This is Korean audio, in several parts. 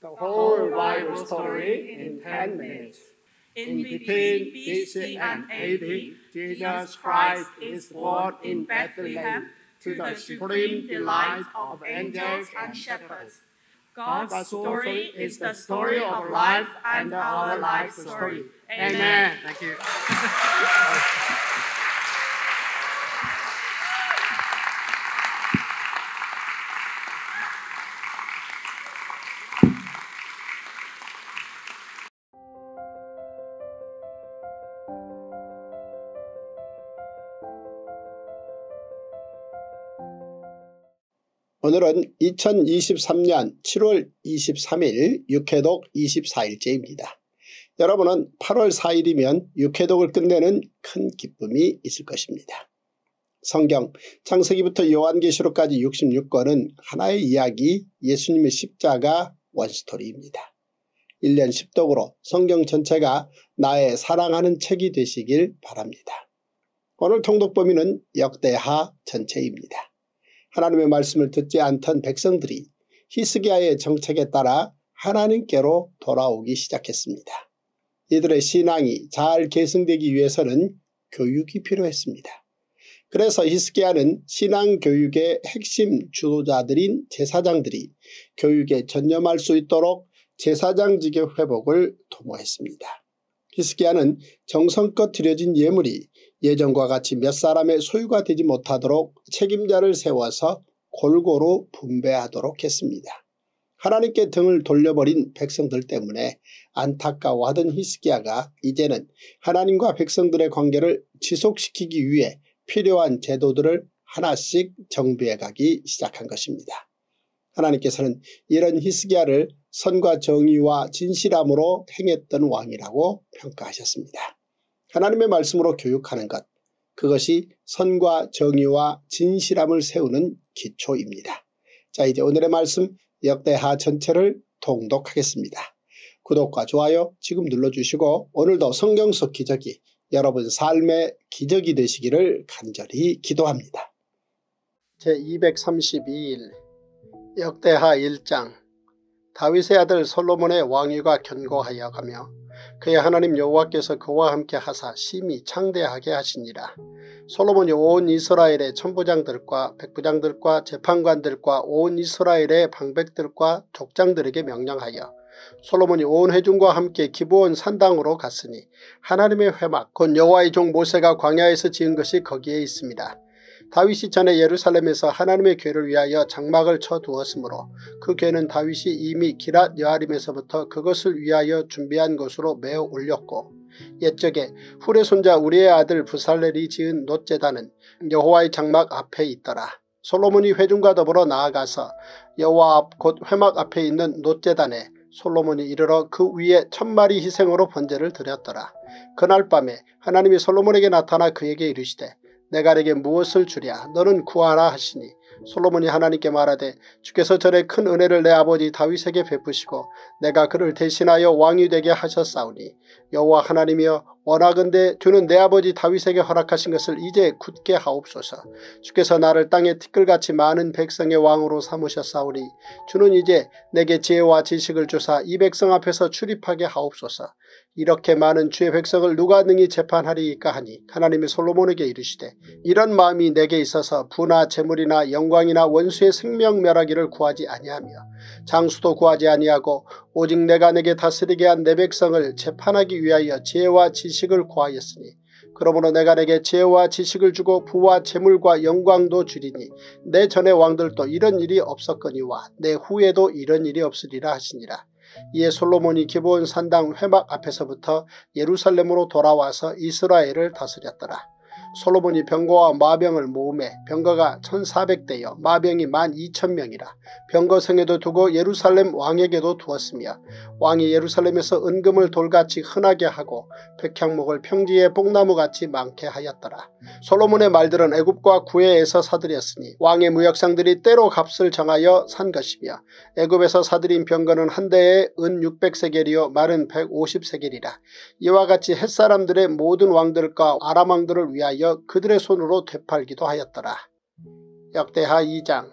the whole Bible story in 10 minutes. In between BC and AD, Jesus Christ is born in Bethlehem to the supreme delight of angels and shepherds. God's story is the story of life and our life story. Amen. Thank you. 오늘은 2023년 7월 23일 육회독 24일째입니다. 여러분은 8월 4일이면 육회독을 끝내는 큰 기쁨이 있을 것입니다. 성경 창세기부터 요한계시록까지 66권은 하나의 이야기, 예수님의 십자가 원스토리입니다. 1년 10독으로 성경 전체가 나의 사랑하는 책이 되시길 바랍니다. 오늘 통독 범위는 역대하 전체입니다. 하나님의 말씀을 듣지 않던 백성들이 히스기야의 정책에 따라 하나님께로 돌아오기 시작했습니다. 이들의 신앙이 잘 계승되기 위해서는 교육이 필요했습니다. 그래서 히스기야는 신앙교육의 핵심 주도자들인 제사장들이 교육에 전념할 수 있도록 제사장직의 회복을 도모했습니다. 히스기야는 정성껏 드려진 예물이 예전과 같이 몇 사람의 소유가 되지 못하도록 책임자를 세워서 골고루 분배하도록 했습니다. 하나님께 등을 돌려버린 백성들 때문에 안타까워하던 히스기야가 이제는 하나님과 백성들의 관계를 지속시키기 위해 필요한 제도들을 하나씩 정비해 가기 시작한 것입니다. 하나님께서는 이런 히스기야를 선과 정의와 진실함으로 행했던 왕이라고 평가하셨습니다. 하나님의 말씀으로 교육하는 것, 그것이 선과 정의와 진실함을 세우는 기초입니다. 자, 이제 오늘의 말씀 역대하 전체를 통독하겠습니다. 구독과 좋아요 지금 눌러주시고 오늘도 성경 속 기적이 여러분 삶의 기적이 되시기를 간절히 기도합니다. 제232일 역대하 1장. 다윗의 아들 솔로몬의 왕위가 견고하여 가며 그의 하나님 여호와께서 그와 함께 하사 심히 창대하게 하시니라. 솔로몬이 온 이스라엘의 천부장들과 백부장들과 재판관들과 온 이스라엘의 방백들과 족장들에게 명령하여 솔로몬이 온 회중과 함께 기브온 산당으로 갔으니 하나님의 회막 곧 여호와의 종 모세가 광야에서 지은 것이 거기에 있습니다. 다윗이 전에 예루살렘에서 하나님의 궤를 위하여 장막을 쳐두었으므로 그 궤는 다윗이 이미 기랏 여아림에서부터 그것을 위하여 준비한 것으로 매어 올렸고 옛적에 훌의 손자 우리의 아들 부살렐이 지은 놋제단은 여호와의 장막 앞에 있더라. 솔로몬이 회중과 더불어 나아가서 여호와 앞 곧 회막 앞에 있는 놋제단에 솔로몬이 이르러 그 위에 1000마리 희생으로 번제를 드렸더라. 그날 밤에 하나님이 솔로몬에게 나타나 그에게 이르시되 내가 내게 무엇을 주랴 너는 구하라 하시니 솔로몬이 하나님께 말하되 주께서 전에 큰 은혜를 내 아버지 다윗에게 베푸시고 내가 그를 대신하여 왕이 되게 하셨사오니 여호와 하나님이여 원하건대 주는 내 아버지 다윗에게 허락하신 것을 이제 굳게 하옵소서. 주께서 나를 땅의 티끌같이 많은 백성의 왕으로 삼으셨사오니 주는 이제 내게 지혜와 지식을 주사 이 백성 앞에서 출입하게 하옵소서. 이렇게 많은 주의 백성을 누가 능히 재판하리이까 하니 하나님이 솔로몬에게 이르시되 이런 마음이 내게 있어서 부나 재물이나 영광이나 원수의 생명 멸하기를 구하지 아니하며 장수도 구하지 아니하고 오직 내가 내게 다스리게 한 내 백성을 재판하기 위하여 지혜와 지식을 구하였으니 그러므로 내가 내게 지혜와 지식을 주고 부와 재물과 영광도 주리니 내 전의 왕들도 이런 일이 없었거니와 내 후에도 이런 일이 없으리라 하시니라. 이에 솔로몬이 기브온 산당 회막 앞에서부터 예루살렘으로 돌아와서 이스라엘을 다스렸더라. 솔로몬이 병거와 마병을 모으매 병거가 1400대여 마병이 12000명이라. 병거성에도 두고 예루살렘 왕에게도 두었으며 왕이 예루살렘에서 은금을 돌같이 흔하게 하고 백향목을 평지에 뽕나무같이 많게 하였더라. 솔로몬의 말들은 애굽과 구해에서 사들였으니 왕의 무역상들이 때로 값을 정하여 산 것이며 애굽에서 사들인 병거는 한 대에 은 600세겔이요 말은 150세겔이라. 이와 같이 햇사람들의 모든 왕들과 아람 왕들을 위하여 그들의 손으로 되팔기도 하였더라. 역대하 2장.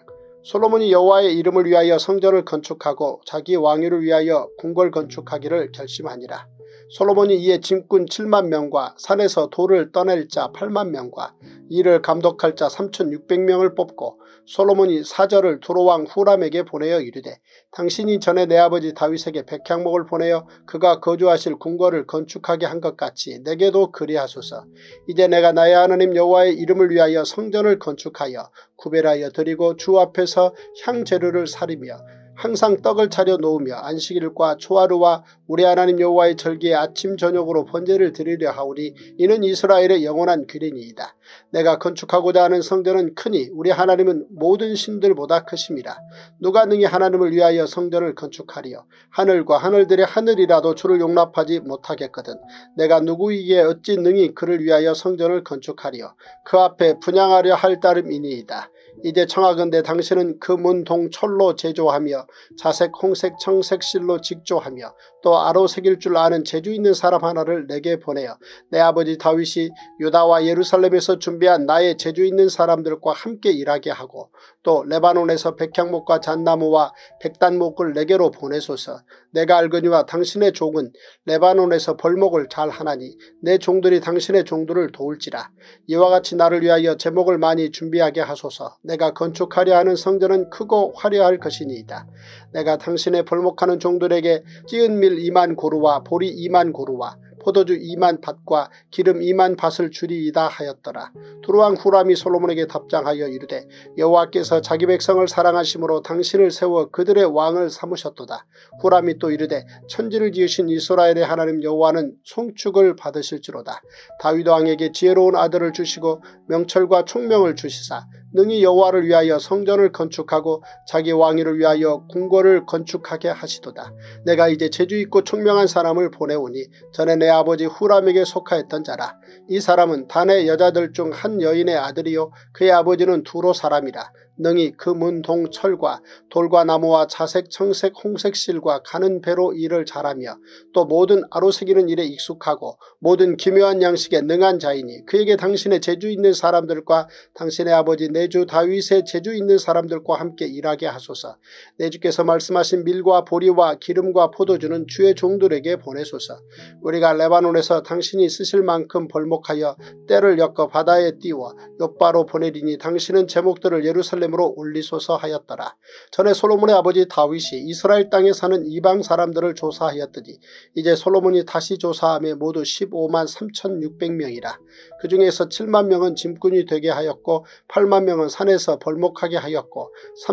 솔로몬이 여호와의 이름을 위하여 성전을 건축하고 자기 왕위를 위하여 궁궐 건축하기를 결심하니라. 솔로몬이 이에 짐꾼 7만 명과 산에서 돌을 떠낼 자 8만 명과 이를 감독할 자 3,600명을 뽑고 솔로몬이 사절을 두로왕 후람에게 보내어 이르되 당신이 전에 내 아버지 다윗에게 백향목을 보내어 그가 거주하실 궁궐을 건축하게 한 것 같이 내게도 그리하소서. 이제 내가 나의 하나님 여호와의 이름을 위하여 성전을 건축하여 구별하여 드리고 주 앞에서 향재료를 사리며 항상 떡을 차려 놓으며 안식일과 초하루와 우리 하나님 여호와의 절기에 아침 저녁으로 번제를 드리려 하오니 이는 이스라엘의 영원한 규례니이다. 내가 건축하고자 하는 성전은 크니 우리 하나님은 모든 신들보다 크심이라. 누가 능히 하나님을 위하여 성전을 건축하리요. 하늘과 하늘들의 하늘이라도 주를 용납하지 못하겠거든. 내가 누구이기에 어찌 능히 그를 위하여 성전을 건축하리요. 그 앞에 분향하려 할 따름이니이다. 이제 청하건대 당신은 그 문 동 철로 제조하며 자색 홍색 청색 실로 직조하며 또 아로새길 줄 아는 재주 있는 사람 하나를 내게 보내어 내 아버지 다윗이 유다와 예루살렘에서 준비한 나의 재주 있는 사람들과 함께 일하게 하고 또 레바논에서 백향목과 잣나무와 백단목을 내게로 보내소서. 내가 알거니와 당신의 종은 레바논에서 벌목을 잘 하나니 내 종들이 당신의 종들을 도울지라. 이와 같이 나를 위하여 제목을 많이 준비하게 하소서. 내가 건축하려 하는 성전은 크고 화려할 것이니이다. 내가 당신의 벌목하는 종들에게 찌은 밀 2만 고루와 보리 2만 고루와 포도주 2만 밭과 기름 2만 밭을 주리이다 하였더라. 두로왕 후람이 솔로몬에게 답장하여 이르되 여호와께서 자기 백성을 사랑하심으로 당신을 세워 그들의 왕을 삼으셨도다. 후람이 또 이르되 천지를 지으신 이스라엘의 하나님 여호와는 송축을 받으실지로다. 다윗 왕에게 지혜로운 아들을 주시고 명철과 총명을 주시사 능히 여호와를 위하여 성전을 건축하고 자기 왕위를 위하여 궁궐을 건축하게 하시도다. 내가 이제 재주있고 총명한 사람을 보내오니 전에 내 아버지 후람에게 속하였던 자라. 이 사람은 단의 여자들 중 한 여인의 아들이요 그의 아버지는 두로 사람이라. 능히 그 문동 철과 돌과 나무와 자색 청색 홍색 실과 가는 배로 일을 잘하며 또 모든 아로새기는 일에 익숙하고 모든 기묘한 양식에 능한 자이니 그에게 당신의 재주 있는 사람들과 당신의 아버지 내 주 다윗의 재주 있는 사람들과 함께 일하게 하소서. 내 주께서 말씀하신 밀과 보리와 기름과 포도주는 주의 종들에게 보내소서. 우리가 레바논에서 당신이 쓰실 만큼 벌목하여 때를 엮어 바다에 띄워 욥바로 보내리니 당신은 제목들을 예루살렘으로 올리소서 하였더라. 전에 솔로몬의 아버지 다윗이 이스라엘 땅에 사는 이방 사람들을 조사하였더니 이제 솔로몬이 다시 조사함에 모두 15만 3,600명이라. 그 중에서 7만 명은 짐꾼이 되게 하였고 8만 명은 산에서 벌목하게 하였고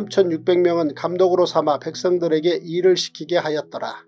3,600명은 감독으로 삼아 백성들에게 일을 시키게 하였더라.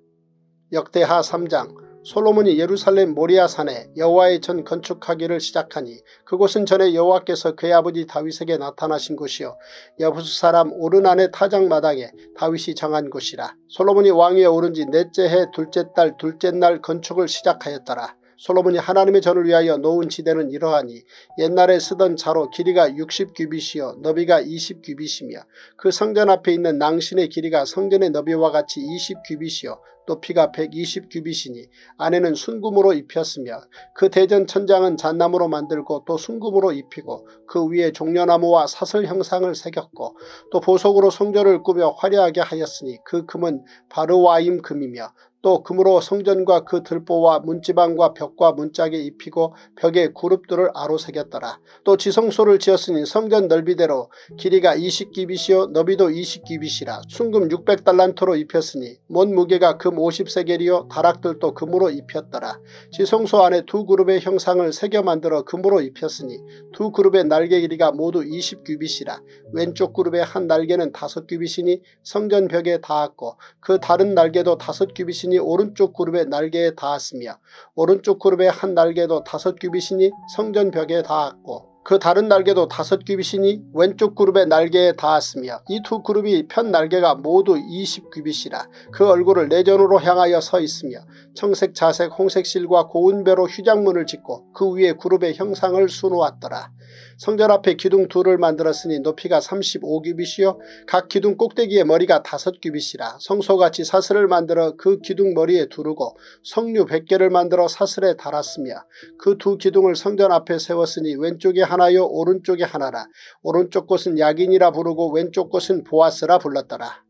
역대하 3장. 솔로몬이 예루살렘 모리아산에 여호와의 전 건축하기를 시작하니 그곳은 전에 여호와께서 그의 아버지 다윗에게 나타나신 곳이요 여부스 사람 오르난의 타작마당에 다윗이 정한 곳이라. 솔로몬이 왕위에 오른 지 넷째 해 둘째 달 둘째 날 건축을 시작하였더라. 솔로몬이 하나님의 전을 위하여 놓은 지대는 이러하니 옛날에 쓰던 자로 길이가 60규빗이요 너비가 20규빗이며 그 성전 앞에 있는 낭신의 길이가 성전의 너비와 같이 20규빗이요 높이가 120규빗이니 안에는 순금으로 입혔으며 그 대전 천장은 잣나무로 만들고 또 순금으로 입히고 그 위에 종려나무와 사슬 형상을 새겼고 또 보석으로 성전을 꾸며 화려하게 하였으니 그 금은 바르와임 금이며 또 금으로 성전과 그 들보와 문지방과 벽과 문짝에 입히고 벽에 그룹들을 아로새겼더라. 또 지성소를 지었으니 성전 넓이대로 길이가 20규빗이요 너비도 20규빗이라 순금 600달란트로 입혔으니 못 무게가 금 50세겔이요 다락들도 금으로 입혔더라. 지성소 안에 두 그룹의 형상을 새겨 만들어 금으로 입혔으니 두 그룹의 날개 길이가 모두 20규빗이라. 왼쪽 그룹의 한 날개는 5규빗이니 성전 벽에 닿았고 그 다른 날개도 5규빗이니 오른쪽 그룹의 날개에 닿았으며 오른쪽 그룹의 한 날개도 5규빗이니 성전 벽에 닿았고 그 다른 날개도 5규빗이니 왼쪽 그룹의 날개에 닿았으며 이 두 그룹이 편 날개가 모두 20규빗이라. 그 얼굴을 내전으로 향하여 서 있으며 청색 자색 홍색 실과 고운 배로 휘장문을 짓고 그 위에 그룹의 형상을 수놓았더라. 성전 앞에 기둥 둘을 만들었으니 높이가 35규빗이요 각 기둥 꼭대기에 머리가 5규빗이라. 성소같이 사슬을 만들어 그 기둥 머리에 두르고 석류 100개를 만들어 사슬에 달았으며 그 두 기둥을 성전 앞에 세웠으니 왼쪽에 하나요 오른쪽에 하나라. 오른쪽 곳은 야긴이라 부르고 왼쪽 곳은 보아스라 불렀더라.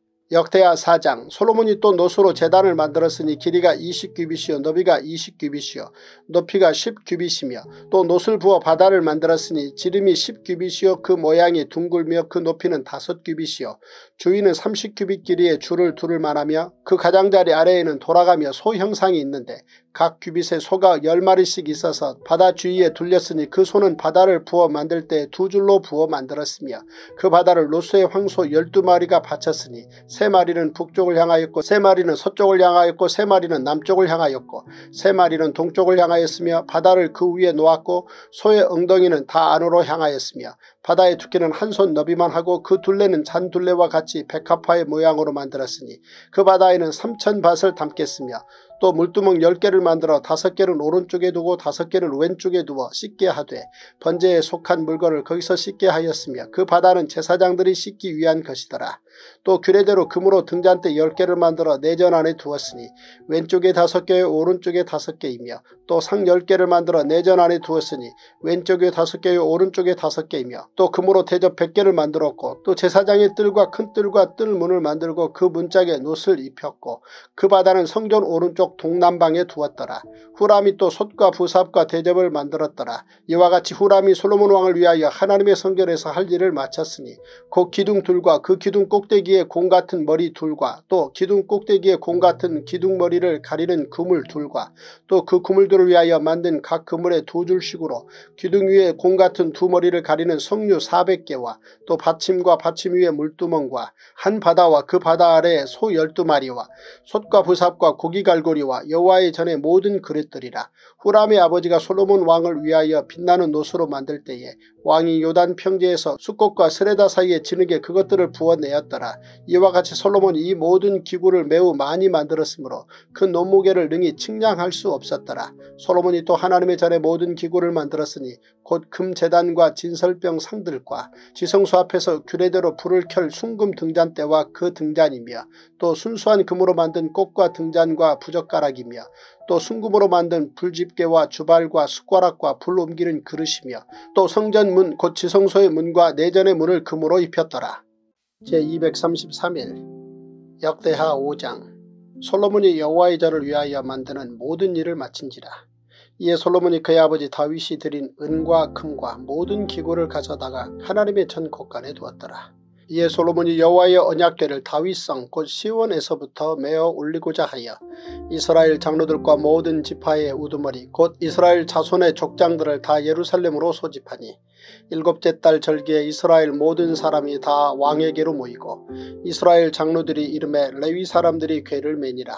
역대하 4장. 솔로몬이 또 노수로 제단을 만들었으니 길이가 20규빗이요 너비가 20규빗이요 높이가 10규빗이며 또 노술 부어 바다를 만들었으니 지름이 10규빗이요 그 모양이 둥글며 그 높이는 5규빗이요 주위는 30규빗 길이의 줄을 두를 만하며 그 가장자리 아래에는 돌아가며 소 형상이 있는데 각 규빗에 소가 10마리씩 있어서 바다 주위에 둘렸으니 그 소는 바다를 부어 만들 때 2줄로 부어 만들었으며 그 바다를 노수의 황소 12마리가 바쳤으니 3마리는 북쪽을 향하였고 3마리는 서쪽을 향하였고 3마리는 남쪽을 향하였고 3마리는 동쪽을 향하였으며 바다를 그 위에 놓았고 소의 엉덩이는 다 안으로 향하였으며 바다의 두께는 한 손 너비만 하고 그 둘레는 잔둘레와 같이 백합화의 모양으로 만들었으니 그 바다에는 3000밭을 담겠으며 또 물두멍 10개를 만들어 5개는 오른쪽에 두고 5개를 왼쪽에 두어 씻게 하되 번제에 속한 물건을 거기서 씻게 하였으며 그 바다는 제사장들이 씻기 위한 것이더라. 또 규례대로 금으로 등잔대 10개를 만들어 내전 안에 두었으니 왼쪽에 5개 오른쪽에 5개이며 또 상 10개를 만들어 내전 안에 두었으니 왼쪽에 5개 오른쪽에 5개이며 또 금으로 대접 100개를 만들었고 또 제사장의 뜰과 큰 뜰과 뜰문을 만들고 그 문짝에 놋을 입혔고 그 바다는 성전 오른쪽 동남방에 두었더라. 후람이 또 솥과 부삽과 대접을 만들었더라. 이와 같이 후람이 솔로몬 왕을 위하여 하나님의 성전에서 할 일을 마쳤으니 그 기둥 둘과 그 기둥 꼭대기에 공 같은 머리 둘과 또 기둥 꼭대기에 공 같은 기둥 머리를 가리는 그물 둘과 또 그 그물들을 위하여 만든 각 그물의 2줄씩으로 기둥 위에 공 같은 2머리를 가리는 석류 400개와 또 받침과 받침 위에 물두멍과 한 바다와 그 바다 아래에 소 12마리와 솥과 부삽과 고기 갈고리와 여호와의 전의 모든 그릇들이라. 후람의 아버지가 솔로몬 왕을 위하여 빛나는 놋으로 만들 때에 왕이 요단 평지에서 숫꽃과 스레다 사이에 진흙에 그것들을 부어내었더라. 이와 같이 솔로몬이 이 모든 기구를 매우 많이 만들었으므로 그 논무게를 능히 측량할 수 없었더라. 솔로몬이 또 하나님의 전에 모든 기구를 만들었으니 곧 금제단과 진설병 상들과 지성소 앞에서 규례대로 불을 켤 순금 등잔대와 그 등잔이며 또 순수한 금으로 만든 꽃과 등잔과 부젓가락이며 또 순금으로 만든 불집게와 주발과 숟가락과 불 옮기는 그릇이며 또 성전문 곧 지성소의 문과 내전의 문을 금으로 입혔더라. 제233일 역대하 5장. 솔로몬이 여호와의 전을 위하여 만드는 모든 일을 마친지라. 이에 솔로몬이 그의 아버지 다윗이 드린 은과 금과 모든 기구를 가져다가 하나님의 전 곳간에 두었더라. 이에 솔로몬이 여호와의 언약궤를 다윗성 곧 시온에서부터 메어 올리고자 하여 이스라엘 장로들과 모든 지파의 우두머리 곧 이스라엘 자손의 족장들을 다 예루살렘으로 소집하니 7째 달 절기에 이스라엘 모든 사람이 다 왕에게로 모이고 이스라엘 장로들이 이름에 레위 사람들이 궤를 매니라.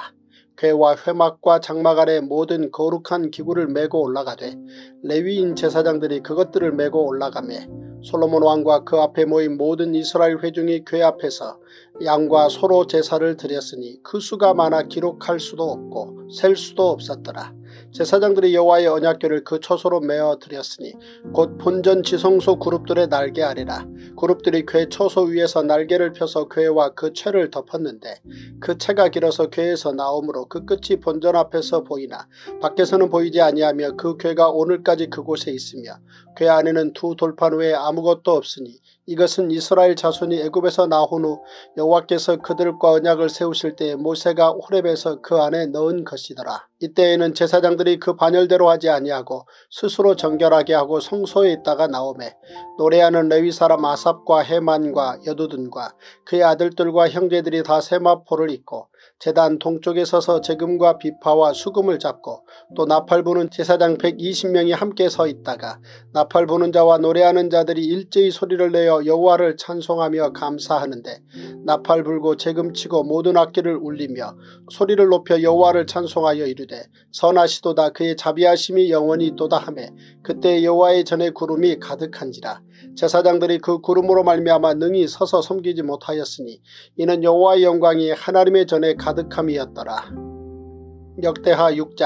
궤와 회막과 장막 안에 모든 거룩한 기구를 메고 올라가되 레위인 제사장들이 그것들을 메고 올라가매 솔로몬 왕과 그 앞에 모인 모든 이스라엘 회중이 궤 앞에서 양과 소로 제사를 드렸으니 그 수가 많아 기록할 수도 없고 셀 수도 없었더라. 제사장들이 여호와의 언약궤를 그 처소로 메어 드렸으니 곧 본전 지성소 그룹들의 날개 아래라. 그룹들이 궤 처소 위에서 날개를 펴서 궤와 그 채를 덮었는데 그 채가 길어서 궤에서 나오므로 그 끝이 본전 앞에서 보이나 밖에서는 보이지 아니하며 그 궤가 오늘까지 그곳에 있으며 궤 안에는 2 돌판 외에 아무것도 없으니 이것은 이스라엘 자손이 애굽에서 나온 후 여호와께서 그들과 언약을 세우실 때에 모세가 호렙에서 그 안에 넣은 것이더라. 이때에는 제사장들이 그 반열대로 하지 아니하고 스스로 정결하게 하고 성소에 있다가 나오매 노래하는 레위 사람 아삽과 헤만과 여두둔과 그의 아들들과 형제들이 다 세마포를 입고 제단 동쪽에 서서 재금과 비파와 수금을 잡고 또 나팔 부는 제사장 120명이 함께 서 있다가 나팔 부는 자와 노래하는 자들이 일제히 소리를 내어 여호와를 찬송하며 감사하는데 나팔 불고 재금치고 모든 악기를 울리며 소리를 높여 여호와를 찬송하여 이르되 선하시도다 그의 자비하심이 영원히 있도다 하매 그때 여호와의 전에 구름이 가득한지라. 제사장들이 그 구름으로 말미암아 능히 서서 섬기지 못하였으니 이는 여호와의 영광이 하나님의 전에 가득함이었더라. 역대하 6장.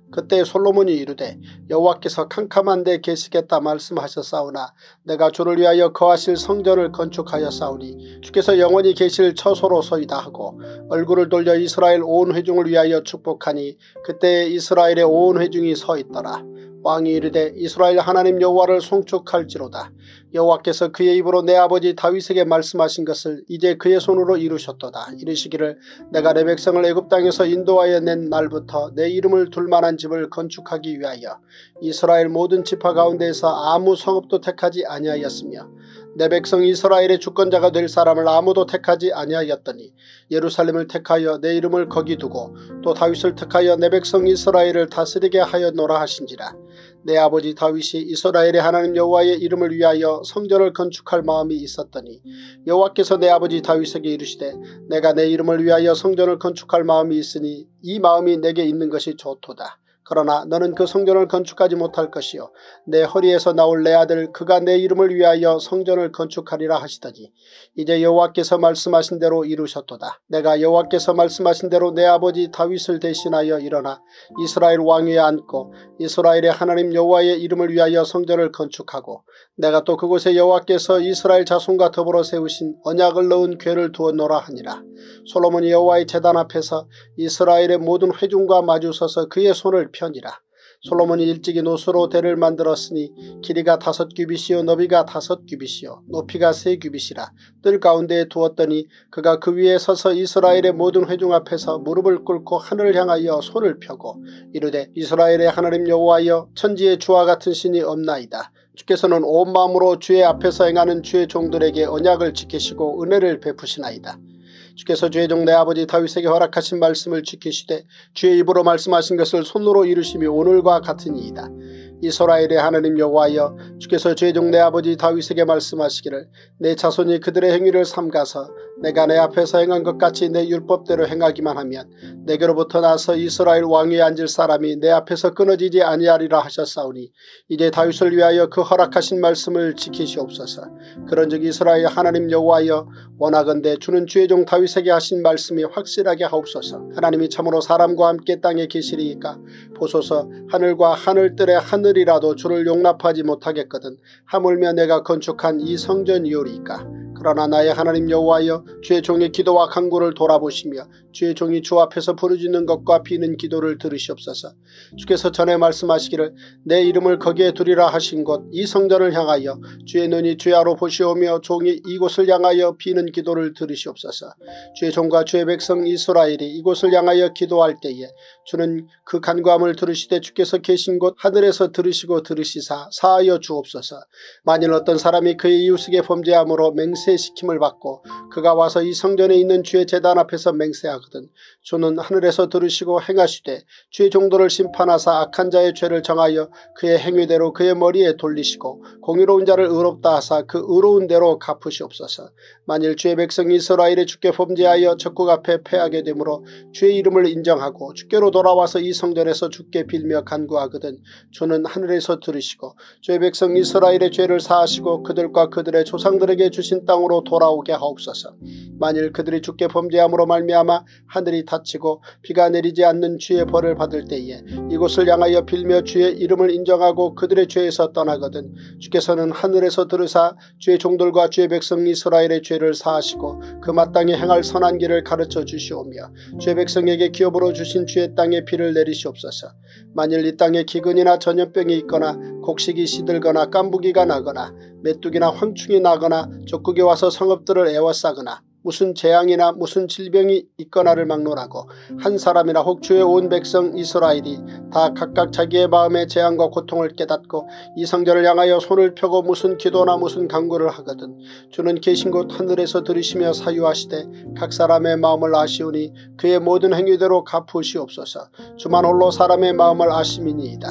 그때 솔로몬이 이르되 여호와께서 캄캄한 데 계시겠다 말씀하셨사오나 내가 주를 위하여 거하실 성전을 건축하였사오니 주께서 영원히 계실 처소로소이다 하고 얼굴을 돌려 이스라엘 온 회중을 위하여 축복하니 그때 이스라엘의 온 회중이 서 있더라. 왕이 이르되 이스라엘 하나님 여호와를 송축할지로다. 여호와께서 그의 입으로 내 아버지 다윗에게 말씀하신 것을 이제 그의 손으로 이루셨도다. 이르시기를 내가 내 백성을 애굽 땅에서 인도하여 낸 날부터 내 이름을 둘 만한 집을 건축하기 위하여 이스라엘 모든 지파 가운데에서 아무 성읍도 택하지 아니하였으며 내 백성 이스라엘의 주권자가 될 사람을 아무도 택하지 아니하였더니 예루살렘을 택하여 내 이름을 거기 두고 또 다윗을 택하여 내 백성 이스라엘을 다스리게 하였노라 하신지라. 내 아버지 다윗이 이스라엘의 하나님 여호와의 이름을 위하여 성전을 건축할 마음이 있었더니 여호와께서 내 아버지 다윗에게 이르시되 내가 내 이름을 위하여 성전을 건축할 마음이 있으니 이 마음이 내게 있는 것이 좋도다. 그러나 너는 그 성전을 건축하지 못할 것이요 내 허리에서 나올 내 아들 그가 내 이름을 위하여 성전을 건축하리라 하시더니 이제 여호와께서 말씀하신 대로 이루셨도다. 내가 여호와께서 말씀하신 대로 내 아버지 다윗을 대신하여 일어나 이스라엘 왕위에 앉고 이스라엘의 하나님 여호와의 이름을 위하여 성전을 건축하고 내가 또 그곳에 여호와께서 이스라엘 자손과 더불어 세우신 언약을 넣은 궤를 두었노라 하니라. 솔로몬이 여호와의 제단 앞에서 이스라엘의 모든 회중과 마주서서 그의 손을 펴니라. 솔로몬이 일찍이 노수로 대를 만들었으니 길이가 5규빗이요 너비가 5규빗이요 높이가 3규빗이라. 뜰 가운데에 두었더니 그가 그 위에 서서 이스라엘의 모든 회중 앞에서 무릎을 꿇고 하늘을 향하여 손을 펴고 이르되 이스라엘의 하나님 여호와여 천지에 주와 같은 신이 없나이다. 주께서는 온 마음으로 주의 앞에서 행하는 주의 종들에게 언약을 지키시고 은혜를 베푸시나이다. 주께서 주의 종 내 아버지 다윗에게 허락하신 말씀을 지키시되 주의 입으로 말씀하신 것을 손으로 이루심이 오늘과 같으니이다. 이스라엘의 하나님 여호와여 주께서 주의 종 내 아버지 다윗에게 말씀하시기를 내 자손이 그들의 행위를 삼가서 내가 내 앞에서 행한 것 같이 내 율법대로 행하기만 하면 내게로부터 나서 이스라엘 왕위에 앉을 사람이 내 앞에서 끊어지지 아니하리라 하셨사오니 이제 다윗을 위하여 그 허락하신 말씀을 지키시옵소서. 그런즉 이스라엘 하나님 여호와여 원하건대 주는 주의 종 다윗에게 하신 말씀이 확실하게 하옵소서. 하나님이 참으로 사람과 함께 땅에 계시리이까 보소서. 하늘과 하늘들의 하늘이라도 주를 용납하지 못하겠거든 하물며 내가 건축한 이 성전이오리이까. 그러나 나의 하나님 여호와여 주의 종의 기도와 간구를 돌아보시며 주의 종이 주 앞에서 부르짖는 것과 비는 기도를 들으시옵소서. 주께서 전에 말씀하시기를 내 이름을 거기에 두리라 하신 곳 이 성전을 향하여 주의 눈이 주야로 보시오며 종이 이곳을 향하여 비는 기도를 들으시옵소서. 주의 종과 주의 백성 이스라엘이 이곳을 향하여 기도할 때에 주는 그 간구함을 들으시되 주께서 계신 곳 하늘에서 들으시고 들으시사 사하여 주옵소서. 만일 어떤 사람이 그의 이웃에게 범죄함으로 맹세시킴을 받고 그가 와서 이 성전에 있는 주의 제단 앞에서 맹세하거든 주는 하늘에서 들으시고 행하시되 주의 종들을 심판하사 악한 자의 죄를 정하여 그의 행위대로 그의 머리에 돌리시고 공의로운 자를 의롭다 하사 그 의로운 대로 갚으시옵소서. 만일 주의 백성 이스라엘이 주께 범죄하여 적국 앞에 패하게 되므로 주의 이름을 인정하고 주께로 돌아와서 이 성전에서 주께 빌며 간구하거든 주는 하늘에서 들으시고 주의 백성 이스라엘의 죄를 사하시고 그들과 그들의 조상들에게 주신 땅으로 돌아오게 하옵소서. 만일 그들이 주께 범죄함으로 말미암아 하늘이 닫히고 비가 내리지 않는 주의 벌을 받을 때에 이곳을 향하여 빌며 주의 이름을 인정하고 그들의 죄에서 떠나거든 주께서는 하늘에서 들으사 주의 종들과 주의 백성 이스라엘의 죄를 사하시고 그 마땅히 행할 선한 길을 가르쳐 주시오며 주의 백성에게 기업으로 주신 주의 땅에 비를 내리시옵소서. 만일 이 땅에 기근이나 전염병이 있거나 곡식이 시들거나 깐부기가 나거나 메뚜기나 황충이 나거나 적국에 와서 성읍들을 에워싸거나 무슨 재앙이나 무슨 질병이 있거나를 막론하고 한 사람이나 혹 주의 온 백성 이스라엘이 다 각각 자기의 마음의 재앙과 고통을 깨닫고 이 성전을 향하여 손을 펴고 무슨 기도나 무슨 간구를 하거든 주는 계신 곳 하늘에서 들으시며 사유하시되 각 사람의 마음을 아시오니 그의 모든 행위대로 갚으시옵소서. 주만 홀로 사람의 마음을 아심이니이다.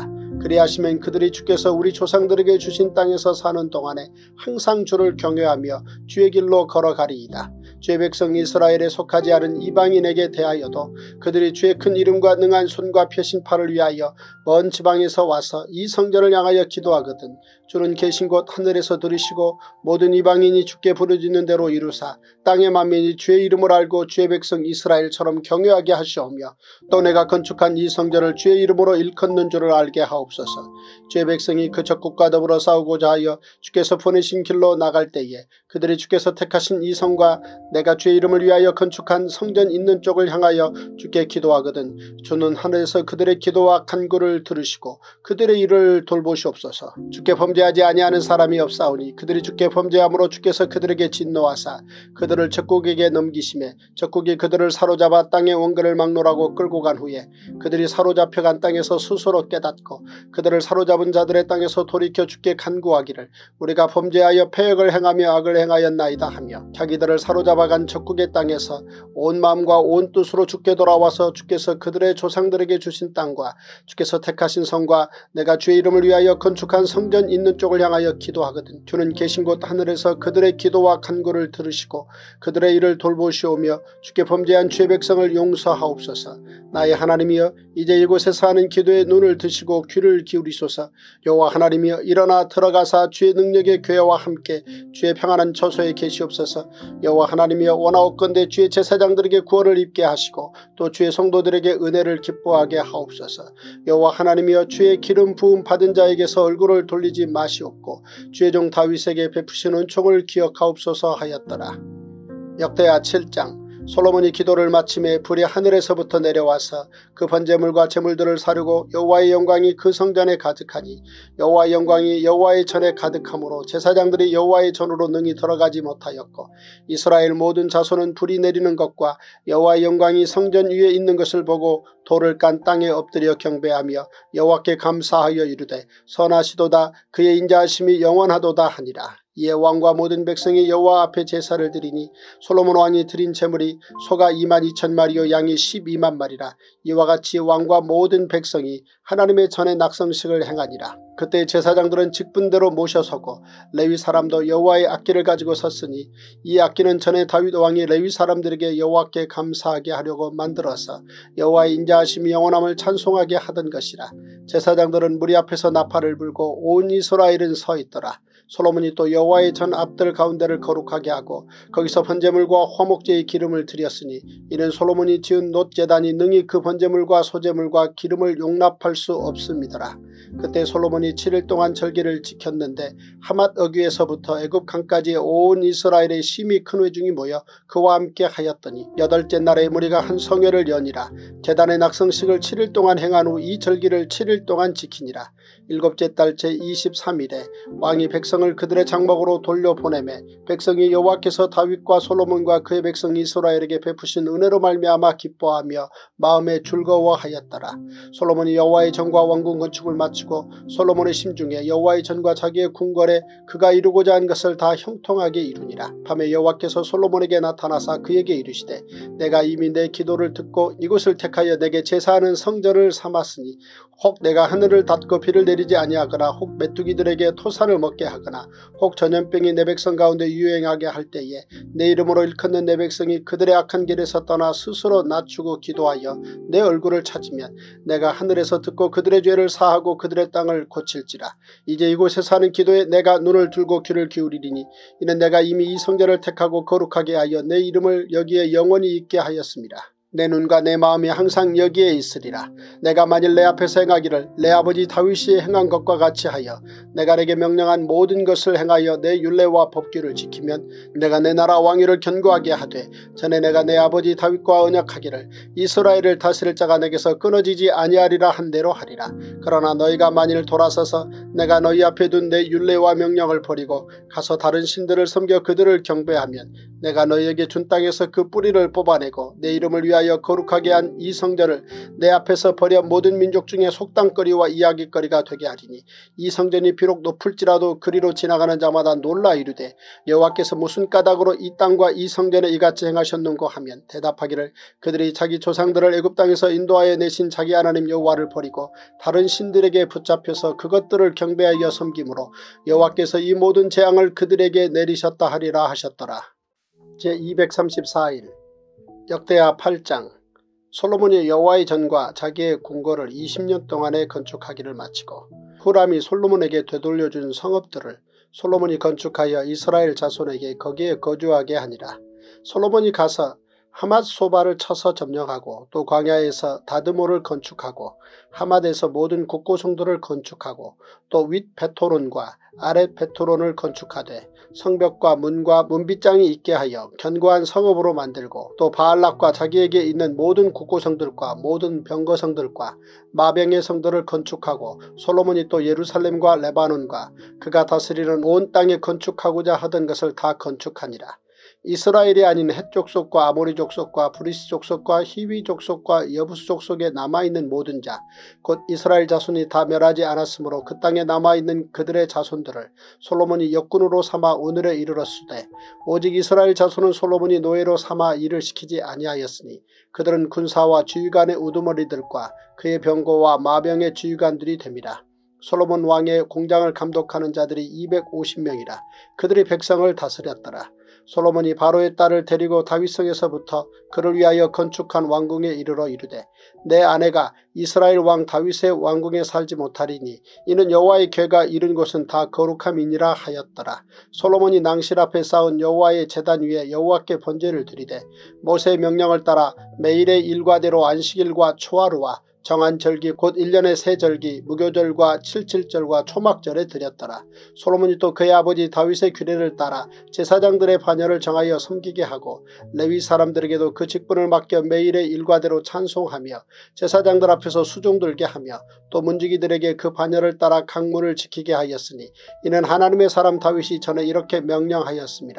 그리하시면 그들이 주께서 우리 조상들에게 주신 땅에서 사는 동안에 항상 주를 경외하며 주의 길로 걸어가리이다. 주의 백성 이스라엘에 속하지 않은 이방인에게 대하여도 그들이 주의 큰 이름과 능한 손과 펴신 팔을 위하여 먼 지방에서 와서 이 성전을 향하여 기도하거든 주는 계신 곳 하늘에서 들으시고 모든 이방인이 주께 부르짖는 대로 이루사 땅의 만민이 주의 이름을 알고 주의 백성 이스라엘처럼 경외하게 하시오며 또 내가 건축한 이 성전을 주의 이름으로 일컫는 줄을 알게 하옵소서. 주의 백성이 그 적국과 더불어 싸우고자 하여 주께서 보내신 길로 나갈 때에 그들이 주께서 택하신 이 성과 내가 주의 이름을 위하여 건축한 성전 있는 쪽을 향하여 주께 기도하거든 주는 하늘에서 그들의 기도와 간구를 들으시고 그들의 일을 돌보시옵소서. 주께 범죄하지 아니하는 사람이 없사오니 그들이 주께 범죄함으로 주께서 그들에게 진노하사 그들을 적국에게 넘기심에 적국이 그들을 사로잡아 땅의 원근을 막노라고 끌고 간 후에 그들이 사로잡혀간 땅에서 스스로 깨닫고 그들을 사로잡은 자들의 땅에서 돌이켜 주께 간구하기를 우리가 범죄하여 패역을 행하며 악을 행하였나이다 하며 자기들을 사로잡아간 적국의 땅에서 온 마음과 온 뜻으로 주께 돌아와서 주께서 그들의 조상들에게 주신 땅과 주께서 택하신 성과 내가 주의 이름을 위하여 건축한 성전 있는 쪽을 향하여 기도하거든 주는 계신 곳 하늘에서 그들의 기도와 간구를 들으시고 그들의 일을 돌보시오며 주께 범죄한 주의 백성을 용서하옵소서. 나의 하나님이여 이제 이곳에서 하는 기도에 눈을 드시고 귀를 기울이소서. 여호와 하나님이여 일어나 들어가사 주의 능력의 교회와 함께 주의 평안한 처소에 계시옵소서. 여호와 하나님이여 원하옵건대 주의 제사장들에게 구원을 입게 하시고 또 주의 성도들에게 은혜를 기뻐하게 하옵소서. 여호와 하나님이여 주의 기름 부음 받은 자에게서 얼굴을 돌리지 마시옵고 주의 종 다윗에게 베푸신 은총을 기억하옵소서 하였더라. 역대하 7장. 솔로몬이 기도를 마침에 불이 하늘에서부터 내려와서 그 번제물과 제물들을 사르고 여호와의 영광이 그 성전에 가득하니 여호와의 영광이 여호와의 전에 가득하므로 제사장들이 여호와의 전으로 능히 들어가지 못하였고 이스라엘 모든 자손은 불이 내리는 것과 여호와의 영광이 성전 위에 있는 것을 보고 돌을 깐 땅에 엎드려 경배하며 여호와께 감사하여 이르되 선하시도다 그의 인자하심이 영원하도다 하니라. 이에 왕과 모든 백성이 여호와 앞에 제사를 드리니 솔로몬 왕이 드린 제물이 소가 22,000마리요 양이 12만 마리라. 이와 같이 왕과 모든 백성이 하나님의 전에 낙성식을 행하니라. 그때 제사장들은 직분대로 모셔서고 레위 사람도 여호와의 악기를 가지고 섰으니 이 악기는 전에 다윗 왕이 레위 사람들에게 여호와께 감사하게 하려고 만들어서 여호와의 인자하심이 영원함을 찬송하게 하던 것이라. 제사장들은 무리 앞에서 나팔을 불고 온 이스라엘은 서 있더라. 솔로몬이 또 여호와의 전 앞들 가운데를 거룩하게 하고 거기서 번제물과 화목제의 기름을 드렸으니 이는 솔로몬이 지은 놋제단이 능히 그 번제물과 소제물과 기름을 용납할 수 없음이더라. 그때 솔로몬이 7일 동안 절기를 지켰는데 하맛 어귀에서부터 애굽 강까지 온 이스라엘의 심히 큰 회중이 모여 그와 함께 하였더니 8째 날에 무리가 한 성회를 여니라. 제단의 낙성식을 7일 동안 행한 후 이 절기를 7일 동안 지키니라. 7째 달 제23일에 왕이 백성을 그들의 장막으로 돌려보내매 백성이 여호와께서 다윗과 솔로몬과 그의 백성 이스라엘에게 베푸신 은혜로 말미암아 기뻐하며 마음에 즐거워하였더라. 솔로몬이 여호와의 전과 왕궁 건축을 마치고 솔로몬의 심중에 여호와의 전과 자기의 궁궐에 그가 이루고자 한 것을 다 형통하게 이루니라. 밤에 여호와께서 솔로몬에게 나타나사 그에게 이르시되 내가 이미 내 기도를 듣고 이곳을 택하여 내게 제사하는 성전을 삼았으니 혹 내가 하늘을 닫고 비를 내리지 아니하거나 혹 메뚜기들에게 토산을 먹게 하거나 혹 전염병이 내 백성 가운데 유행하게 할 때에 내 이름으로 일컫는 내 백성이 그들의 악한 길에서 떠나 스스로 낮추고 기도하여 내 얼굴을 찾으면 내가 하늘에서 듣고 그들의 죄를 사하고 그들의 땅을 고칠지라. 이제 이곳에서 하는 기도에 내가 눈을 들고 귀를 기울이리니 이는 내가 이미 이 성전을 택하고 거룩하게 하여 내 이름을 여기에 영원히 있게 하였습니다. 내 눈과 내 마음이 항상 여기에 있으리라. 내가 만일 내 앞에서 행하기를 내 아버지 다윗이 행한 것과 같이 하여 내가 내게 명령한 모든 것을 행하여 내 율례와 법규를 지키면 내가 내 나라 왕위를 견고하게 하되 전에 내가 내 아버지 다윗과 언약하기를 이스라엘을 다스릴 자가 내게서 끊어지지 아니하리라 한 대로 하리라. 그러나 너희가 만일 돌아서서 내가 너희 앞에 둔 내 율례와 명령을 버리고 가서 다른 신들을 섬겨 그들을 경배하면 내가 너희에게 준 땅에서 그 뿌리를 뽑아내고 내 이름을 위하여 위하여 거룩하게 한 이 성전을 내 앞에서 버려 모든 민족 중에 속담거리와 이야기거리가 되게 하리니 이 성전이 비록 높을지라도 그리로 지나가는 자마다 놀라 이르되 여호와께서 무슨 까닭으로 이 땅과 이 성전에 이같이 행하셨는고 하면 대답하기를 그들이 자기 조상들을 애굽 땅에서 인도하여 내신 자기 하나님 여호와를 버리고 다른 신들에게 붙잡혀서 그것들을 경배하여 섬김으로 여호와께서 이 모든 재앙을 그들에게 내리셨다 하리라 하셨더라. 제234일 역대하 8장 솔로몬이 여호와의 전과 자기의 궁궐을 20년 동안에 건축하기를 마치고 후람이 솔로몬에게 되돌려준 성읍들을 솔로몬이 건축하여 이스라엘 자손에게 거기에 거주하게 하니라. 솔로몬이 가서 하맛소바를 쳐서 점령하고 또 광야에서 다드모를 건축하고 하맛에서 모든 국고성들을 건축하고 또 윗 베토론과 아랫 베토론을 건축하되 성벽과 문과 문빗장이 있게 하여 견고한 성읍으로 만들고 또 바알락과 자기에게 있는 모든 국고성들과 모든 병거성들과 마병의 성들을 건축하고 솔로몬이 또 예루살렘과 레바논과 그가 다스리는 온 땅에 건축하고자 하던 것을 다 건축하니라. 이스라엘이 아닌 헷 족속과 아모리 족속과 브리스 족속과 히위 족속과 여부스 족속에 남아있는 모든 자 곧 이스라엘 자손이 다 멸하지 않았으므로 그 땅에 남아있는 그들의 자손들을 솔로몬이 역군으로 삼아 오늘에 이르렀으되 오직 이스라엘 자손은 솔로몬이 노예로 삼아 일을 시키지 아니하였으니 그들은 군사와 주의관의 우두머리들과 그의 병거와 마병의 주의관들이 됨이라. 솔로몬 왕의 공장을 감독하는 자들이 250명이라. 그들이 백성을 다스렸더라. 솔로몬이 바로의 딸을 데리고 다윗성에서부터 그를 위하여 건축한 왕궁에 이르러 이르되 내 아내가 이스라엘 왕 다윗의 왕궁에 살지 못하리니 이는 여호와의 궤가 이른 곳은 다 거룩함이니라 하였더라. 솔로몬이 낭실 앞에 쌓은 여호와의 제단 위에 여호와께 번제를 드리되 모세의 명령을 따라 매일의 일과대로 안식일과 초하루와 정한 절기 곧 1년의 세 절기 무교절과 칠칠절과 초막절에 드렸더라. 솔로몬이 또 그의 아버지 다윗의 규례를 따라 제사장들의 반열을 정하여 섬기게 하고 레위 사람들에게도 그 직분을 맡겨 매일의 일과대로 찬송하며 제사장들 앞에서 수종 들게 하며 또 문지기들에게 그 반열을 따라 강문을 지키게 하였으니 이는 하나님의 사람 다윗이 전에 이렇게 명령하였습니다.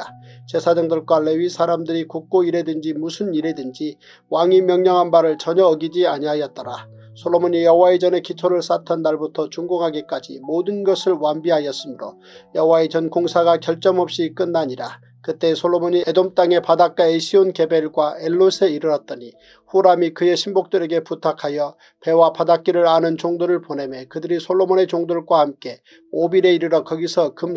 제사장들과 레위 사람들이 굳고 일에든지 무슨 일에든지 왕이 명령한 바를 전혀 어기지 아니하였더라. 솔로몬이 여호와의 전에 기초를 쌓던 날부터 준공하기까지 모든 것을 완비하였으므로 여호와의 전 공사가 결점 없이 끝나니라. 그때 솔로몬이 에돔 땅의 바닷가 에시온 게벨과 엘롯에 이르렀더니 후람이 그의 신복들에게 부탁하여 배와 바닷길을 아는 종들을 보내매 그들이 솔로몬의 종들과 함께 오빌에 이르러 거기서 금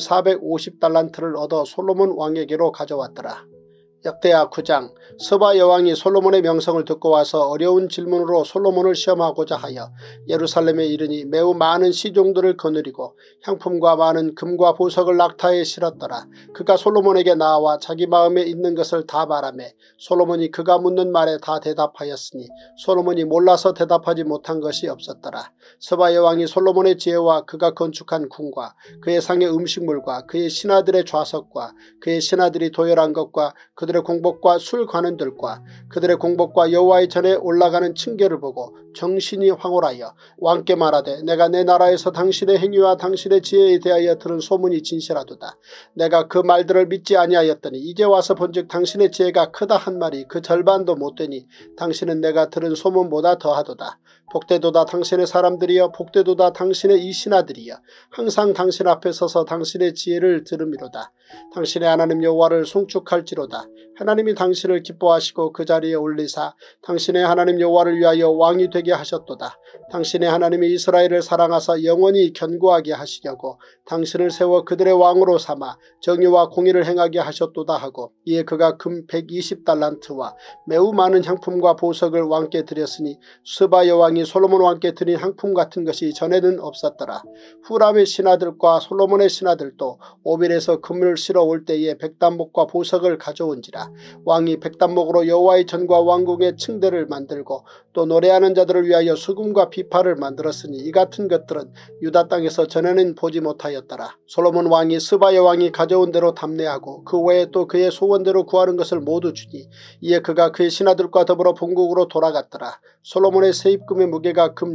450달란트를 얻어 솔로몬 왕에게로 가져왔더라. 역대하 9장 스바 여왕이 솔로몬의 명성을 듣고 와서 어려운 질문으로 솔로몬을 시험하고자 하여 예루살렘에 이르니 매우 많은 시종들을 거느리고 향품과 많은 금과 보석을 낙타에 실었더라. 그가 솔로몬에게 나와 자기 마음에 있는 것을 다 말하매 솔로몬이 그가 묻는 말에 다 대답하였으니 솔로몬이 몰라서 대답하지 못한 것이 없었더라. 스바 여왕이 솔로몬의 지혜와 그가 건축한 궁과 그의 상의 음식물과 그의 신하들의 좌석과 그의 신하들이 도열한 것과 그들의 공복과 술 관원들과 그들의 공복과 여호와의 전에 올라가는 층계를 보고 정신이 황홀하여 왕께 말하되 내가 내 나라에서 당신의 행위와 당신의 지혜에 대하여 들은 소문이 진실하도다. 내가 그 말들을 믿지 아니하였더니 이제 와서 본즉 당신의 지혜가 크다 한 말이 그 절반도 못되니 당신은 내가 들은 소문보다 더하도다. 복되도다 당신의 사람들이여 복되도다 당신의 이 신하들이여 항상 당신 앞에 서서 당신의 지혜를 들으미로다. 당신의 하나님 여호와를 송축할지로다. 하나님이 당신을 기뻐하시고 그 자리에 올리사 당신의 하나님 여호와를 위하여 왕이 되게 하셨도다. 당신의 하나님이 이스라엘을 사랑하사 영원히 견고하게 하시려고 당신을 세워 그들의 왕으로 삼아 정의와 공의를 행하게 하셨도다 하고 이에 그가 금 120달란트와 매우 많은 향품과 보석을 왕께 드렸으니 스바 여왕이 솔로몬 왕께 드린 향품 같은 것이 전에는 없었더라. 후람의 신하들과 솔로몬의 신하들도 오빌에서 금을 실어 올 때에 백단목과 보석을 가져온지라. 왕이 백단목으로 여호와의 전과 왕궁의 층대를 만들고 또 노래하는 자들을 위하여 수금과 비파를 만들었으니 이 같은 것들은 유다 땅에서 전에는 보지 못하였더라. 솔로몬 왕이 스바 여왕이 가져온 대로 담내하고 그 외에 또 그의 소원대로 구하는 것을 모두 주니 이에 그가 그의 신하들과 더불어 본국으로 돌아갔더라. 솔로몬의 세입금의 무게가 금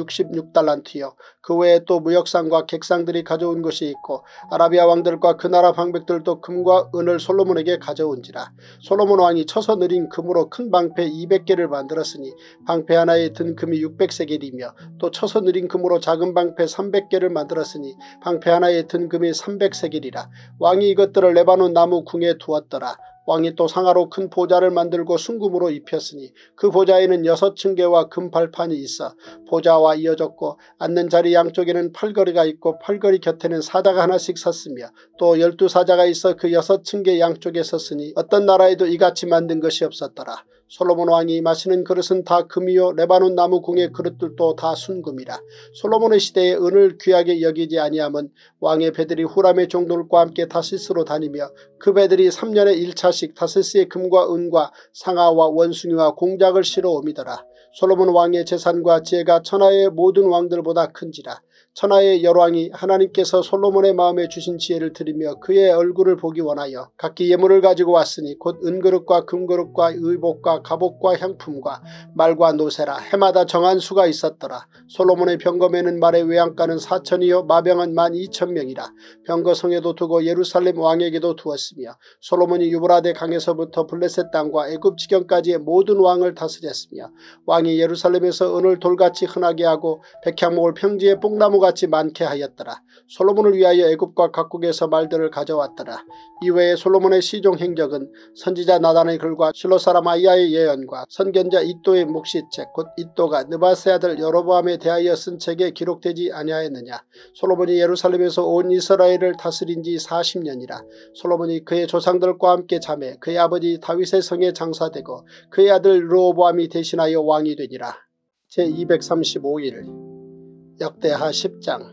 666달란트여 그 외에 또 무역상과 객상들이 가져온 것이 있고 아라비아 왕들과 그 나라 방백들도 금과 은을 솔로몬에게 가져온지라. 하였느니라. 솔로몬 왕이 쳐서 느린 금으로 큰 방패 200개를 만들었으니 방패 하나에 든 금이 600세겔이며 또 쳐서 느린 금으로 작은 방패 300개를 만들었으니 방패 하나에 든 금이 300세겔이라. 왕이 이것들을 레바논 나무 궁에 두었더라. 왕이 또 상하로 큰 보좌를 만들고 순금으로 입혔으니 그 보좌에는 6층계와 금 발판이 있어 보좌와 이어졌고 앉는 자리 양쪽에는 팔걸이가 있고 팔걸이 곁에는 사자가 하나씩 섰으며 또 12사자가 있어 그 6층계 양쪽에 섰으니 어떤 나라에도 이같이 만든 것이 없었더라. 솔로몬 왕이 마시는 그릇은 다 금이요 레바논 나무 궁의 그릇들도 다 순금이라. 솔로몬의 시대에 은을 귀하게 여기지 아니함은 왕의 배들이 후람의 종들과 함께 다시스로 다니며 그 배들이 3년에 1차씩 다시스의 금과 은과 상아와 원숭이와 공작을 실어 옴이더라. 솔로몬 왕의 재산과 지혜가 천하의 모든 왕들보다 큰지라. 천하의 열왕이 하나님께서 솔로몬의 마음에 주신 지혜를 드리며 그의 얼굴을 보기 원하여 각기 예물을 가지고 왔으니 곧 은그릇과 금그릇과 의복과 갑옷과 향품과 말과 노새라. 해마다 정한 수가 있었더라. 솔로몬의 병거매는 말의 외양간은 4천이요 마병은 12,000명이라. 병거성에도 두고 예루살렘 왕에게도 두었으며 솔로몬이 유브라데 강에서부터 블레셋 땅과 애굽 지경까지의 모든 왕을 다스렸으며 왕이 예루살렘에서 은을 돌같이 흔하게 하고 백향목을 평지에 뽕나무같이 많게 하였더라. 솔로몬을 위하여 애굽과 각국에서 말들을 가져왔더라. 이외에 솔로몬의 시종 행적은 선지자 나단의 글과 실로 사람 아이야의 예언과 선견자 이도의 묵시책 곧 이도가 느바세 아들 여로보암에 대하여 쓴 책에 기록되지 아니하였느냐. 솔로몬이 예루살렘에서 온 이스라엘을 다스린 지 40년이라. 솔로몬이 그의 조상들과 함께 자매 그의 아버지 다윗의 성에 장사되고 그의 아들 르호보암이 대신하여 왕이 되니라. 제235일 역대하 10장.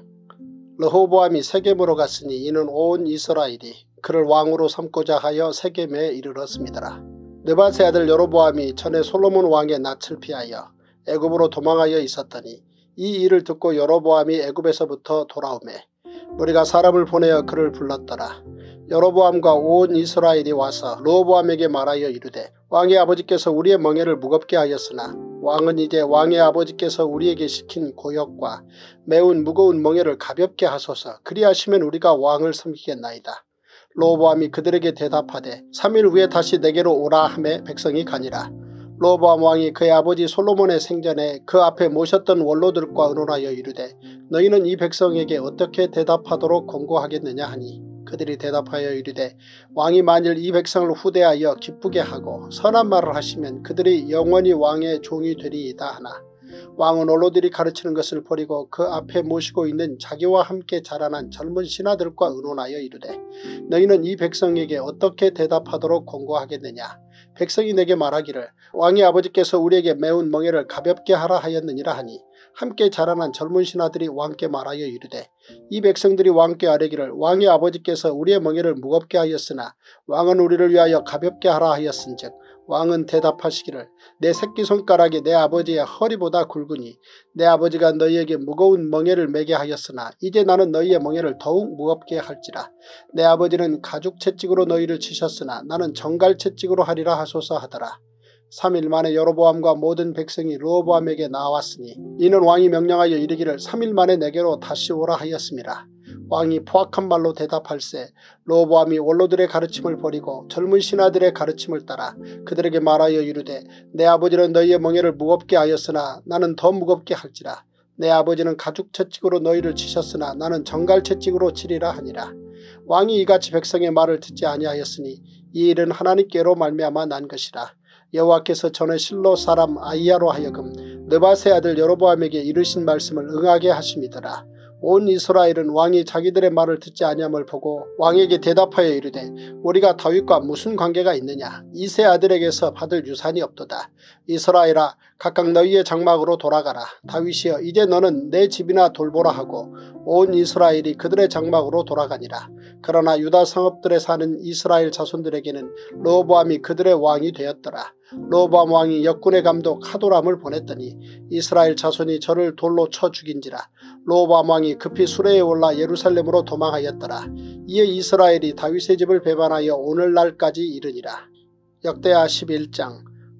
르호보암이 세겜으로 갔으니 이는 온 이스라엘이 그를 왕으로 삼고자 하여 세겜에 이르렀습니다. 느바세 아들 여로보암이 전에 솔로몬 왕의 낯을 피하여 애굽으로 도망하여 있었더니 이 일을 듣고 여로보암이 애굽에서부터 돌아오매 무리가 사람을 보내어 그를 불렀더라. 여로보암과 온 이스라엘이 와서 르호보암에게 말하여 이르되 왕의 아버지께서 우리의 멍에를 무겁게 하였으나 왕은 이제 왕의 아버지께서 우리에게 시킨 고역과 매운 무거운 멍에를 가볍게 하소서. 그리하시면 우리가 왕을 섬기겠나이다. 르호보암이 그들에게 대답하되 3일 후에 다시 내게로 오라 하매 백성이 가니라. 르호보암 왕이 그의 아버지 솔로몬의 생전에 그 앞에 모셨던 원로들과 의논하여 이르되 너희는 이 백성에게 어떻게 대답하도록 권고하겠느냐 하니 그들이 대답하여 이르되 왕이 만일 이 백성을 후대하여 기쁘게 하고 선한 말을 하시면 그들이 영원히 왕의 종이 되리이다 하나 왕은 원로들이 가르치는 것을 버리고 그 앞에 모시고 있는 자기와 함께 자라난 젊은 신하들과 의논하여 이르되 너희는 이 백성에게 어떻게 대답하도록 권고하겠느냐. 백성이 내게 말하기를 왕의 아버지께서 우리에게 매운 멍에를 가볍게 하라 하였느니라 하니 함께 자라난 젊은 신하들이 왕께 말하여 이르되 이 백성들이 왕께 아뢰기를 왕의 아버지께서 우리의 멍에를 무겁게 하였으나 왕은 우리를 위하여 가볍게 하라 하였은즉 왕은 대답하시기를 내 새끼손가락이 내 아버지의 허리보다 굵으니 내 아버지가 너희에게 무거운 멍에를 매게 하였으나 이제 나는 너희의 멍에를 더욱 무겁게 할지라. 내 아버지는 가죽 채찍으로 너희를 치셨으나 나는 정갈 채찍으로 하리라 하소서 하더라. 3일 만에 여로보암과 모든 백성이 르호보암에게 나왔으니 이는 왕이 명령하여 이르기를 3일 만에 내게로 다시 오라 하였습니다. 왕이 포악한 말로 대답할세 르호보암이 원로들의 가르침을 버리고 젊은 신하들의 가르침을 따라 그들에게 말하여 이르되 내 아버지는 너희의 멍에를 무겁게 하였으나 나는 더 무겁게 할지라. 내 아버지는 가죽 채찍으로 너희를 치셨으나 나는 정갈 채찍으로 치리라 하니라. 왕이 이같이 백성의 말을 듣지 아니하였으니 이 일은 하나님께로 말미암아 난 것이라. 여호와께서 전에 실로 사람 아이야로 하여금 느바세 아들 여로보암에게 이르신 말씀을 응하게 하심이더라. 온 이스라엘은 왕이 자기들의 말을 듣지 아니함을 보고 왕에게 대답하여 이르되 우리가 다윗과 무슨 관계가 있느냐. 이세 아들에게서 받을 유산이 없도다. 이스라엘아 각각 너희의 장막으로 돌아가라. 다윗이여 이제 너는 내 집이나 돌보라 하고 온 이스라엘이 그들의 장막으로 돌아가니라. 그러나 유다 성읍들에 사는 이스라엘 자손들에게는 르호보암이 그들의 왕이 되었더라. 르호보암 왕이 역군의 감독 하도람을 보냈더니 이스라엘 자손이 저를 돌로 쳐 죽인지라. 르호보암 왕이 급히 수레에 올라 예루살렘으로 도망하였더라. 이에 이스라엘이 다윗의 집을 배반하여 오늘날까지 이르니라. 역대하 11장.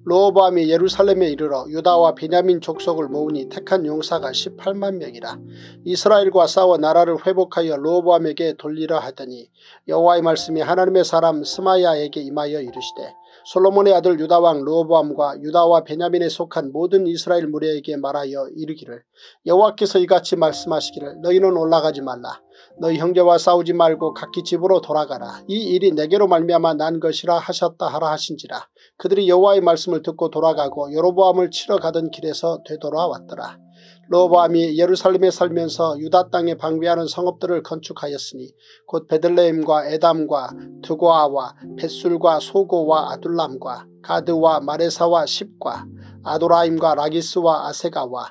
르호보암이 예루살렘에 이르러 유다와 베냐민 족속을 모으니 택한 용사가 18만 명이라. 이스라엘과 싸워 나라를 회복하여 르호보암에게 돌리려 하더니 여호와의 말씀이 하나님의 사람 스마야에게 임하여 이르시되 솔로몬의 아들 유다왕 르호보암과 유다와 베냐민에 속한 모든 이스라엘 무리에게 말하여 이르기를 여호와께서 이같이 말씀하시기를 너희는 올라가지 말라. 너희 형제와 싸우지 말고 각기 집으로 돌아가라. 이 일이 내게로 말미암아 난 것이라 하셨다 하라 하신지라. 그들이 여호와의 말씀을 듣고 돌아가고 여로보암을 치러 가던 길에서 되돌아왔더라. 르호보암이 예루살렘에 살면서 유다 땅에 방비하는 성읍들을 건축하였으니 곧 베들레헴과 에담과 드고아와 벳술과 소고와 아둘람과 가드와 마레사와 십과 아도라임과 라기스와 아세가와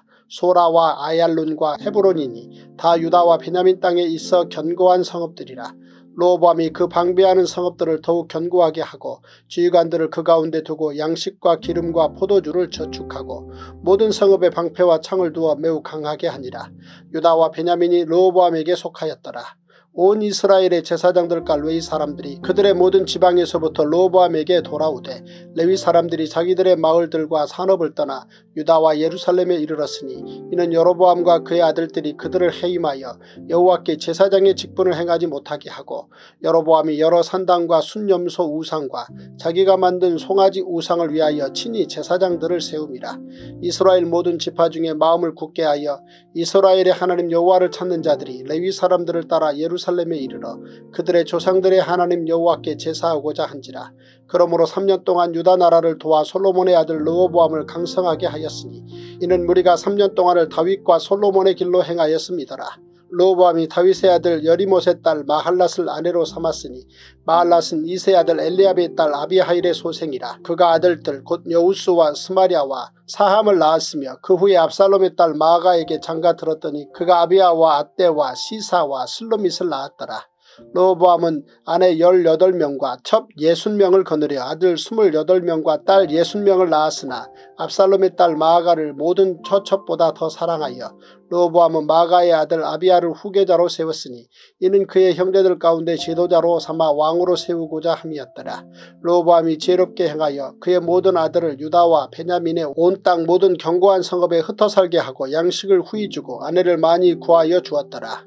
소라와 아얄룬과 헤브론이니 다 유다와 베냐민 땅에 있어 견고한 성읍들이라. 르호보암이 그 방비하는 성읍들을 더욱 견고하게 하고 지휘관들을 그 가운데 두고 양식과 기름과 포도주를 저축하고 모든 성읍에 방패와 창을 두어 매우 강하게 하니라. 유다와 베냐민이 르호보암에게 속하였더라. 온 이스라엘의 제사장들과 레위 사람들이 그들의 모든 지방에서부터 르호보암에게 돌아오되 레위 사람들이 자기들의 마을들과 산업을 떠나 유다와 예루살렘에 이르렀으니 이는 여로보암과 그의 아들들이 그들을 해임하여 여호와께 제사장의 직분을 행하지 못하게 하고 여로보암이 여러 산당과 순염소 우상과 자기가 만든 송아지 우상을 위하여 친히 제사장들을 세움이라. 이스라엘 모든 지파 중에 마음을 굳게 하여 이스라엘의 하나님 여호와를 찾는 자들이 레위 사람들을 따라 예루살렘에 이르러 그들의 조상들의 하나님 여호와께 제사하고자 한지라. 그러므로 3년 동안 유다 나라를 도와 솔로몬의 아들 르호보암을 강성하게 하였으니 이는 무리가 3년 동안을 다윗과 솔로몬의 길로 행하였음이더라. 르호보암이 다윗의 아들 여리못의 딸 마할랏을 아내로 삼았으니 마할랏은 이세 아들 엘리압의 딸 아비하일의 소생이라. 그가 아들들 곧 여우스와 스마랴와 사함을 낳았으며 그 후에 압살롬의 딸 마아가에게 장가 들었더니 그가 아비아와 아떼와 시사와 슬로밋을 낳았더라. 르호보암은 아내 18명과 첩 60명을 거느려 아들 28명과 딸 60명을 낳았으나 압살롬의 딸 마아가를 모든 처첩보다 더 사랑하여 르호보암은 마아가의 아들 아비아를 후계자로 세웠으니 이는 그의 형제들 가운데 지도자로 삼아 왕으로 세우고자 함이었더라. 르호보암이 지혜롭게 행하여 그의 모든 아들을 유다와 베냐민의 온 땅 모든 견고한 성읍에 흩어 살게 하고 양식을 후히 주고 아내를 많이 구하여 주었더라.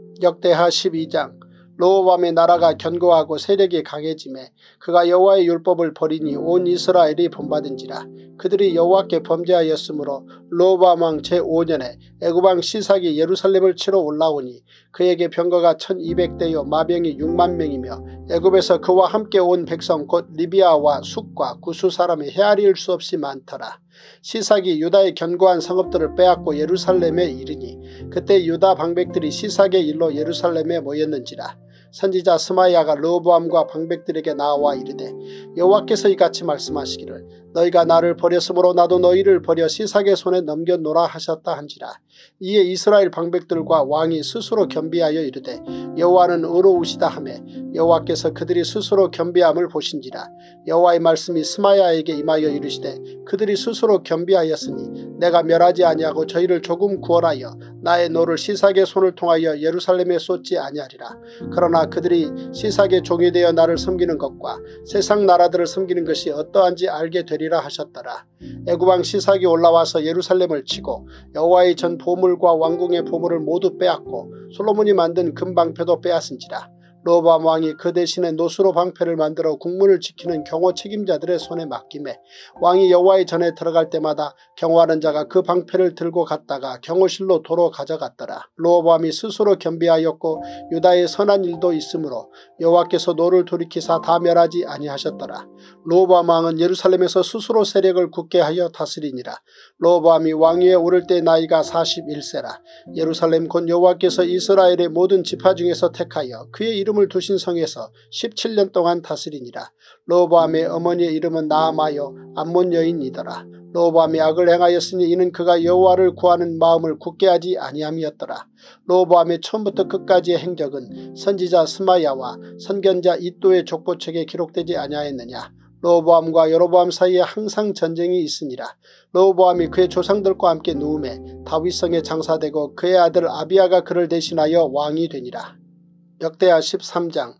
역대하 12장. 르호보암의 나라가 견고하고 세력이 강해지매 그가 여호와의 율법을 버리니 온 이스라엘이 본받은지라. 그들이 여호와께 범죄하였으므로 르호보암 왕 제5년에 애굽 왕 시삭이 예루살렘을 치러 올라오니 그에게 병거가 1200대요 마병이 6만 명이며 애굽에서 그와 함께 온 백성 곧 리비아와 숫과 구수 사람이 헤아릴 수 없이 많더라. 시삭이 유다의 견고한 성읍들을 빼앗고 예루살렘에 이르니 그때 유다 방백들이 시삭의 일로 예루살렘에 모였는지라. 선지자 스마야가 르호보암과 방백들에게 나와 이르되 여호와께서 이같이 말씀하시기를 너희가 나를 버렸으므로 나도 너희를 버려 시삭의 손에 넘겨놓으라 하셨다 한지라. 이에 이스라엘 방백들과 왕이 스스로 겸비하여 이르되 여호와는 의로우시다 하며 여호와께서 그들이 스스로 겸비함을 보신지라. 여호와의 말씀이 스마야에게 임하여 이르시되 그들이 스스로 겸비하였으니 내가 멸하지 아니하고 저희를 조금 구원하여 나의 노를 시삭의 손을 통하여 예루살렘에 쏟지 아니하리라. 그러나 그들이 시삭의 종이 되어 나를 섬기는 것과 세상 나라들을 섬기는 것이 어떠한지 알게 되리라 하셨더라. 애굽 왕 시삭이 올라와서 예루살렘을 치고 여호와의 전 보물과 왕궁의 보물을 모두 빼앗고 솔로몬이 만든 금방패도 빼앗은지라. 르호보암 왕이 그 대신에 노수로 방패를 만들어 국문을 지키는 경호 책임자들의 손에 맡기매 왕이 여호와의 전에 들어갈 때마다 경호하는 자가 그 방패를 들고 갔다가 경호실로 도로 가져갔더라. 르호보암이 스스로 겸비하였고 유다의 선한 일도 있으므로 여호와께서 노를 돌이키사 다 멸하지 아니하셨더라. 르호보암 왕은 예루살렘에서 스스로 세력을 굳게 하여 다스리니라. 르호보암이 왕위에 오를 때 나이가 41세라. 예루살렘 곧 여호와께서 이스라엘의 모든 지파 중에서 택하여 그의 이름을 두신 성에서 17년 동안 다스리니라. 르호보암의 어머니의 이름은 나아마요 암몬 여인이더라. 르호보암이 악을 행하였으니 이는 그가 여호와를 구하는 마음을 굳게 하지 아니함이었더라. 르호보암의 처음부터 끝까지의 행적은 선지자 스마야와 선견자 이도의 족보책에 기록되지 아니하였느냐. 르호보암과 여로보암 사이에 항상 전쟁이 있으니라. 르호보암이 그의 조상들과 함께 누움에 다윗성에 장사되고 그의 아들 아비아가 그를 대신하여 왕이 되니라. 역대하 13장.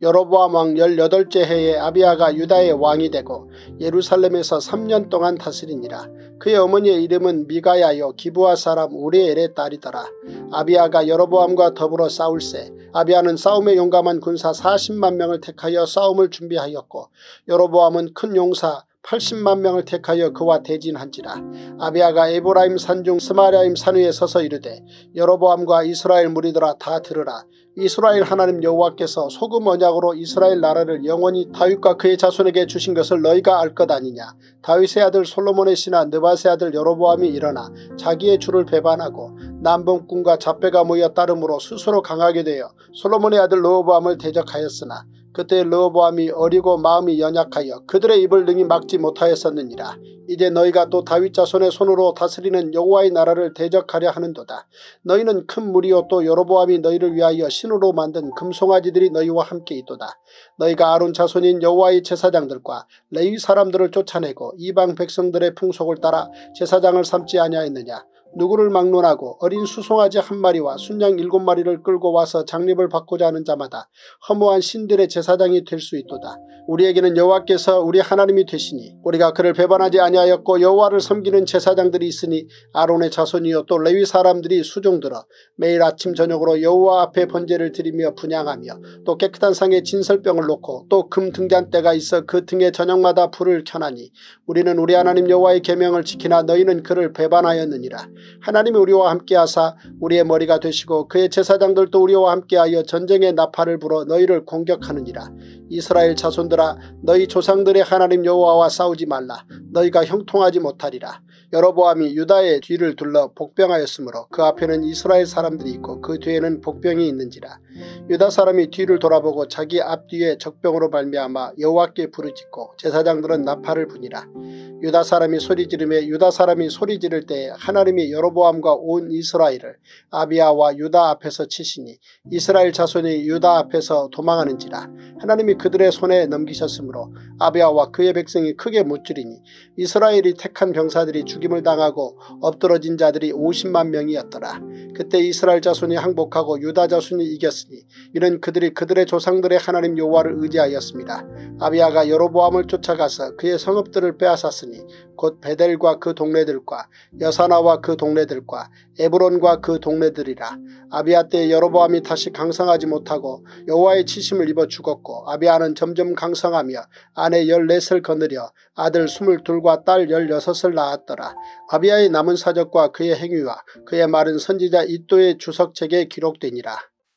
여로보암 왕 18째 해에 아비야가 유다의 왕이 되고 예루살렘에서 3년 동안 다스리니라. 그의 어머니의 이름은 미가야요 기브아 사람 우리엘의 딸이더라. 아비야가 여로보암과 더불어 싸울세 아비야는 싸움에 용감한 군사 40만 명을 택하여 싸움을 준비하였고 여로보암은 큰 용사 80만 명을 택하여 그와 대진한지라. 아비야가 에브라임 산중 스마랴임 산 위에 서서 이르되 여로보암과 이스라엘 무리들아 다 들으라. 이스라엘 하나님 여호와께서 소금 언약으로 이스라엘 나라를 영원히 다윗과 그의 자손에게 주신 것을 너희가 알 것 아니냐. 다윗의 아들 솔로몬의 신하 느밧의 아들 여로보암이 일어나 자기의 주를 배반하고 남봉꾼과 잡배가 모여 따름으로 스스로 강하게 되어 솔로몬의 아들 르호보암을 대적하였으나 그때 르호보암이 어리고 마음이 연약하여 그들의 입을 능히 막지 못하였었느니라. 이제 너희가 또 다윗 자손의 손으로 다스리는 여호와의 나라를 대적하려 하는도다. 너희는 큰 무리요 또 여로보암이 너희를 위하여 신으로 만든 금송아지들이 너희와 함께 있도다. 너희가 아론 자손인 여호와의 제사장들과 레위 사람들을 쫓아내고 이방 백성들의 풍속을 따라 제사장을 삼지 아니하였느냐. 누구를 막론하고 어린 수송아지 1마리와 순양 7마리를 끌고 와서 장립을 받고자 하는 자마다 허무한 신들의 제사장이 될 수 있도다. 우리에게는 여호와께서 우리 하나님이 되시니 우리가 그를 배반하지 아니하였고 여호와를 섬기는 제사장들이 있으니 아론의 자손이요 또 레위 사람들이 수종들어 매일 아침 저녁으로 여호와 앞에 번제를 드리며 분향하며 또 깨끗한 상에 진설병을 놓고 또 금 등잔대가 있어 그 등에 저녁마다 불을 켜나니 우리는 우리 하나님 여호와의 계명을 지키나 너희는 그를 배반하였느니라. 하나님이 우리와 함께하사 우리의 머리가 되시고 그의 제사장들도 우리와 함께하여 전쟁의 나팔을 불어 너희를 공격하느니라. 이스라엘 자손들아 너희 조상들의 하나님 여호와와 싸우지 말라. 너희가 형통하지 못하리라. 여로보암이 유다의 뒤를 둘러 복병하였으므로 그 앞에는 이스라엘 사람들이 있고 그 뒤에는 복병이 있는지라. 유다 사람이 뒤를 돌아보고 자기 앞뒤에 적병으로 발미암아 여호와께 부르짖고 제사장들은 나팔을 부니라. 유다 사람이 소리 지르매 유다 사람이 소리 지를 때에 하나님이 여로보암과 온 이스라엘을 아비야와 유다 앞에서 치시니 이스라엘 자손이 유다 앞에서 도망하는지라. 하나님이 그들의 손에 넘기셨으므로 아비야와 그의 백성이 크게 무찌르니 이스라엘이 택한 병사들이 죽임을 당하고 엎드러진 자들이 50만 명이었더라. 그때 이스라엘 자손이 항복하고 유다 자손이 이겼으니 이는 그들이 그들의 조상들의 하나님 여호와를 의지하였습니다. 아비야가 여로보암을 쫓아가서 그의 성읍들을 빼앗았으니 곧 베델과 그 동네들과 여사나와 그 동네들과 에브론과 그 동네들이라. 아비야 때 여로보암이 다시 강성하지 못하고 여호와의 치심을 입어 죽었고 아비야는 점점 강성하며 아내 14을 거느려 아들 22과 딸 16을 낳았더라. 아비야의 남은 사적과 그의 행위와 그의 말은 선지자 이도의 주석책에 기록되니라.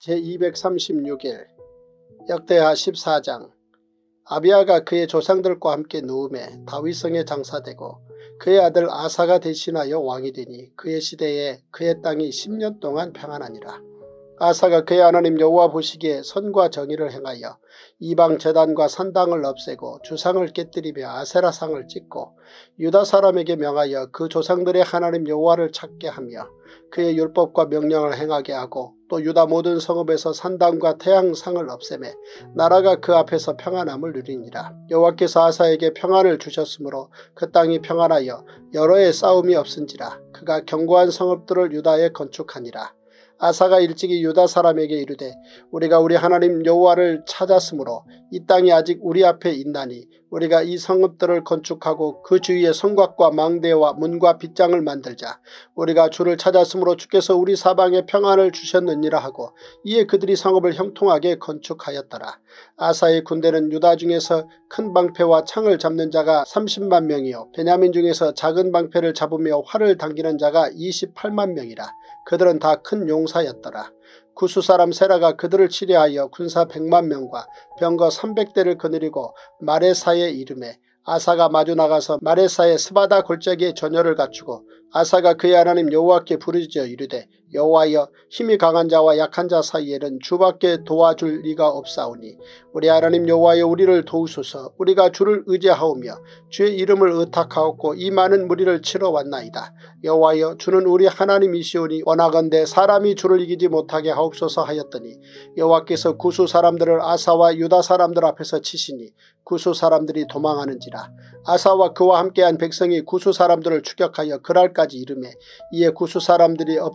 제236일 역대하 14장. 아비야가 그의 조상들과 함께 누움에 다윗성에 장사되고 그의 아들 아사가 대신하여 왕이 되니 그의 시대에 그의 땅이 10년 동안 평안하니라. 아사가 그의 하나님 여호와 보시기에 선과 정의를 행하여 이방 제단과 산당을 없애고 주상을 깨뜨리며 아세라상을 찍고 유다 사람에게 명하여 그 조상들의 하나님 여호와를 찾게 하며 그의 율법과 명령을 행하게 하고 또 유다 모든 성읍에서 산당과 태양상을 없애매 나라가 그 앞에서 평안함을 누리니라. 여호와께서 아사에게 평안을 주셨으므로 그 땅이 평안하여 여러 해 싸움이 없은지라. 그가 견고한 성읍들을 유다에 건축하니라. 아사가 일찍이 유다 사람에게 이르되 우리가 우리 하나님 여호와를 찾았으므로 이 땅이 아직 우리 앞에 있나니 우리가 이 성읍들을 건축하고 그 주위에 성곽과 망대와 문과 빗장을 만들자. 우리가 주를 찾았으므로 주께서 우리 사방에 평안을 주셨느니라 하고 이에 그들이 성읍을 형통하게 건축하였더라. 아사의 군대는 유다 중에서 큰 방패와 창을 잡는 자가 30만 명이요 베냐민 중에서 작은 방패를 잡으며 활을 당기는 자가 28만 명이라. 그들은 다 큰 용사였더라. 구수 사람 세라가 그들을 치려하여 군사 100만 명과 병거 300대를 거느리고 마레사에 이르매 아사가 마주 나가서 마레사의 스바다 골짜기에 전열을 갖추고 아사가 그의 하나님 여호와께 부르짖어 이르되 여호와여 힘이 강한 자와 약한 자 사이에는 주밖에 도와줄 리가 없사오니 우리 하나님 여호와여 우리를 도우소서. 우리가 주를 의지하오며 주의 이름을 의탁하옵고 이 많은 무리를 치러 왔나이다. 여호와여 주는 우리 하나님이시오니 원하건대 사람이 주를 이기지 못하게 하옵소서 하였더니 여호와께서 구수 사람들을 아사와 유다 사람들 앞에서 치시니 구수 사람들이 도망하는지라. 아사와 그와 함께한 백성이 구수 사람들을 추격하여 그랄까지 이르매 이에 구수 사람들이 엎드러지고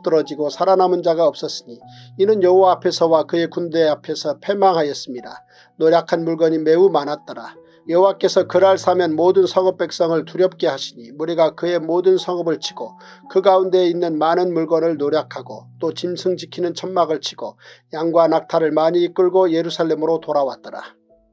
당하고 살아남은 자가 없었으니 이는 여호와 앞에서와 그의 군대 앞에서 패망하였습니다. 노략한 물건이 매우 많았더라. 여호와께서 그날 사면 모든 성읍 백성을 두렵게 하시니 무리가 그의 모든 성읍을 치고 그 가운데에 있는 많은 물건을 노략하고 또 짐승 지키는 천막을 치고 양과 낙타를 많이 이끌고 예루살렘으로 돌아왔더라.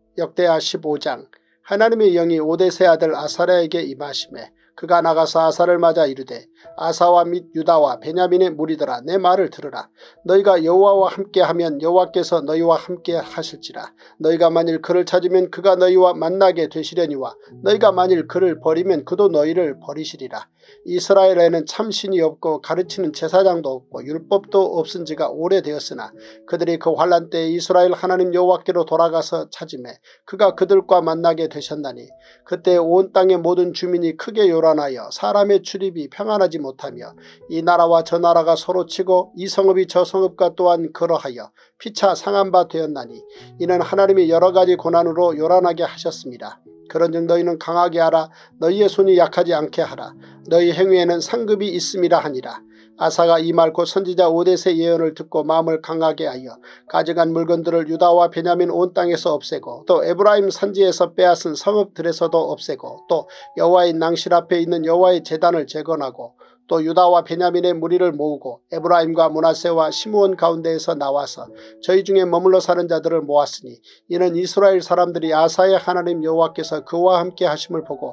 역대하 15장. 하나님의 영이 오뎃의 아들 아사랴에게 임하시매 그가 나가서 아사를 맞아 이르되 아사와 및 유다와 베냐민의 무리들아 내 말을 들으라. 너희가 여호와와 함께하면 여호와께서 너희와 함께 하실지라. 너희가 만일 그를 찾으면 그가 너희와 만나게 되시려니와 너희가 만일 그를 버리면 그도 너희를 버리시리라. 이스라엘에는 참신이 없고 가르치는 제사장도 없고 율법도 없은 지가 오래되었으나 그들이 그 환난 때에 이스라엘 하나님 여호와께로 돌아가서 찾으매 그가 그들과 만나게 되셨나니 그때 온 땅의 모든 주민이 크게 요란하여 사람의 출입이 평안하지 못하며 이 나라와 저 나라가 서로 치고 이 성읍이 저 성읍과 또한 그러하여 피차 상한 바 되었나니 이는 하나님이 여러가지 고난으로 요란하게 하셨습니다. 그런즉 너희는 강하게 하라. 너희의 손이 약하지 않게 하라. 너희 행위에는 상급이 있음이라 하니라. 아사가 이 말 곧 선지자 오뎃의 예언을 듣고 마음을 강하게 하여 가져간 물건들을 유다와 베냐민 온 땅에서 없애고 또 에브라임 산지에서 빼앗은 성읍들에서도 없애고 또 여호와의 낭실 앞에 있는 여호와의 제단을 재건하고 또 유다와 베냐민의 무리를 모으고 에브라임과 므낫세와 시므온 가운데에서 나와서 저희 중에 머물러 사는 자들을 모았으니 이는 이스라엘 사람들이 아사의 하나님 여호와께서 그와 함께 하심을 보고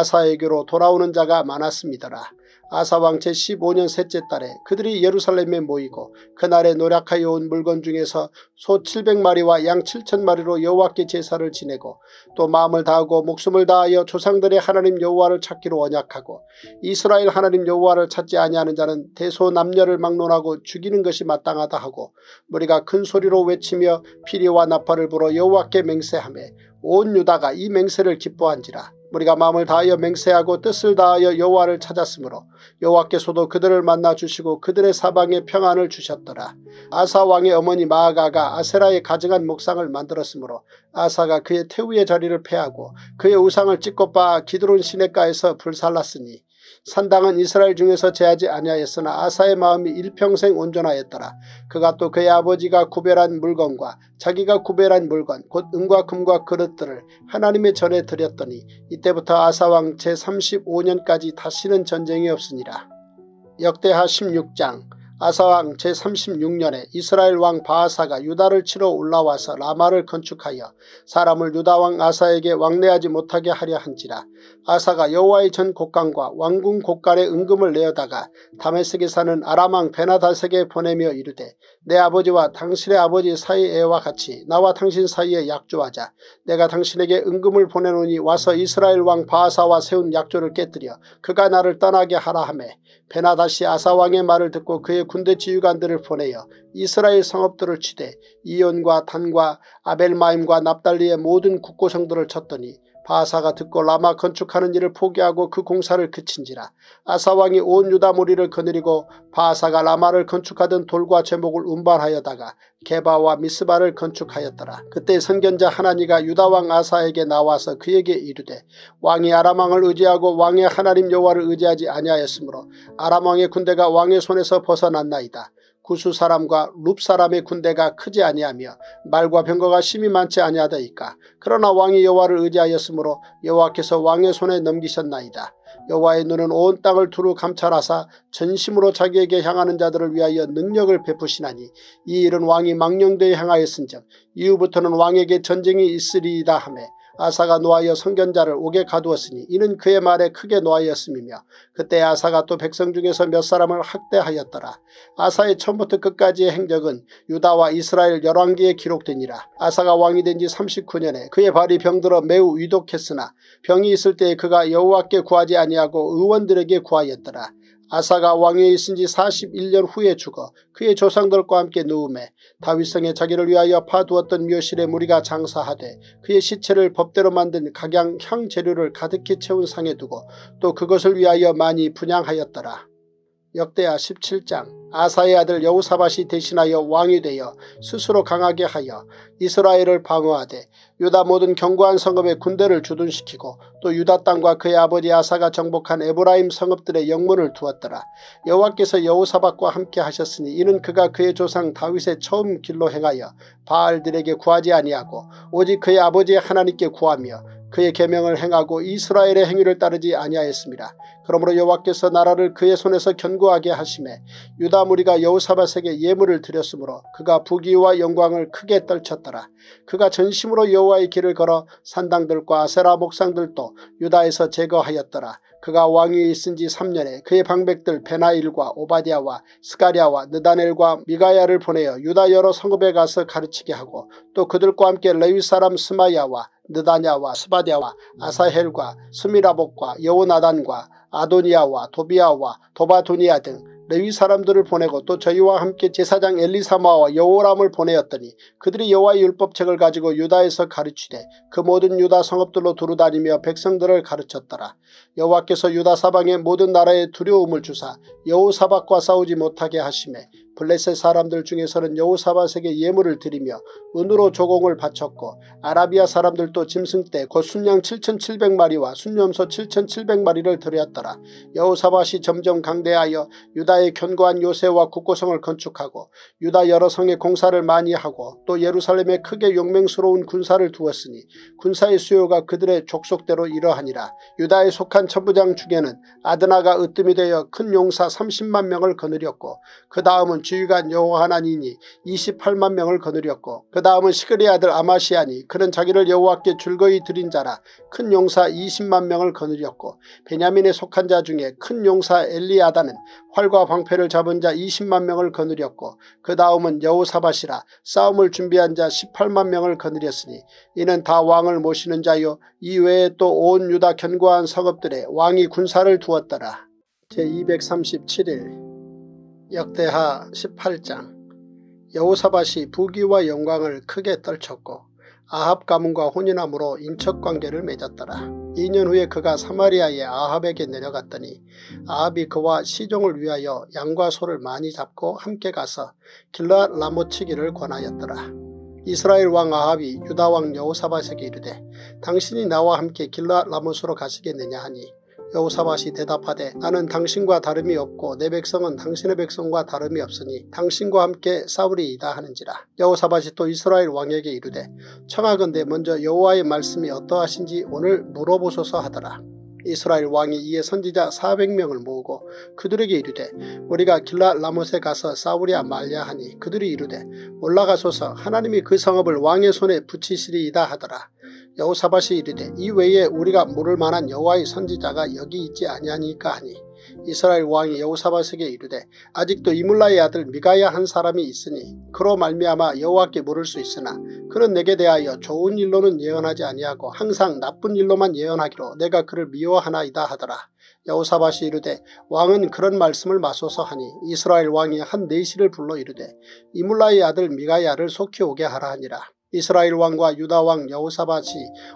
아사에게로 돌아오는 자가 많았습니다라. 아사왕 제15년 셋째 달에 그들이 예루살렘에 모이고 그날에 노략하여 온 물건 중에서 소 700마리와 양 7,000마리로 여호와께 제사를 지내고 또 마음을 다하고 목숨을 다하여 조상들의 하나님 여호와를 찾기로 언약하고 이스라엘 하나님 여호와를 찾지 아니하는 자는 대소남녀를 막론하고 죽이는 것이 마땅하다 하고 무리가 큰 소리로 외치며 피리와 나팔을 불어 여호와께 맹세하매 온 유다가 이 맹세를 기뻐한지라. 우리가 마음을 다하여 맹세하고 뜻을 다하여 여호와를 찾았으므로 여호와께서도 그들을 만나 주시고 그들의 사방에 평안을 주셨더라. 아사 왕의 어머니 마아가가 아세라의 가증한 목상을 만들었으므로 아사가 그의 태우의 자리를 패하고 그의 우상을 찢고 빻아 기드론 시냇가에서 불살랐으니 산당은 이스라엘 중에서 제하지 아니하였으나 아사의 마음이 일평생 온전하였더라. 그가 또 그의 아버지가 구별한 물건과 자기가 구별한 물건 곧 은과 금과 그릇들을 하나님의 전에 드렸더니 이때부터 아사왕 제35년까지 다시는 전쟁이 없으니라. 역대하 16장. 아사왕 제36년에 이스라엘 왕 바아사가 유다를 치러 올라와서 라마를 건축하여 사람을 유다왕 아사에게 왕래하지 못하게 하려 한지라. 아사가 여호와의 전 곡간과 왕궁 곡간에 은금을 내어다가 다메섹에 사는 아람왕 베나다색에 보내며 이르되 내 아버지와 당신의 아버지 사이에와 같이 나와 당신 사이에 약조하자. 내가 당신에게 은금을 보내노니 와서 이스라엘 왕 바아사와 세운 약조를 깨뜨려 그가 나를 떠나게 하라 하매 베나다시 아사왕의 말을 듣고 그의 군대 지휘관들을 보내어 이스라엘 성읍들을 치되 이온과 단과 아벨마임과 납달리의 모든 국고성들을 쳤더니 바아사가 듣고 라마 건축하는 일을 포기하고 그 공사를 그친지라. 아사왕이 온 유다 무리를 거느리고 바아사가 라마를 건축하던 돌과 제목을 운반하여다가 게바와 미스바를 건축하였더라. 그때 선견자 하나니가 유다왕 아사에게 나와서 그에게 이르되 왕이 아람왕을 의지하고 왕의 하나님 여호와를 의지하지 아니하였으므로 아람왕의 군대가 왕의 손에서 벗어났나이다. 구수 사람과 룹 사람의 군대가 크지 아니하며 말과 병거가 심히 많지 아니하다이까. 그러나 왕이 여호와를 의지하였으므로 여호와께서 왕의 손에 넘기셨나이다. 여호와의 눈은 온 땅을 두루 감찰하사 전심으로 자기에게 향하는 자들을 위하여 능력을 베푸시나니 이 일은 왕이 망령되이 행하였은즉 이후부터는 왕에게 전쟁이 있으리이다 하매 아사가 노하여 선견자를 옥에 가두었으니 이는 그의 말에 크게 노하였음이며 그때 아사가 또 백성 중에서 몇 사람을 학대하였더라. 아사의 처음부터 끝까지의 행적은 유다와 이스라엘 열왕기에 기록되니라. 아사가 왕이 된 지 39년에 그의 발이 병들어 매우 위독했으나 병이 있을 때에 그가 여호와께 구하지 아니하고 의원들에게 구하였더라. 아사가 왕위에 있은 지 41년 후에 죽어 그의 조상들과 함께 누우매 다윗성에 자기를 위하여 파두었던 묘실에 무리가 장사하되 그의 시체를 법대로 만든 각양 향 재료를 가득히 채운 상에 두고 또 그것을 위하여 많이 분향하였더라. 역대하 17장. 아사의 아들 여호사밧이 대신하여 왕이 되어 스스로 강하게 하여 이스라엘을 방어하되 유다 모든 견고한 성읍에 군대를 주둔시키고 또 유다 땅과 그의 아버지 아사가 정복한 에브라임 성읍들의 영문을 두었더라. 여호와께서 여호사밧과 함께 하셨으니 이는 그가 그의 조상 다윗의 처음 길로 행하여 바알들에게 구하지 아니하고 오직 그의 아버지의 하나님께 구하며 그의 계명을 행하고 이스라엘의 행위를 따르지 아니하였습니다. 그러므로 여호와께서 나라를 그의 손에서 견고하게 하시매 유다 무리가 여호사밧에게 예물을 드렸으므로 그가 부귀와 영광을 크게 떨쳤더라. 그가 전심으로 여호와의 길을 걸어 산당들과 아세라 목상들도 유다에서 제거하였더라. 그가 왕위에 있은 지 3년에 그의 방백들 베나일과 오바댜와 스가랴와 느다넬과 미가야를 보내어 유다 여러 성읍에 가서 가르치게 하고 또 그들과 함께 레위 사람 스마야와 느다냐와 스바랴와 아사헬과 스미라복과 여호나단과 아도니아와 도비아와 도바도니아 등 레위 사람들을 보내고 또 저희와 함께 제사장 엘리사마와 여호람을 보내었더니 그들이 여호와의 율법책을 가지고 유다에서 가르치되 그 모든 유다 성읍들로 두루다니며 백성들을 가르쳤더라. 여호와께서 유다 사방의 모든 나라에 두려움을 주사 여호사밧과 싸우지 못하게 하시매 블레셋 사람들 중에서는 여호사밧에게 예물을 드리며 은으로 조공을 바쳤고 아라비아 사람들도 짐승떼 곧 순양 7,700마리와 순염소 7,700마리를 드렸더라. 여호사밧이 점점 강대하여 유다의 견고한 요새와 국고성을 건축하고 유다 여러 성에 공사를 많이 하고 또 예루살렘에 크게 용맹스러운 군사를 두었으니 군사의 수요가 그들의 족속대로 이러하니라. 유다에 속한 천부장 중에는 아드나가 으뜸이 되어 큰 용사 30만 명을 거느렸고 그 다음은 지휘관 여호하나니니 28만 명을 거느렸고 그 다음은 시그리의 아들 아마시아니 그는 자기를 여호와께 줄거이 드린 자라 큰 용사 20만 명을 거느렸고 베냐민에 속한 자 중에 큰 용사 엘리아다는 활과 방패를 잡은 자 20만 명을 거느렸고 그 다음은 여호사밧이라 싸움을 준비한 자 18만 명을 거느렸으니 이는 다 왕을 모시는 자요 이 외에 또 온 유다 견고한 성읍들에 왕이 군사를 두었더라. 제237일 역대하 18장. 여호사밧이 부귀와 영광을 크게 떨쳤고 아합 가문과 혼인함으로 인척관계를 맺었더라. 2년 후에 그가 사마리아의 아합에게 내려갔더니 아합이 그와 시종을 위하여 양과 소를 많이 잡고 함께 가서 길르앗 라모치기를 권하였더라. 이스라엘 왕 아합이 유다 왕 여호사밧에게 이르되 당신이 나와 함께 길르앗 라못으로 가시겠느냐 하니 여호사밧이 대답하되 나는 당신과 다름이 없고 내 백성은 당신의 백성과 다름이 없으니 당신과 함께 싸우리이다 하는지라. 여호사밧이 또 이스라엘 왕에게 이르되 청하건대 먼저 여호와의 말씀이 어떠하신지 오늘 물어보소서 하더라. 이스라엘 왕이 이에 선지자 400명을 모으고 그들에게 이르되 우리가 길르앗 라못에 가서 싸우랴 말랴 하니 그들이 이르되 올라가소서 하나님이 그 성읍을 왕의 손에 붙이시리이다 하더라. 여호사밧이 이르되 이 외에 우리가 물을 만한 여호와의 선지자가 여기 있지 아니하니까 하니 이스라엘 왕이 여호사밧에게 이르되 아직도 이물라의 아들 미가야 한 사람이 있으니 그로 말미암아 여호와께 물을 수 있으나 그는 내게 대하여 좋은 일로는 예언하지 아니하고 항상 나쁜 일로만 예언하기로 내가 그를 미워하나이다 하더라. 여호사밧이 이르되 왕은 그런 말씀을 마소서 하니 이스라엘 왕이 한 내시를 불러 이르되 이물라의 아들 미가야를 속히 오게 하라 하니라. 이스라엘 왕과 유다 왕 여호사밧이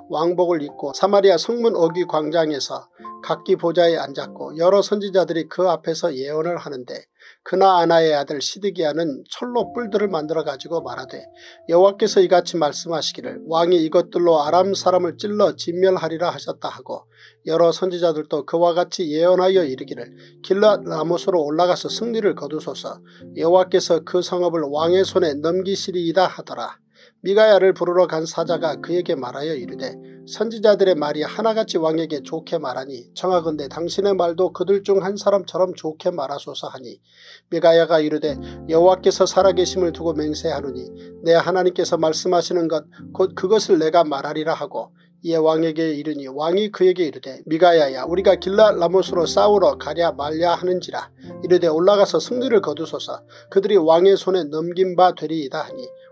왕복을 입고 사마리아 성문 어귀 광장에서 각기 보좌에 앉았고 여러 선지자들이 그 앞에서 예언을 하는데 그나아나의 아들 시드기야는 철로 뿔들을 만들어 가지고 말하되 여호와께서 이같이 말씀하시기를 왕이 이것들로 아람 사람을 찔러 진멸하리라 하셨다 하고 여러 선지자들도 그와 같이 예언하여 이르기를 길르앗 라못으로 올라가서 승리를 거두소서 여호와께서 그 성읍을 왕의 손에 넘기시리이다 하더라. 미가야를 부르러 간 사자가 그에게 말하여 이르되 선지자들의 말이 하나같이 왕에게 좋게 말하니 청하건대 당신의 말도 그들 중 한 사람처럼 좋게 말하소서 하니 미가야가 이르되 여호와께서 살아계심을 두고 맹세하노니 내 하나님께서 말씀하시는 것 곧 그것을 내가 말하리라 하고 이에 왕에게 이르니 왕이 그에게 이르되 미가야야 우리가 길르앗 라못으로 싸우러 가랴 말랴 하는지라. 이르되 올라가서 승리를 거두소서 그들이 왕의 손에 넘긴 바 되리이다 하니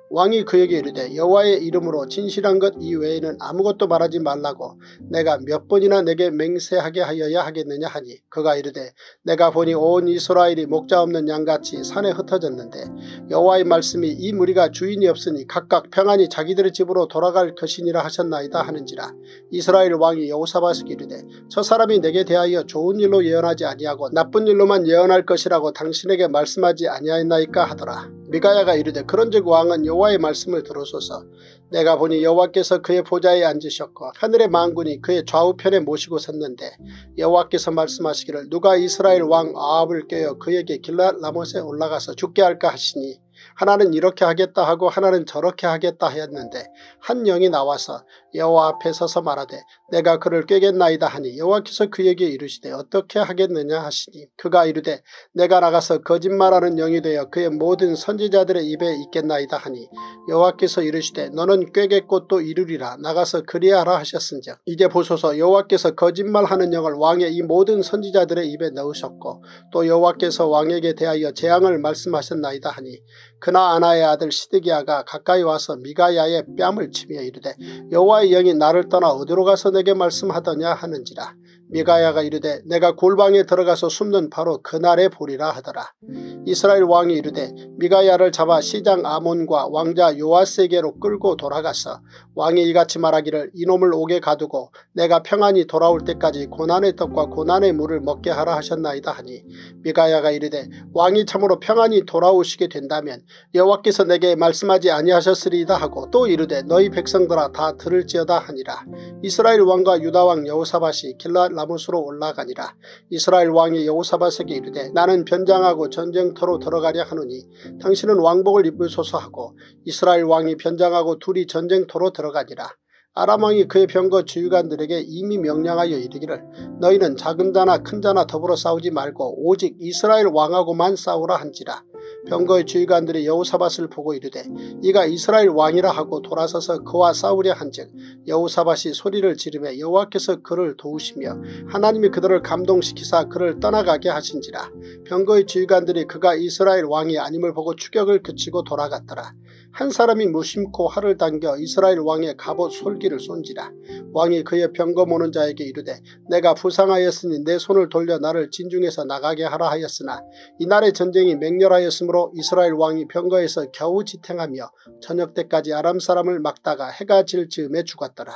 왕이 그에게 이르되 여호와의 이름으로 진실한 것 이외에는 아무것도 말하지 말라고 내가 몇 번이나 내게 맹세하게 하여야 하겠느냐 하니 그가 이르되 내가 보니 온 이스라엘이 목자 없는 양같이 산에 흩어졌는데 여호와의 말씀이 이 무리가 주인이 없으니 각각 평안히 자기들의 집으로 돌아갈 것이니라 하셨나이다 하는지라. 이스라엘 왕이 여호사밧에게 이르되 저 사람이 내게 대하여 좋은 일로 예언하지 아니하고 나쁜 일로만 예언할 것이라고 당신에게 말씀하지 아니하였나이까 하더라. 미가야가 이르되 그런즉 왕은 여호와의 말씀을 들으소서. 내가 보니 여호와께서 그의 보좌에 앉으셨고 하늘의 만군이 그의 좌우편에 모시고 섰는데 여호와께서 말씀하시기를 누가 이스라엘 왕 아합을 꾀어 그에게 길랏라못에 올라가서 죽게 할까 하시니 하나는 이렇게 하겠다 하고 하나는 저렇게 하겠다 하였는데 한 영이 나와서 여호와 앞에 서서 말하되 내가 그를 꾀겠나이다 하니 여호와께서 그에게 이르시되 어떻게 하겠느냐 하시니 그가 이르되 내가 나가서 거짓말하는 영이 되어 그의 모든 선지자들의 입에 있겠나이다 하니 여호와께서 이르시되 너는 꾀겠고 또 이르리라 나가서 그리하라 하셨은즉 이제 보소서 여호와께서 거짓말하는 영을 왕의 이 모든 선지자들의 입에 넣으셨고 또 여호와께서 왕에게 대하여 재앙을 말씀하셨나이다 하니 그나아나의 아들 시드기야가 가까이 와서 미가야의 뺨을 치며 이르되 여호와의 영이 나를 떠나 어디로 가서 내게 말씀하더냐 하는지라. 미가야가 이르되 내가 골방에 들어가서 숨는 바로 그날에 보리라 하더라. 이스라엘 왕이 이르되 미가야를 잡아 시장 아몬과 왕자 요아스에게로 끌고 돌아가서 왕이 이같이 말하기를 이놈을 옥에 가두고 내가 평안히 돌아올 때까지 고난의 떡과 고난의 물을 먹게 하라 하셨나이다 하니 미가야가 이르되 왕이 참으로 평안히 돌아오시게 된다면 여호와께서 내게 말씀하지 아니하셨으리이다 하고 또 이르되 너희 백성들아 다 들을지어다 하니라. 이스라엘 왕과 유다 왕 여호사밧이 길랏라못으로 올라가니라. 이스라엘 왕이 여호사밧에게 이르되 나는 변장하고 전쟁터로 들어가려 하노니 당신은 왕복을 입으소서 하고 이스라엘 왕이 변장하고 둘이 전쟁터로 들어가니라. 아람 왕이 그의 병거 주유관들에게 이미 명령하여 이르기를 너희는 작은 자나 큰 자나 더불어 싸우지 말고 오직 이스라엘 왕하고만 싸우라 한지라. 병거의 주의관들이 여호사밧을 보고 이르되 이가 이스라엘 왕이라 하고 돌아서서 그와 싸우려 한즉 여호사밧이 소리를 지르며 여호와께서 그를 도우시며 하나님이 그들을 감동시키사 그를 떠나가게 하신지라. 병거의 주의관들이 그가 이스라엘 왕이 아님을 보고 추격을 그치고 돌아갔더라. 한 사람이 무심코 활을 당겨 이스라엘 왕의 갑옷 솔기를 쏜지라. 왕이 그의 병거 모는 자에게 이르되 내가 부상하였으니 내 손을 돌려 나를 진중에서 나가게 하라 하였으나 이날의 전쟁이 맹렬하였으므로 이스라엘 왕이 병거에서 겨우 지탱하며 저녁 때까지 아람 사람을 막다가 해가 질 즈음에 죽었더라.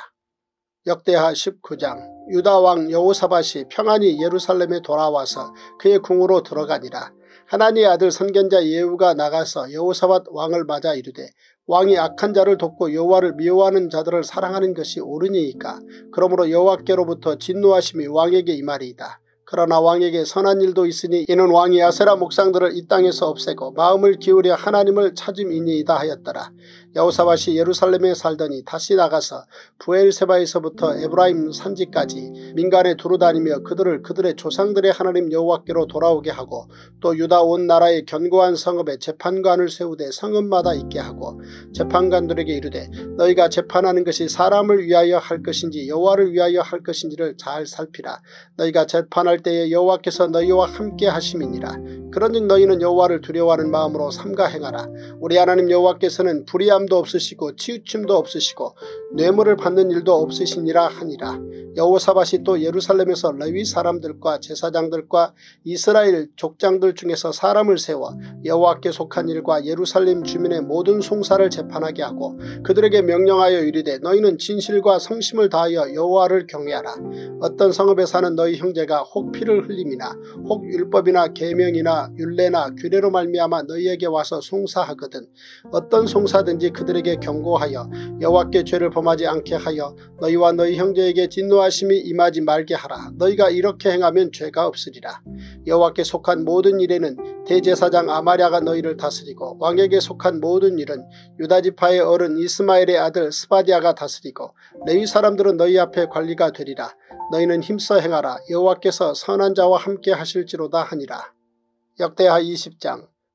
역대하 19장. 유다 왕 여호사밧이 평안히 예루살렘에 돌아와서 그의 궁으로 들어가니라. 하나니의 아들 선견자 예후가 나가서 여호사밧 왕을 맞아 이르되 왕이 악한 자를 돕고 여호와를 미워하는 자들을 사랑하는 것이 옳으니이까 그러므로 여호와께로부터 진노하심이 왕에게 임하리이다. 그러나 왕에게 선한 일도 있으니 이는 왕이 아세라 목상들을 이 땅에서 없애고 마음을 기울여 하나님을 찾음이니이다 하였더라. 여호사밧이 예루살렘에 살더니 다시 나가서 부엘세바에서부터 에브라임 산지까지 민간에 두루다니며 그들을 그들의 조상들의 하나님 여호와께로 돌아오게 하고 또 유다 온 나라의 견고한 성읍에 재판관을 세우되 성읍마다 있게 하고 재판관들에게 이르되 너희가 재판하는 것이 사람을 위하여 할 것인지 여호와를 위하여 할 것인지를 잘 살피라. 너희가 재판할 때에 여호와께서 너희와 함께 하심이니라. 그런즉 너희는 여호와를 두려워하는 마음으로 삼가 행하라. 우리 하나님 여호와께서는 불의함도 없으시고 치우침도 없으시고 뇌물을 받는 일도 없으시니라 하니라. 여호사밧이 또 예루살렘에서 레위 사람들과 제사장들과 이스라엘 족장들 중에서 사람을 세워 여호와께 속한 일과 예루살렘 주민의 모든 송사를 재판하게 하고 그들에게 명령하여 이르되 너희는 진실과 성심을 다하여 여호와를 경외하라. 어떤 성읍에 사는 너희 형제가 혹 피를 흘림이나 혹 율법이나 계명이나 율례나 규례로 말미암아 너희에게 와서 송사하거든 어떤 송사든지 그들에게 경고하여 여호와께 죄를 범하지 않게 하여 너희와 너희 형제에게 진노하심이 임하지 말게 하라. 너희가 이렇게 행하면 죄가 없으리라. 여호와께 속한 모든 일에는 대제사장 아마랴가 너희를 다스리고 왕에게 속한 모든 일은 유다지파의 어른 이스마엘의 아들 스바디아가 다스리고 레위 사람들은 너희 앞에 관리가 되리라. 너희는 힘써 행하라. 여호와께서 선한 자와 함께 하실지로다 하니라. 역대하 20장.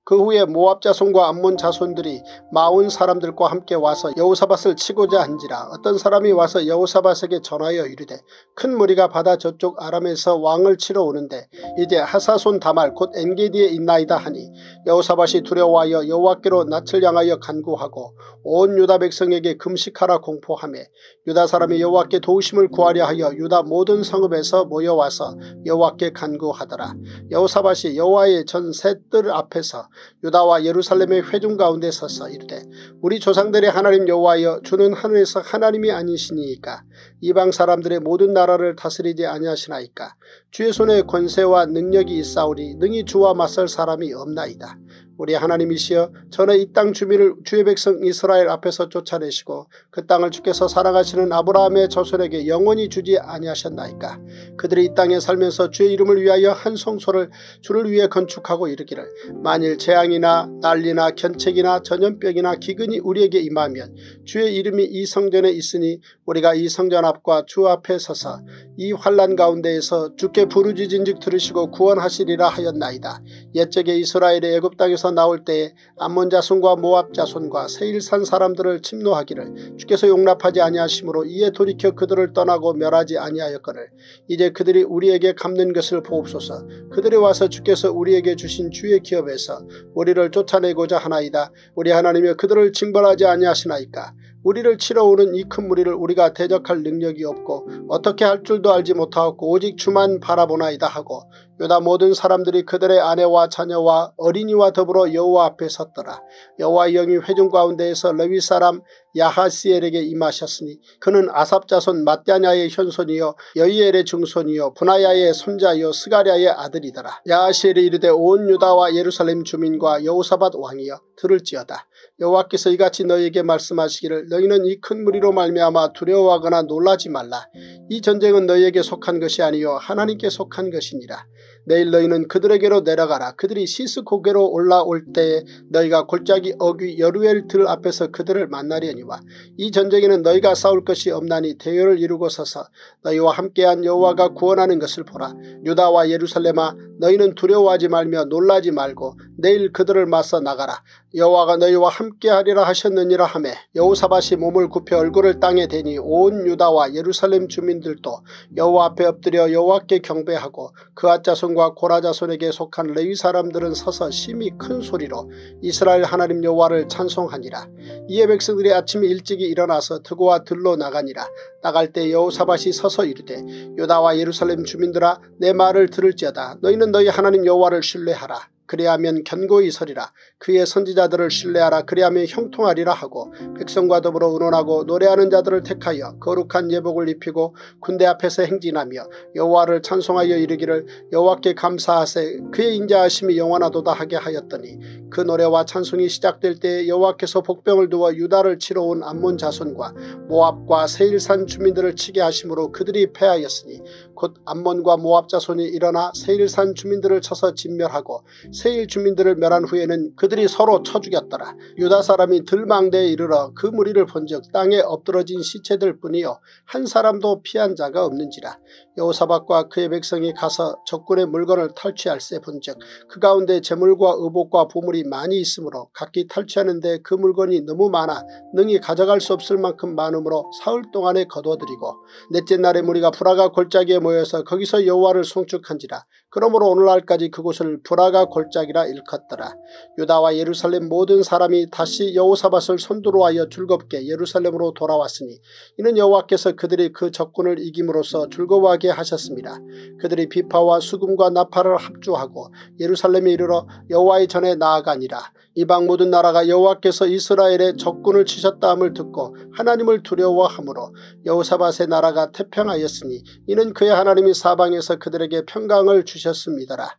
그 후에 모압 자손과 암몬 자손들이 마온 사람들과 함께 와서 여호사밧을 치고자 한지라. 어떤 사람이 와서 여호사밧에게 전하여 이르되 큰 무리가 바다 저쪽 아람에서 왕을 치러 오는데 이제 하사손 다말 곧 엔게디에 있나이다 하니 여호사밧이 두려워하여 여호와께로 낯을 향하여 간구하고 온 유다 백성에게 금식하라 공포하며 유다 사람이 여호와께 도우심을 구하려 하여 유다 모든 성읍에서 모여와서 여호와께 간구하더라. 여호사밧이 여호와의 전 셋들 앞에서 유다와 예루살렘의 회중 가운데 서서 이르되 우리 조상들의 하나님 여호와여 주는 하늘에서 하나님이 아니시니이까 이방 사람들의 모든 나라를 다스리지 아니하시나이까 주의 손에 권세와 능력이 있사오니 능히 주와 맞설 사람이 없나이다. 우리 하나님이시여 전에 이 땅 주민을 주의 백성 이스라엘 앞에서 쫓아내시고 그 땅을 주께서 사랑하시는 아브라함의 자손에게 영원히 주지 아니하셨나이까. 그들이 이 땅에 살면서 주의 이름을 위하여 한 성소를 주를 위해 건축하고 이르기를 만일 재앙이나 난리나 견책이나 전염병이나 기근이 우리에게 임하면 주의 이름이 이 성전에 있으니 우리가 이 성전 앞과 주 앞에 서서 이 환난 가운데에서 주께 부르짖은즉 들으시고 구원하시리라 하였나이다. 옛적에 이스라엘의 애굽 땅에서 나올 때에 암몬 자손과 모압 자손과 세일산 사람들을 침노하기를 주께서 용납하지 아니하심으로 이에 돌이켜 그들을 떠나고 멸하지 아니하였거늘 이제 그들이 우리에게 갚는 것을 보옵소서. 그들이 와서 주께서 우리에게 주신 주의 기업에서 우리를 쫓아내고자 하나이다. 우리 하나님이여 그들을 징벌하지 아니하시나이까. 우리를 치러 오는 이 큰 무리를 우리가 대적할 능력이 없고 어떻게 할 줄도 알지 못하고 오직 주만 바라보나이다 하고 유다 모든 사람들이 그들의 아내와 자녀와 어린이와 더불어 여호와 앞에 섰더라. 여호와의 영이 회중 가운데에서 레위 사람 야하시엘에게 임하셨으니 그는 아삽 자손 mat냐냐의 현손이요 여이엘의 증손이요 분하야의 손자요 스가랴의 아들이더라. 야하시엘이 이르되 온 유다와 예루살렘 주민과 여호사밧 왕이여 들을지어다. 여호와께서 이같이 너희에게 말씀하시기를 너희는 이 큰 무리로 말미암아 두려워하거나 놀라지 말라. 이 전쟁은 너희에게 속한 것이 아니요 하나님께 속한 것이니라. 내일 너희는 그들에게로 내려가라. 그들이 시스고개로 올라올 때에 너희가 골짜기 어귀 여루엘 들 앞에서 그들을 만나려니와 이 전쟁에는 너희가 싸울 것이 없나니 대열을 이루고 서서 너희와 함께한 여호와가 구원하는 것을 보라. 유다와 예루살렘아 너희는 두려워하지 말며 놀라지 말고 내일 그들을 맞서 나가라. 여호와가 너희와 함께하리라 하셨느니라 하매 여호사밧이 몸을 굽혀 얼굴을 땅에 대니 온 유다와 예루살렘 주민들도 여호와 앞에 엎드려 여호와께 경배하고 그앗 자손과 고라 자손에게 속한 레위 사람들은 서서 심히 큰 소리로 이스라엘 하나님 여호와를 찬송하니라. 이에 백성들이 아침에 일찍이 일어나서 드고와 들로 나가니라. 나갈 때 여호사밧이 서서 이르되 유다와 예루살렘 주민들아 내 말을 들을지어다. 너희는 너희 하나님 여호와를 신뢰하라. 그리하면 견고히 서리라. 그의 선지자들을 신뢰하라. 그리하면 형통하리라 하고 백성과 더불어 의논하고 노래하는 자들을 택하여 거룩한 예복을 입히고 군대 앞에서 행진하며 여호와를 찬송하여 이르기를 여호와께 감사하세 그의 인자하심이 영원하도다 하게 하였더니 그 노래와 찬송이 시작될 때에 여호와께서 복병을 두어 유다를 치러 온 암몬 자손과 모압과 세일산 주민들을 치게 하심으로 그들이 패하였으니 곧 암몬과 모압 자손이 일어나 세일산 주민들을 쳐서 진멸하고 세일 주민들을 멸한 후에는 그들이 서로 쳐 죽였더라. 유다 사람이 들망대에 이르러 그 무리를 본즉 땅에 엎드러진 시체들 뿐이요 한 사람도 피한 자가 없는지라. 여호사밧과 그의 백성이 가서 적군의 물건을 탈취할세 본즉 그 가운데 재물과 의복과 보물이 많이 있으므로 각기 탈취하는데 그 물건이 너무 많아 능히 가져갈 수 없을 만큼 많으므로 사흘 동안에 거두어들이고 넷째 날에 무리가 브라가 골짜기에 모여서 거기서 여호와를 송축한지라. 그러므로 오늘날까지 그곳을 브라가 골짜기라 일컫더라. 유다와 예루살렘 모든 사람이 다시 여호사밧을 선두로 하여 즐겁게 예루살렘으로 돌아왔으니 이는 여호와께서 그들이 그 적군을 이김으로써 즐거워하게 하셨습니다. 그들이 비파와 수금과 나팔을 합주하고 예루살렘에 이르러 여호와의 전에 나아가니라. 이방 모든 나라가 여호와께서 이스라엘의 적군을 치셨다 함을 듣고 하나님을 두려워하므로 여호사밧의 나라가 태평하였으니 이는 그의 하나님이 사방에서 그들에게 평강을 주셨습니다라.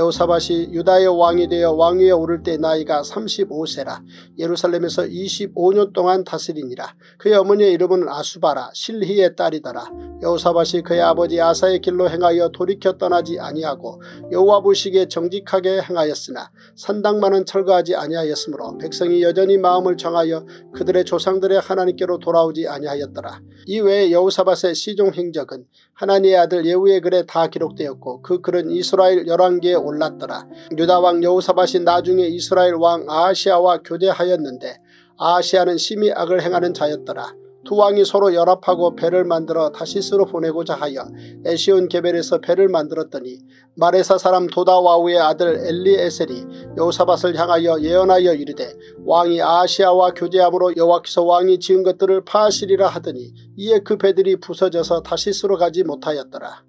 여호사밧이 유다의 왕이 되어 왕위에 오를 때 나이가 35세라. 예루살렘에서 25년 동안 다스리니라. 그의 어머니의 이름은 아수바라 실히의 딸이더라. 여호사밧이 그의 아버지 아사의 길로 행하여 돌이켜 떠나지 아니하고 여호와 보시기에 정직하게 행하였으나 산당만은 철거하지 아니하였으므로 백성이 여전히 마음을 정하여 그들의 조상들의 하나님께로 돌아오지 아니하였더라. 이외에 여호사밧의 시종 행적은 하나니의 아들 예후의 글에 다 기록되었고 그 글은 이스라엘 열왕 관계에 올랐더라. 유다 왕 여호사밧이 나중에 이스라엘 왕 아하시아와 교제하였는데 아하시아는 심히 악을 행하는 자였더라. 두 왕이 서로 연합하고 배를 만들어 다시스로 보내고자 하여 에시온 게벨에서 배를 만들었더니 마레사 사람 도다와우의 아들 엘리에셀이 여호사밧을 향하여 예언하여 이르되 왕이 아하시아와 교제함으로 여호와께서 왕이 지은 것들을 파하시리라 하더니 이에 그 배들이 부서져서 다시스로 가지 못하였더라.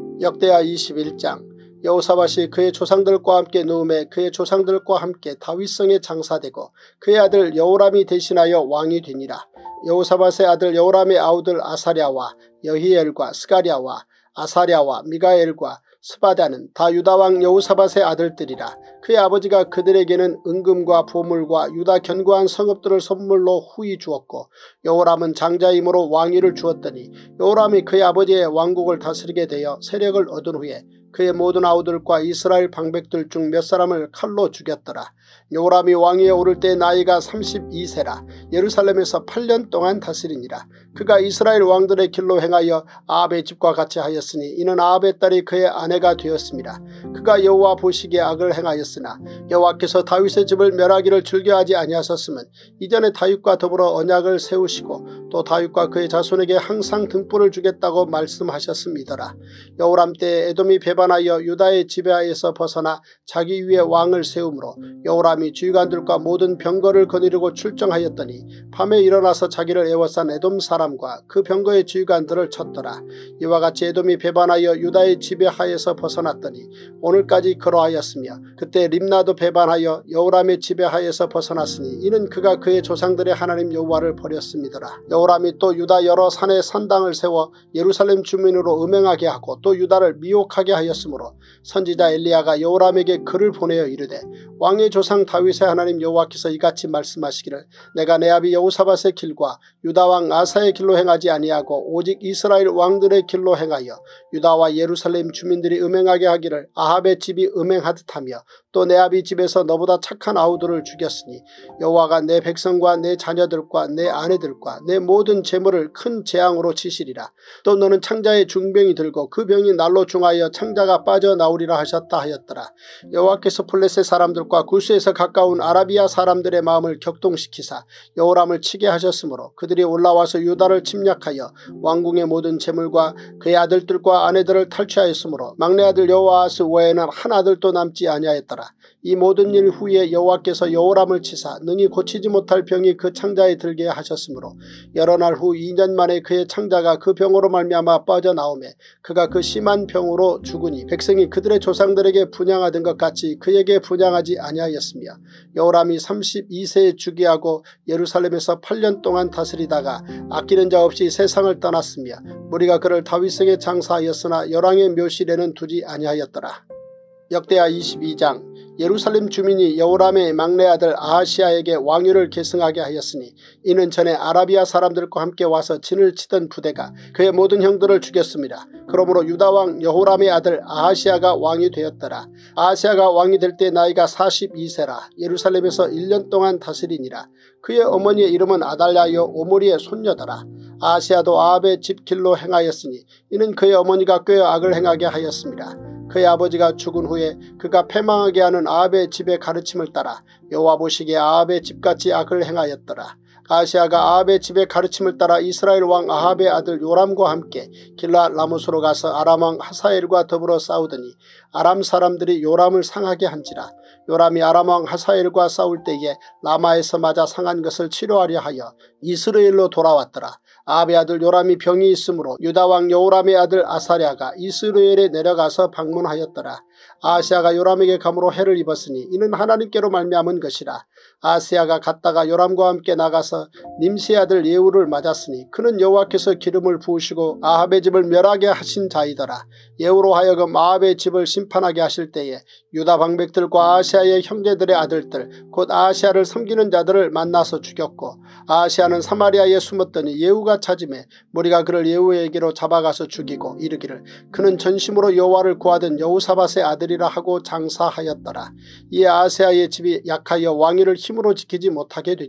역대하 21장. 여호사밧이 그의 조상들과 함께 누움에 그의 조상들과 함께 다윗성에 장사되고 그의 아들 여호람이 대신하여 왕이 되니라. 여호사밧의 아들 여호람의 아우들 아사랴와 여히엘과 스가랴와 아사랴와 미가엘과 스바다는 다 유다왕 여호사밧의 아들들이라. 그의 아버지가 그들에게는 은금과 보물과 유다 견고한 성읍들을 선물로 후히 주었고 여호람은 장자이므로 왕위를 주었더니 여호람이 그의 아버지의 왕국을 다스리게 되어 세력을 얻은 후에 그의 모든 아우들과 이스라엘 방백들 중 몇 사람을 칼로 죽였더라. 여호람이 왕위에 오를 때 나이가 32세라. 예루살렘에서 8년 동안 다스리니라. 그가 이스라엘 왕들의 길로 행하여 아합의 집과 같이 하였으니 이는 아합의 딸이 그의 아내가 되었습니다. 그가 여호와 보시기에 악을 행하였으나 여호와께서 다윗의 집을 멸하기를 즐겨하지 아니하셨으면 이전에 다윗과 더불어 언약을 세우시고 또 다윗과 그의 자손에게 항상 등불을 주겠다고 말씀하셨음이더라. 여호람 때에 에돔이 배반하여 유다의 지배하에서 벗어나 자기 위에 왕을 세우므로 여호람이 주의관들과 모든 병거를 거느리고 출정하였더니 밤에 일어나서 자기를 애워싼 에돔 사람과 그 병거의 주의관들을 쳤더라. 이와 같이 에돔이 배반하여 유다의 지배하에서 벗어났더니 오늘까지 그러하였으며 그때 림나도 배반하여 여호람의 지배하에서 벗어났으니 이는 그가 그의 조상들의 하나님 여호와를 버렸음이더라. 여호람이 또 유다 여러 산에 산당을 세워 예루살렘 주민으로 음행하게 하고 또 유다를 미혹하게 하였으므로 선지자 엘리야가 여호람에게 글을 보내어 이르되 왕의 조상 다윗의 하나님 여호와께서 이같이 말씀하시기를 내가 내 아비 여호사밧의 길과 유다 왕 아사의 길로 행하지 아니하고 오직 이스라엘 왕들의 길로 행하여 유다와 예루살렘 주민들이 음행하게 하기를 아합의 집이 음행하듯 하며 또 내 아비 집에서 너보다 착한 아우들을 죽였으니 여호와가 내 백성과 내 자녀들과 내 아내들과 내 모든 재물을 큰 재앙으로 치시리라. 또 너는 창자의 중병이 들고 그 병이 날로 중하여 창자가 빠져나오리라 하셨다 하였더라. 여호와께서 블레셋 사람들과 구스에서 가까운 아라비아 사람들의 마음을 격동시키사 여호람을 치게 하셨으므로 그들이 올라와서 유다를 침략하여 왕궁의 모든 재물과 그의 아들들과 아내들을 탈취하였으므로 막내 아들 여호아스 외에는 한 아들도 남지 아니하였더라. 이 모든 일 후에 여호와께서 여호람을 치사 능히 고치지 못할 병이 그 창자에 들게 하셨으므로 여러 날 후 2년 만에 그의 창자가 그 병으로 말미암아 빠져나오매 그가 그 심한 병으로 죽으니 백성이 그들의 조상들에게 분향하던 것 같이 그에게 분향하지 아니하였으며 여호람이 32세에 즉위하고 예루살렘에서 8년 동안 다스리다가 아끼는 자 없이 세상을 떠났으며 무리가 그를 다윗성에 장사하였으나 열왕의 묘실에는 두지 아니하였더라. 역대하 22장. 예루살렘 주민이 여호람의 막내 아들 아하시아에게 왕위를 계승하게 하였으니 이는 전에 아라비아 사람들과 함께 와서 진을 치던 부대가 그의 모든 형들을 죽였습니다. 그러므로 유다왕 여호람의 아들 아하시아가 왕이 되었더라. 아하시아가 왕이 될 때 나이가 42세라. 예루살렘에서 1년 동안 다스리니라. 그의 어머니의 이름은 아달랴여 오므리의 손녀더라. 아하시아도 아합의 집 길로 행하였으니 이는 그의 어머니가 꽤 악을 행하게 하였습니다. 그의 아버지가 죽은 후에 그가 패망하게 하는 아합의 집의 가르침을 따라 여호와 보시기에 아합의 집같이 악을 행하였더라. 아하시아가 아합의 집의 가르침을 따라 이스라엘 왕 아합의 아들 요람과 함께 길랏 라못으로 가서 아람 왕 하사엘과 더불어 싸우더니 아람 사람들이 요람을 상하게 한지라. 요람이 아람 왕 하사엘과 싸울 때에 라마에서 맞아 상한 것을 치료하려 하여 이스라엘로 돌아왔더라. 아합의 아들 요람이 병이 있으므로 유다왕 여호람의 아들 아사랴가 이스라엘에 내려가서 방문하였더라. 아하시아가 요람에게 감으로 해를 입었으니 이는 하나님께로 말미암은 것이라. 아하시아가 갔다가 요람과 함께 나가서 님시의 아들 예후를 맞았으니 그는 여호와께서 기름을 부으시고 아합의 집을 멸하게 하신 자이더라. 예후로 하여금 아합의 집을 심판하게 하실 때에 유다 방백들과 아하시아의 형제들의 아들들 곧 아하시아를 섬기는 자들을 만나서 죽였고 아하시아는 사마리아에 숨었더니 예후가 찾음에 무리가 그를 예후에게로 잡아가서 죽이고 이르기를 그는 전심으로 여호와를 구하던 여호사밧의 아들이라 하고 장사하였더라. 이에 아하시아의 집이 약하여 왕위를 힘으로 지키지 못하게 되니라.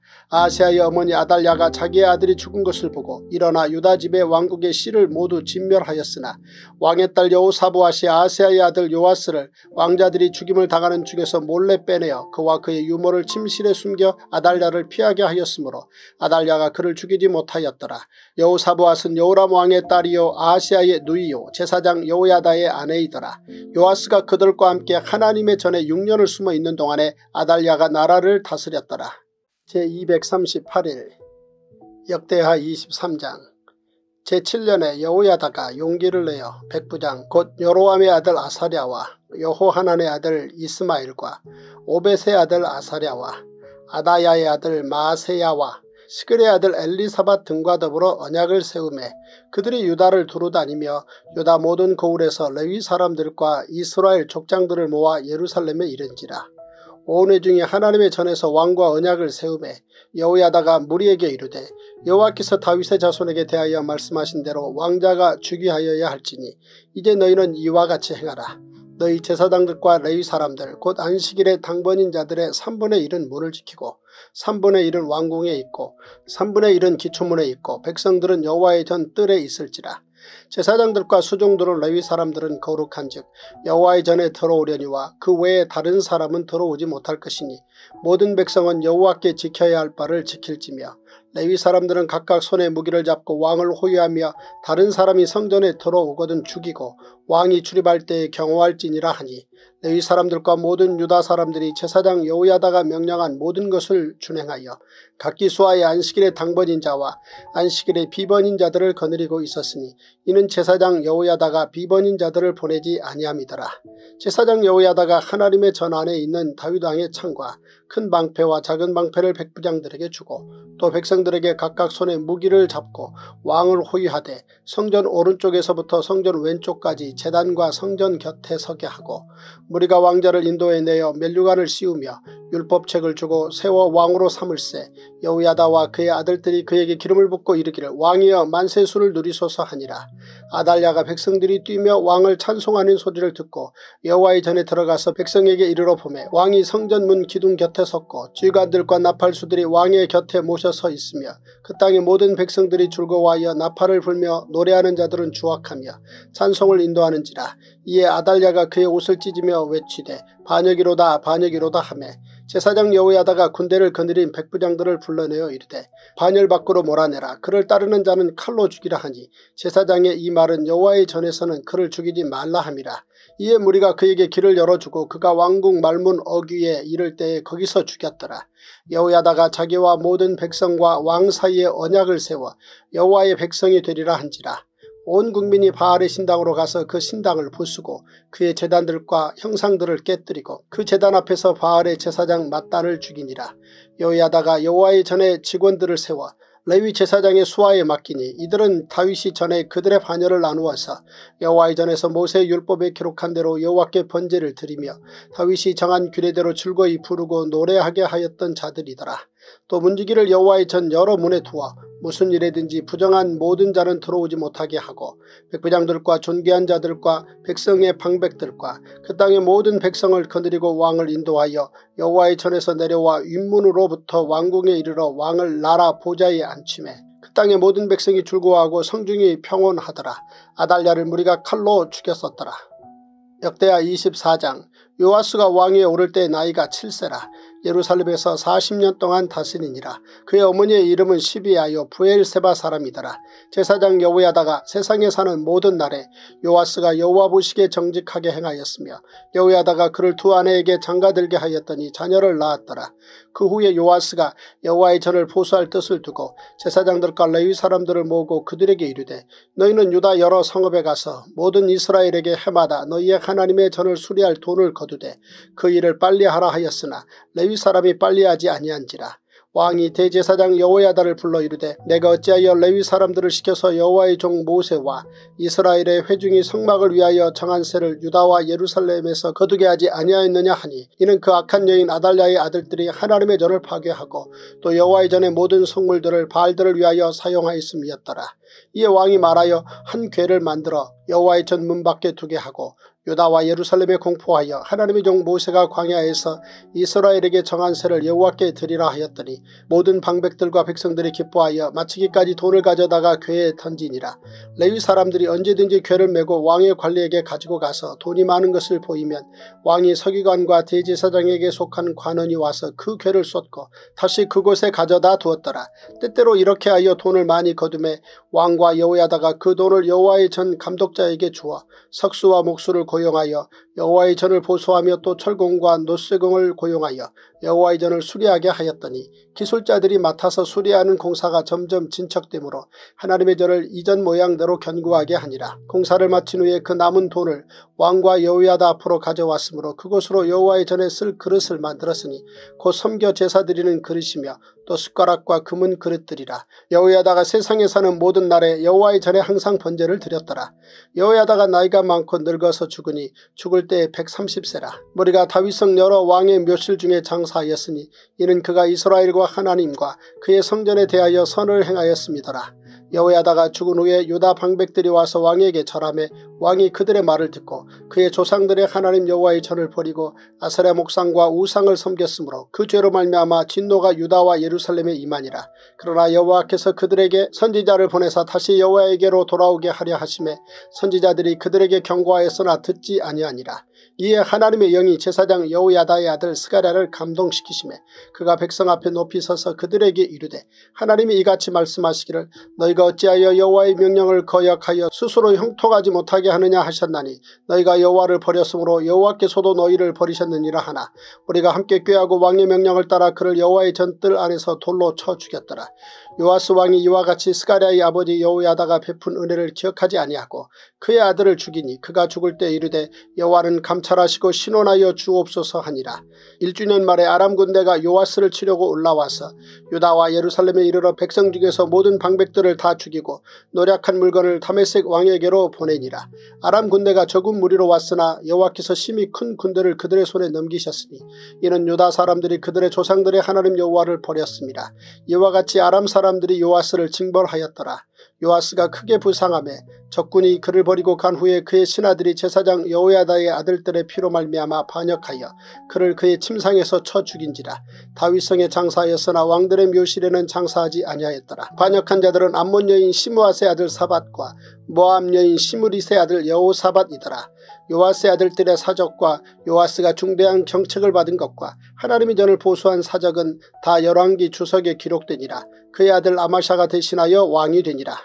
아하스야의 어머니 아달랴가 자기의 아들이 죽은 것을 보고 일어나 유다 집의 왕국의 씨를 모두 진멸하였으나 왕의 딸 여호사부앗이 아하스야의 아들 요아스를 왕자들이 죽임을 당하는 중에서 몰래 빼내어 그와 그의 유모를 침실에 숨겨 아달랴를 피하게 하였으므로 아달랴가 그를 죽이지 못하였더라. 여호사부앗은 여호람 왕의 딸이요 아하스야의 누이요 제사장 여호야다의 아내이더라. 요아스가 그들과 함께 하나님의 전에 6년을 숨어 있는 동안에 아달랴가 나라를 다스렸더라. 제238일 역대하 23장 제7년에 여호야다가 용기를 내어 백부장 곧 여로암의 아들 아사랴와 여호하난의 아들 이스마엘과 오벳의 아들 아사랴와 아다야의 아들 마아세야와 시글의 아들 엘리사밧 등과 더불어 언약을 세우매 그들이 유다를 두루다니며 유다 모든 고을에서 레위 사람들과 이스라엘 족장들을 모아 예루살렘에 이른지라. 온 회중이 하나님의 전에서 왕과 언약을 세우매 여호야다가 무리에게 이르되 여호와께서 다윗의 자손에게 대하여 말씀하신 대로 왕자가 즉위하여야 할지니 이제 너희는 이와 같이 행하라. 너희 제사장들과 레위 사람들 곧 안식일의 당번인 자들의 3분의 1은 문을 지키고 3분의 1은 왕궁에 있고 3분의 1은 기초문에 있고 백성들은 여호와의 전 뜰에 있을지라. 제사장들과 수종들은 레위 사람들은 거룩한 즉 여호와의 전에 들어오려니와 그 외에 다른 사람은 들어오지 못할 것이니 모든 백성은 여호와께 지켜야 할 바를 지킬지며 레위 사람들은 각각 손에 무기를 잡고 왕을 호위하며 다른 사람이 성전에 들어오거든 죽이고 왕이 출입할 때에 경호할지니라 하니 레위 사람들과 모든 유다 사람들이 제사장 여호야다가 명령한 모든 것을 준행하여 각기 수하의 안식일의 당번인 자와 안식일의 비번인 자들을 거느리고 있었으니 이는 제사장 여호야다가 비번인 자들을 보내지 아니함이더라. 제사장 여호야다가 하나님의 전 안에 있는 다윗 왕의 창과 큰 방패와 작은 방패를 백부장들에게 주고 또 백성들에게 각각 손에 무기를 잡고 왕을 호위하되 성전 오른쪽에서부터 성전 왼쪽까지 제단과 성전 곁에 서게 하고 무리가 왕자를 인도해내어 면류관을 씌우며 율법책을 주고 세워 왕으로 삼을세 여호야다와 그의 아들들이 그에게 기름을 붓고 이르기를 왕이여 만세수를 누리소서 하니라. 아달랴가 백성들이 뛰며 왕을 찬송하는 소리를 듣고 여호와의 전에 들어가서 백성에게 이르러 보매 왕이 성전문 기둥 곁에 섰고 지휘관들과 나팔수들이 왕의 곁에 모셔 서 있으며 그 땅의 모든 백성들이 즐거워하여 나팔을 불며 노래하는 자들은 주악하며 찬송을 인도하는지라. 이에 아달랴가 그의 옷을 찢으며 외치되 반역이로다 반역이로다 하매 제사장 여호야다가 군대를 거느린 백부장들을 불러내어 이르되 반열 밖으로 몰아내라. 그를 따르는 자는 칼로 죽이라 하니 제사장의 이 말은 여호와의 전에서는 그를 죽이지 말라 함이라. 이에 무리가 그에게 길을 열어주고 그가 왕궁 말문 어귀에 이를 때에 거기서 죽였더라. 여호야다가 자기와 모든 백성과 왕 사이에 언약을 세워 여호와의 백성이 되리라 한지라. 온 국민이 바알의 신당으로 가서 그 신당을 부수고 그의 제단들과 형상들을 깨뜨리고 그 제단 앞에서 바알의 제사장 맏단을 죽이니라. 여호야다가 여호와의 전에 직원들을 세워 레위 제사장의 수하에 맡기니 이들은 다윗이 전에 그들의 반열을 나누어서 여호와의 전에서 모세의 율법에 기록한 대로 여호와께 번제를 드리며 다윗이 정한 규례대로 즐거이 부르고 노래하게 하였던 자들이더라. 또 문지기를 여호와의 전 여러 문에 두어 무슨 일에든지 부정한 모든 자는 들어오지 못하게 하고 백부장들과 존귀한 자들과 백성의 방백들과 그 땅의 모든 백성을 거느리고 왕을 인도하여 여호와의 전에서 내려와 윗문으로부터 왕궁에 이르러 왕을 나라 보좌에 앉히매 그 땅의 모든 백성이 즐거워하고 성중이 평온하더라. 아달랴를 무리가 칼로 죽였었더라. 역대하 24장 요아스가 왕위에 오를 때 나이가 7세라. 예루살렘에서 40년 동안 다스리니라. 그의 어머니의 이름은 시비아요 부엘세바 사람이더라. 제사장 여호야다가 세상에 사는 모든 날에 요아스가 여호와 보시기에 정직하게 행하였으며 여호야다가 그를 두 아내에게 장가들게 하였더니 자녀를 낳았더라. 그 후에 요아스가 여호와의 전을 보수할 뜻을 두고 제사장들과 레위 사람들을 모으고 그들에게 이르되 너희는 유다 여러 성읍에 가서 모든 이스라엘에게 해마다 너희의 하나님의 전을 수리할 돈을 거두되 그 일을 빨리 하라 하였으나 레위 사람이 빨리하지 아니한지라. 왕이 대제사장 여호야다를 불러 이르되 내가 어찌하여 레위 사람들을 시켜서 여호와의 종 모세와 이스라엘의 회중이 성막을 위하여 정한 세를 유다와 예루살렘에서 거두게 하지 아니하였느냐 하니 이는 그 악한 여인 아달랴의 아들들이 하나님의 전을 파괴하고 또 여호와의 전의 모든 성물들을 바알들을 위하여 사용하였음이었더라. 이에 왕이 말하여 한 궤를 만들어 여호와의 전 문 밖에 두게 하고 유다와 예루살렘에 공포하여 하나님의 종 모세가 광야에서 이스라엘에게 정한 세를 여호와께 드리라 하였더니 모든 방백들과 백성들이 기뻐하여 마치기까지 돈을 가져다가 궤에 던지니라. 레위 사람들이 언제든지 궤를 메고 왕의 관리에게 가지고 가서 돈이 많은 것을 보이면 왕이 서기관과 대제사장에게 속한 관원이 와서 그 궤를 쏟고 다시 그곳에 가져다 두었더라. 때때로 이렇게 하여 돈을 많이 거두매 왕과 여호야다가 그 돈을 여호와의 전 감독자에게 주어 석수와 목수를 고용하여 여호와의 전을 보수하며 또 철공과 노쇠공을 고용하여 여호와의 전을 수리하게 하였더니 기술자들이 맡아서 수리하는 공사가 점점 진척되므로 하나님의 전을 이전 모양대로 견고하게 하니라. 공사를 마친 후에 그 남은 돈을 왕과 여호야다 앞으로 가져왔으므로 그곳으로 여호와의 전에 쓸 그릇을 만들었으니 곧 섬겨 제사 드리는 그릇이며 또 숟가락과 금은 그릇들이라. 여호야다가 세상에 사는 모든 날에 여호와의 전에 항상 번제를 드렸더라. 여호야다가 나이가 많고 늙어서 죽으니 죽을 때에 130세라. 머리가 다윗성 여러 왕의 묘실 중에 장사하였으니 이는 그가 이스라엘과 하나님과 그의 성전에 대하여 선을 행하였음이더라. 여호야다가 죽은 후에 유다 방백들이 와서 왕에게 절하매 왕이 그들의 말을 듣고 그의 조상들의 하나님 여호와의 전을 버리고 아세라 목상과 우상을 섬겼으므로 그 죄로 말미암아 진노가 유다와 예루살렘에 임하니라. 그러나 여호와께서 그들에게 선지자를 보내사 다시 여호와에게로 돌아오게 하려 하심에 선지자들이 그들에게 경고하였으나 듣지 아니하니라. 이에 하나님의 영이 제사장 여호야다의 아들 스가랴를 감동시키시매 그가 백성 앞에 높이 서서 그들에게 이르되 하나님이 이같이 말씀하시기를 너희가 어찌하여 여호와의 명령을 거역하여 스스로 형통하지 못하게 하느냐 하셨나니 너희가 여호와를 버렸으므로 여호와께서도 너희를 버리셨느니라 하나 우리가 함께 꾀하고 왕의 명령을 따라 그를 여호와의 전뜰 안에서 돌로 쳐 죽였더라. 요아스 왕이 이와 같이 스가랴의 아버지 여호야다가 베푼 은혜를 기억하지 아니하고 그의 아들을 죽이니 그가 죽을 때 이르되 여호와는 감찰하시고 신원하여 주옵소서 하니라. 1주년 말에 아람 군대가 요아스를 치려고 올라와서 유다와 예루살렘에 이르러 백성 중에서 모든 방백들을 다 죽이고 노략한 물건을 다메섹 왕에게로 보내니라. 아람 군대가 적은 무리로 왔으나 여호와께서 심히 큰 군대를 그들의 손에 넘기셨으니 이는 유다 사람들이 그들의 조상들의 하나님 여호와를 버렸습니다. 이와 같이 아람 사람들이 요아스를 징벌하였더라. 요아스가 크게 부상하며 적군이 그를 버리고 간 후에 그의 신하들이 제사장 여호야다의 아들들의 피로 말미암아 반역하여 그를 그의 침상에서 쳐 죽인지라. 다윗성에 장사하였으나 왕들의 묘실에는 장사하지 아니하였더라. 반역한 자들은 암몬 여인 시므앗의 아들 사밧과 모압 여인 시므릿의 아들 여호사밧이더라. 요아스의 아들들의 사적과 요아스가 중대한 경책을 받은 것과 하나님의 전을 보수한 사적은 다 열왕기 주석에 기록되니라. 그의 아들 아마샤가 대신하여 왕이 되니라.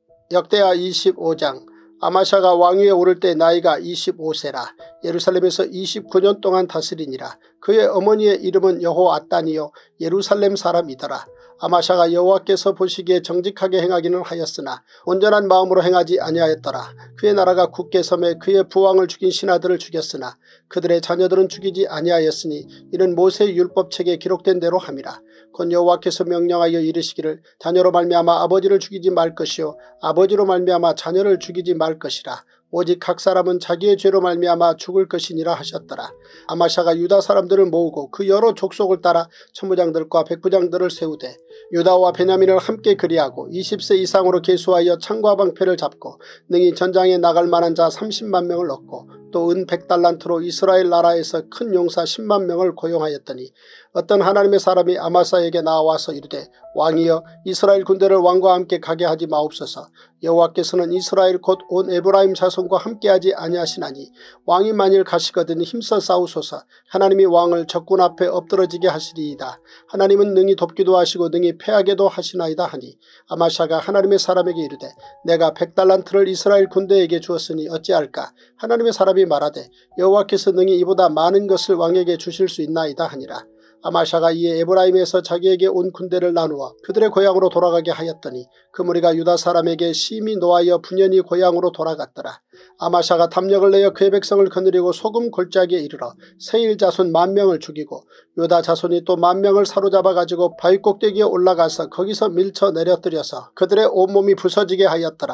역대하 25장. 아마샤가 왕위에 오를 때 나이가 25세라. 예루살렘에서 29년 동안 다스리니라. 그의 어머니의 이름은 여호앗단이요 예루살렘 사람이더라. 아마샤가 여호와께서 보시기에 정직하게 행하기는 하였으나 온전한 마음으로 행하지 아니하였더라. 그의 나라가 굳게 섬에 그의 부왕을 죽인 신하들을 죽였으나 그들의 자녀들은 죽이지 아니하였으니 이는 모세의 율법책에 기록된 대로 함이라. 곧 여호와께서 명령하여 이르시기를 자녀로 말미암아 아버지를 죽이지 말 것이요 아버지로 말미암아 자녀를 죽이지 말 것이라. 오직 각 사람은 자기의 죄로 말미암아 죽을 것이니라 하셨더라. 아마샤가 유다 사람들을 모으고 그 여러 족속을 따라 천부장들과 백부장들을 세우되 유다와 베냐민을 함께 그리하고 20세 이상으로 계수하여 창과 방패를 잡고 능히 전장에 나갈 만한 자 30만 명을 얻고 또 은 100달란트로 이스라엘 나라에서 큰 용사 10만 명을 고용하였더니 어떤 하나님의 사람이 아마사에게 나와서 이르되 왕이여 이스라엘 군대를 왕과 함께 가게 하지 마옵소서. 여호와께서는 이스라엘 곧 온 에브라임 자손과 함께하지 아니하시나니 왕이 만일 가시거든 힘써 싸우소서. 하나님이 왕을 적군 앞에 엎드러지게 하시리이다. 하나님은 능히 돕기도 하시고 능히 패하게도 하시나이다 하니 아마샤가 하나님의 사람에게 이르되 내가 100달란트를 이스라엘 군대에게 주었으니 어찌할까. 하나님의 사람이 말하되 여호와께서 능히 이보다 많은 것을 왕에게 주실 수 있나이다 하니라. 아마샤가 이에 에브라임에서 자기에게 온 군대를 나누어 그들의 고향으로 돌아가게 하였더니 그 무리가 유다 사람에게 심히 노하여 분연히 고향으로 돌아갔더라. 아마샤가 담력을 내어 그의 백성을 거느리고 소금 골짜기에 이르러 세일 자손 10,000명을 죽이고 유다 자손이 또 10,000명을 사로잡아 가지고 바위 꼭대기에 올라가서 거기서 밀쳐 내려뜨려서 그들의 온몸이 부서지게 하였더라.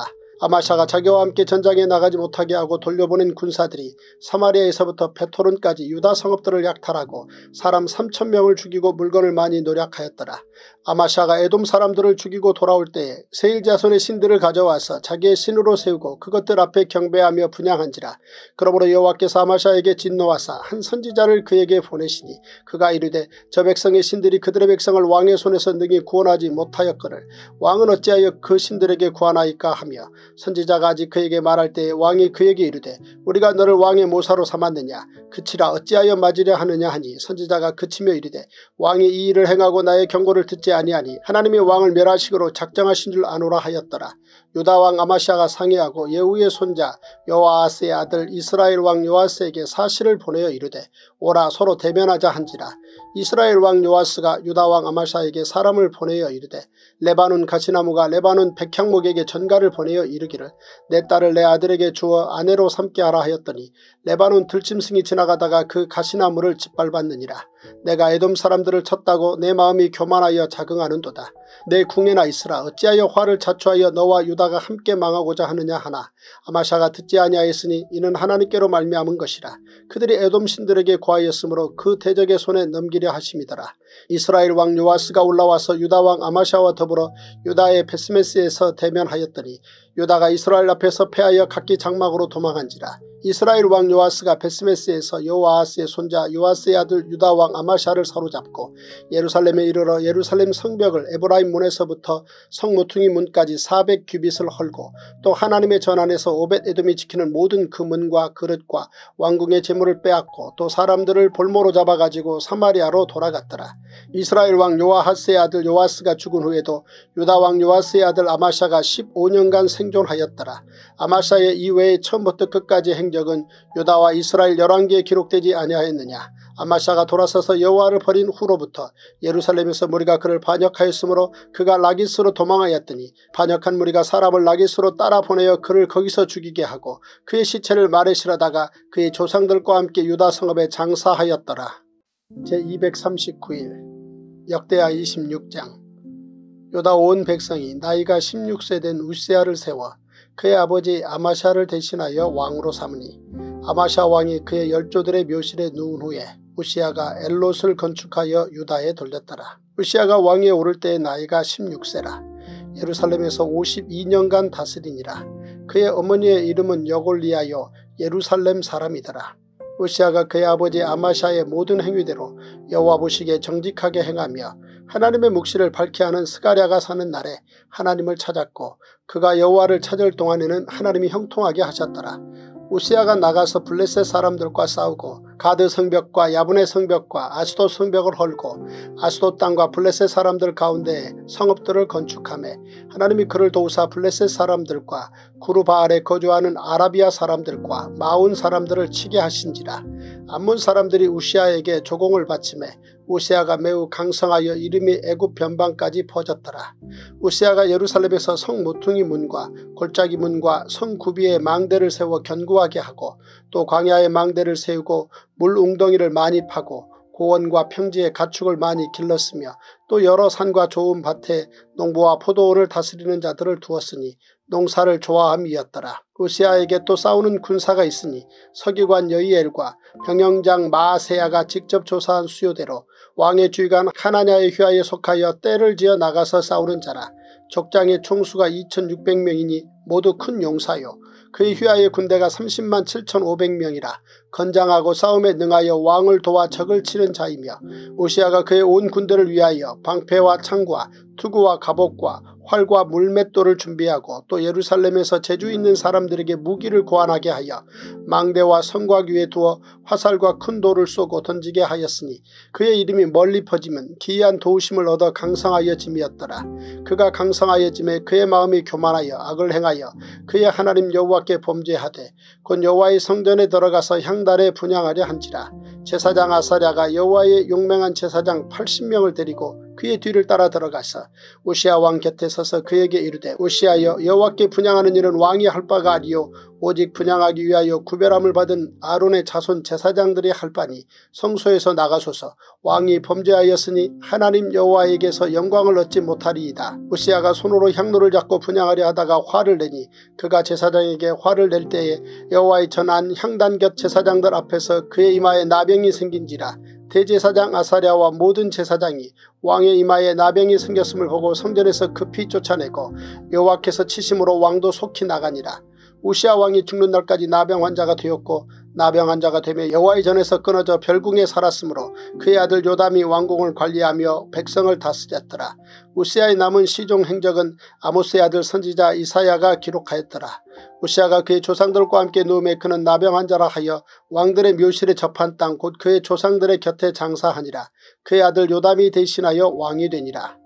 아마샤가 자기와 함께 전장에 나가지 못하게 하고 돌려보낸 군사들이 사마리아에서부터 베토론까지 유다 성읍들을 약탈하고 사람 3,000명을 죽이고 물건을 많이 노략하였더라. 아마샤가 에돔 사람들을 죽이고 돌아올 때에 세일 자손의 신들을 가져와서 자기의 신으로 세우고 그것들 앞에 경배하며 분향한지라. 그러므로 여호와께서 아마샤에게 진노하사 한 선지자를 그에게 보내시니 그가 이르되 저 백성의 신들이 그들의 백성을 왕의 손에서 능히 구원하지 못하였거늘 왕은 어찌하여 그 신들에게 구하나이까 하며 선지자가 아직 그에게 말할 때에 왕이 그에게 이르되 우리가 너를 왕의 모사로 삼았느냐 그치라 어찌하여 맞으려 하느냐 하니 선지자가 그치며 이르되 왕이 이 일을 행하고 나의 경고를 듣지 아니하니 하나님이 왕을 멸하시기로 작정하신 줄 아노라 하였더라. 유다왕 아마시아가 상의하고 예후의 손자 여호아스의 아들 이스라엘 왕 요아스에게 사실을 보내어 이르되 오라 서로 대면하자 한지라. 이스라엘 왕 요아스가 유다왕 아마시아에게 사람을 보내어 이르되 레바논 가시나무가 레바논 백향목에게 전가를 보내어 이르기를 내 딸을 내 아들에게 주어 아내로 삼게 하라 하였더니 레바논 들짐승이 지나가다가 그 가시나무를 짓밟았느니라. 내가 에돔 사람들을 쳤다고 내 마음이 교만하여 자긍하는도다. 내 궁에나 있으라 어찌하여 화를 자초하여 너와 유다가 함께 망하고자 하느냐 하나 아마샤가 듣지 아니하였으니 이는 하나님께로 말미암은 것이라. 그들이 에돔 신들에게 구하였으므로 그 대적의 손에 넘기려 하심이더라. 이스라엘 왕 요아스가 올라와서 유다 왕 아마샤와 더불어 유다의 베스메스에서 대면하였더니 유다가 이스라엘 앞에서 패하여 각기 장막으로 도망한지라. 이스라엘 왕 요아스가 베스메스에서 여호아스의 손자 요아스의 아들 유다 왕 아마샤를 사로잡고 예루살렘에 이르러 예루살렘 성벽을 에브라임 문에서부터 성모퉁이 문까지 400규빗을 헐고 또 하나님의 전 안에서 오벳 에돔이 지키는 모든 그 문과 그릇과 왕궁의 재물을 빼앗고 또 사람들을 볼모로 잡아가지고 사마리아로 돌아갔더라. 이스라엘 왕 요아하스의 아들 요아스가 죽은 후에도 유다 왕 요아스의 아들 아마샤가 15년간 생존하였더라. 아마샤의 이외에 처음부터 끝까지 행적은 유다와 이스라엘 11개에 기록되지 아니하였느냐. 아마샤가 돌아서서 여호와를 버린 후로부터 예루살렘에서 무리가 그를 반역하였으므로 그가 라기스로 도망하였더니 반역한 무리가 사람을 라기스로 따라 보내어 그를 거기서 죽이게 하고 그의 시체를 말에 실어다가 그의 조상들과 함께 유다 성읍에 장사하였더라. 제239일 역대하 26장. 유다 온 백성이 나이가 16세 된 우시아를 세워 그의 아버지 아마샤를 대신하여 왕으로 삼으니 아마샤 왕이 그의 열조들의 묘실에 누운 후에 우시아가 엘롯을 건축하여 유다에 돌렸더라. 우시아가 왕위에 오를 때의 나이가 16세라. 예루살렘에서 52년간 다스리니라. 그의 어머니의 이름은 여골리아요 예루살렘 사람이더라. 우시아가 그의 아버지 아마샤의 모든 행위대로 여호와 보시기에 정직하게 행하며 하나님의 묵시를 밝게 하는 스가랴가 사는 날에 하나님을 찾았고 그가 여호와를 찾을 동안에는 하나님이 형통하게 하셨더라. 우시아가 나가서 블레셋 사람들과 싸우고 가드 성벽과 야분의 성벽과 아스돗 성벽을 헐고 아스돗 땅과 블레셋 사람들 가운데에 성읍들을 건축하며 하나님이 그를 도우사 블레셋 사람들과 구르바알에 거주하는 아라비아 사람들과 마온 사람들을 치게 하신지라. 암몬 사람들이 우시아에게 조공을 바치매 우시아가 매우 강성하여 이름이 애굽 변방까지 퍼졌더라. 우시아가 예루살렘에서 성 모퉁이 문과 골짜기 문과 성 구비에 망대를 세워 견고하게 하고 또 광야에 망대를 세우고 물 웅덩이를 많이 파고 고원과 평지에 가축을 많이 길렀으며 또 여러 산과 좋은 밭에 농부와 포도원을 다스리는 자들을 두었으니 농사를 좋아함이었더라. 우시아에게 또 싸우는 군사가 있으니 서기관 여이엘과 병영장 마아세야가 직접 조사한 수요대로 왕의 주의관 하나냐의 휘하에 속하여 떼를 지어 나가서 싸우는 자라. 족장의 총수가 2600명이니 모두 큰 용사요. 그의 휘하의 군대가 30만 7,500명이라. 건장하고 싸움에 능하여 왕을 도와 적을 치는 자이며 우시아가 그의 온 군대를 위하여 방패와 창과 투구와 갑옷과 활과 물맷돌을 준비하고 또 예루살렘에서 재주 있는 사람들에게 무기를 고안하게 하여 망대와 성곽 위에 두어 화살과 큰 돌을 쏘고 던지게 하였으니 그의 이름이 멀리 퍼지면 기이한 도우심을 얻어 강성하여짐이었더라. 그가 강성하여짐에 그의 마음이 교만하여 악을 행하여 그의 하나님 여호와께 범죄하되 곧 여호와의 성전에 들어가서 향단에 분향하려 한지라. 제사장 아사랴가 여호와의 용맹한 제사장 80명을 데리고 그의 뒤를 따라 들어가서 우시아 왕 곁에 서서 그에게 이르되 우시아여 여호와께 분향하는 일은 왕이 할 바가 아니요 오직 분향하기 위하여 구별함을 받은 아론의 자손 제사장들이 할 바니 성소에서 나가소서. 왕이 범죄하였으니 하나님 여호와에게서 영광을 얻지 못하리이다. 우시아가 손으로 향로를 잡고 분향하려 하다가 화를 내니 그가 제사장에게 화를 낼 때에 여호와의 전한 향단 곁 제사장들 앞에서 그의 이마에 나병이 생긴지라. 대제사장 아사랴와 모든 제사장이 왕의 이마에 나병이 생겼음을 보고 성전에서 급히 쫓아내고 여호와께서 치심으로 왕도 속히 나가니라. 우시아 왕이 죽는 날까지 나병 환자가 되었고 나병 환자가 되며 여호와의 전에서 끊어져 별궁에 살았으므로 그의 아들 요담이 왕궁을 관리하며 백성을 다스렸더라. 우시아의 남은 시종 행적은 아모스의 아들 선지자 이사야가 기록하였더라. 우시아가 그의 조상들과 함께 누움에 그는 나병 환자라 하여 왕들의 묘실에 접한 땅 곧 그의 조상들의 곁에 장사하니라. 그의 아들 요담이 대신하여 왕이 되니라.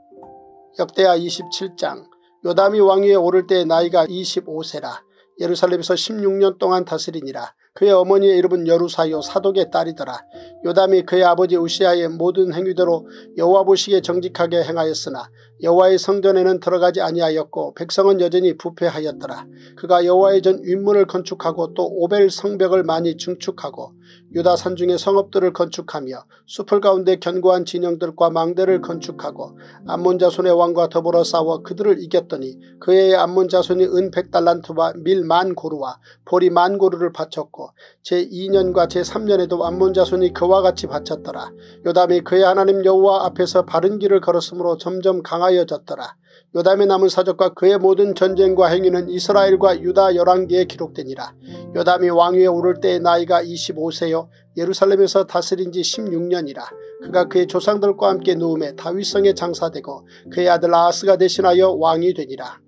역대하 27장. 요담이 왕위에 오를 때의 나이가 25세라. 예루살렘에서 16년 동안 다스리니라. 그의 어머니의 이름은 여루사요 사독의 딸이더라. 요담이 그의 아버지 우시아의 모든 행위대로 여호와 보시기에 정직하게 행하였으나 여호와의 성전에는 들어가지 아니하였고 백성은 여전히 부패하였더라. 그가 여호와의 전 윗문을 건축하고 또 오벨 성벽을 많이 증축하고 유다 산중의 성읍들을 건축하며 숲을 가운데 견고한 진영들과 망대를 건축하고 암몬 자손의 왕과 더불어 싸워 그들을 이겼더니 그의 암몬 자손이 은 100달란트와 밀 10,000고루와 보리 10,000고루를 바쳤고 제2년과 제3년에도 암몬 자손이 그와 같이 바쳤더라. 요담이 그의 하나님 여호와 앞에서 바른 길을 걸었으므로 점점 강하여졌더라. 요담의 남은 사적과 그의 모든 전쟁과 행위는 이스라엘과 유다 열왕기에 기록되니라. 요담이 왕위에 오를 때의 나이가 25세요 예루살렘에서 다스린 지 16년이라. 그가 그의 조상들과 함께 누움에 다윗성에 장사되고 그의 아들 아하스가 대신하여 왕이 되니라.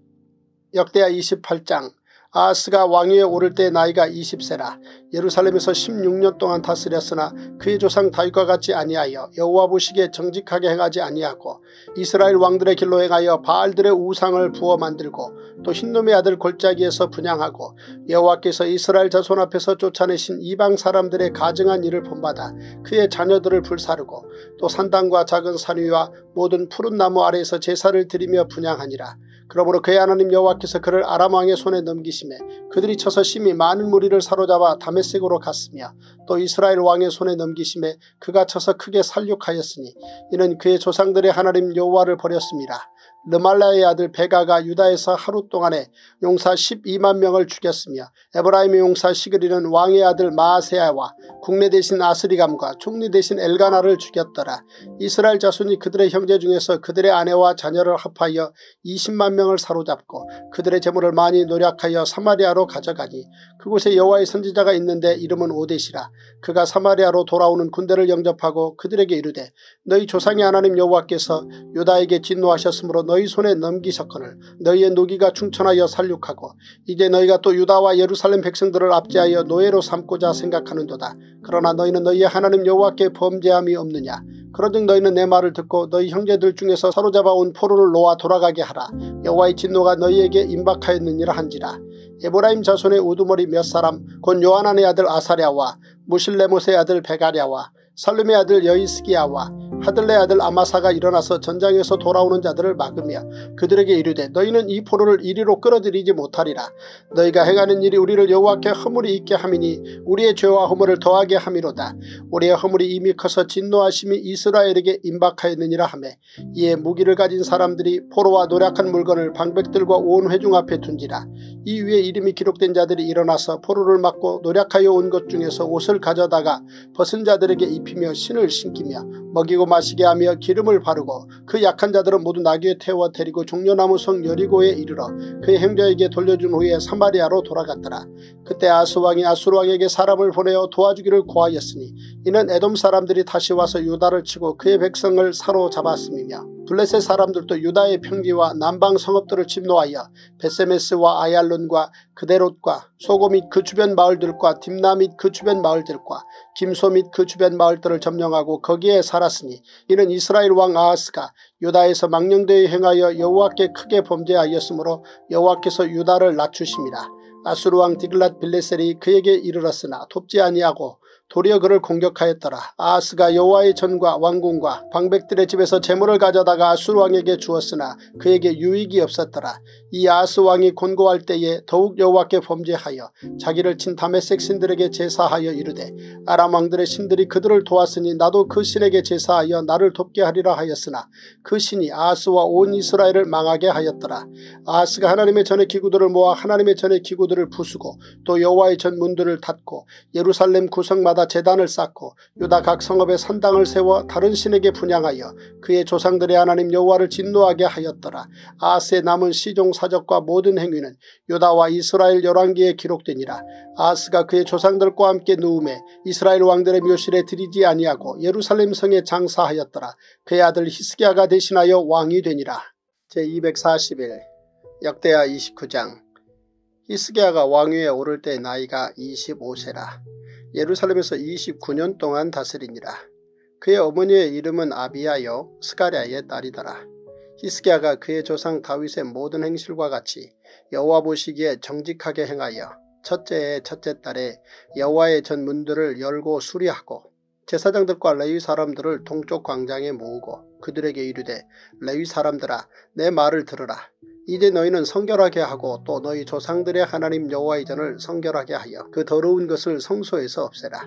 역대하 28장. 아하스가 왕위에 오를 때 나이가 20세라. 예루살렘에서 16년 동안 다스렸으나 그의 조상 다윗과 같이 아니하여 여호와 보시기에 정직하게 행하지 아니하고 이스라엘 왕들의 길로 행하여 바알들의 우상을 부어 만들고 또 흰놈의 아들 골짜기에서 분향하고 여호와께서 이스라엘 자손 앞에서 쫓아내신 이방 사람들의 가증한 일을 본받아 그의 자녀들을 불사르고 또 산당과 작은 산 위와 모든 푸른 나무 아래에서 제사를 드리며 분향하니라. 그러므로 그의 하나님 여호와께서 그를 아람 왕의 손에 넘기심에 그들이 쳐서 심히 많은 무리를 사로잡아 다메섹으로 갔으며 또 이스라엘 왕의 손에 넘기심에 그가 쳐서 크게 살육하였으니 이는 그의 조상들의 하나님 여호와를 버렸습니다. 르말라의 아들 베가가 유다에서 하루 동안에 용사 12만 명을 죽였으며 에브라임의 용사 시그리는 왕의 아들 마아세야와 국내 대신 아스리감과 총리 대신 엘가나를 죽였더라. 이스라엘 자손이 그들의 형제 중에서 그들의 아내와 자녀를 합하여 20만 명을 사로잡고 그들의 재물을 많이 노략하여 사마리아로 가져가니 그곳에 여호와의 선지자가 있는데 이름은 오뎃이라. 그가 사마리아로 돌아오는 군대를 영접하고 그들에게 이르되 너희 조상의 하나님 여호와께서 유다에게 진노하셨으므로 너희 손에 넘기셨거늘 너희의 노기가 충천하여 살육하고 이제 너희가 또 유다와 예루살렘 백성들을 압제하여 노예로 삼고자 생각하는도다. 그러나 너희는 너희의 하나님 여호와께 범죄함이 없느냐. 그런즉 너희는 내 말을 듣고 너희 형제들 중에서 사로잡아온 포로를 놓아 돌아가게 하라. 여호와의 진노가 너희에게 임박하였느니라 한지라. 에브라임 자손의 우두머리 몇 사람 곧 요하난의 아들 아사랴와 무실레못의 아들 베가랴와 살룸의 아들 여이스기야와 하들레의 아들 아마사가 일어나서 전장에서 돌아오는 자들을 막으며 그들에게 이르되 너희는 이 포로를 이리로 끌어들이지 못하리라. 너희가 행하는 일이 우리를 여호와께 허물이 있게 함이니 우리의 죄와 허물을 더하게 함이로다. 우리의 허물이 이미 커서 진노하심이 이스라엘에게 임박하였느니라 하며 이에 무기를 가진 사람들이 포로와 노략한 물건을 방백들과 온 회중 앞에 둔지라. 이 위에 이름이 기록된 자들이 일어나서 포로를 막고 노략하여 온 것 중에서 옷을 가져다가 벗은 자들에게 입히며 신을 신기며 먹이고 마시게 하며 기름을 바르고 그 약한 자들은 모두 나귀에 태워 데리고 종려나무 성 여리고에 이르러 그의 형제에게 돌려준 후에 사마리아로 돌아갔더라. 그때 아하스 왕이 아수르 왕에게 사람을 보내어 도와주기를 고하였으니 이는 에돔 사람들이 다시 와서 유다를 치고 그의 백성을 사로잡았음이며 블레셋 사람들도 유다의 평지와 남방 성읍들을 침노하여 베세메스와 아얄론과 그데롯과 소고 및 그 주변 마을들과 딥나 및 그 주변 마을들과 김소 및 그 주변 마을들을 점령하고 거기에 살았으니 이는 이스라엘 왕 아하스가 유다에서 망령되이 행하여 여호와께 크게 범죄하였으므로 여호와께서 유다를 낮추심이라. 아수르 왕 디글랏 빌레셀이 그에게 이르렀으나 돕지 아니하고 도리어 그를 공격하였더라. 아하스가 여호와의 전과 왕궁과 방백들의 집에서 재물을 가져다가 아수르 왕에게 주었으나 그에게 유익이 없었더라. 이 아하스 왕이 곤고할 때에 더욱 여호와께 범죄하여 자기를 친 다메섹 신들에게 제사하여 이르되 아람 왕들의 신들이 그들을 도왔으니 나도 그 신에게 제사하여 나를 돕게 하리라 하였으나 그 신이 아하스와 온 이스라엘을 망하게 하였더라. 아하스가 하나님의 전의 기구들을 모아 하나님의 전의 기구들을 부수고 또 여호와의 전 문들을 닫고 예루살렘 구성마다 제단을 쌓고 유다 각 성읍에 산당을 세워 다른 신에게 분향하여 그의 조상들의 하나님 여호와를 진노하게 하였더라. 아하스의 남은 시종 사적과 모든 행위는 유다와 이스라엘 열왕기에 기록되니라. 아하스가 그의 조상들과 함께 누움에 이스라엘 왕들의 묘실에 들이지 아니하고 예루살렘 성에 장사하였더라. 그의 아들 히스기야가 대신하여 왕이 되니라. 제241 역대하 29장. 히스기야가 왕위에 오를 때 나이가 25세라. 예루살렘에서 29년 동안 다스리니라. 그의 어머니의 이름은 아비야여 스가랴의 딸이더라. 히스기야가 그의 조상 다윗의 모든 행실과 같이 여호와 보시기에 정직하게 행하여 첫째의 첫째 달에 여호와의 전 문들을 열고 수리하고 제사장들과 레위 사람들을 동쪽 광장에 모으고 그들에게 이르되 레위 사람들아 내 말을 들으라. 이제 너희는 성결하게 하고 또 너희 조상들의 하나님 여호와의 전을 성결하게 하여 그 더러운 것을 성소에서 없애라.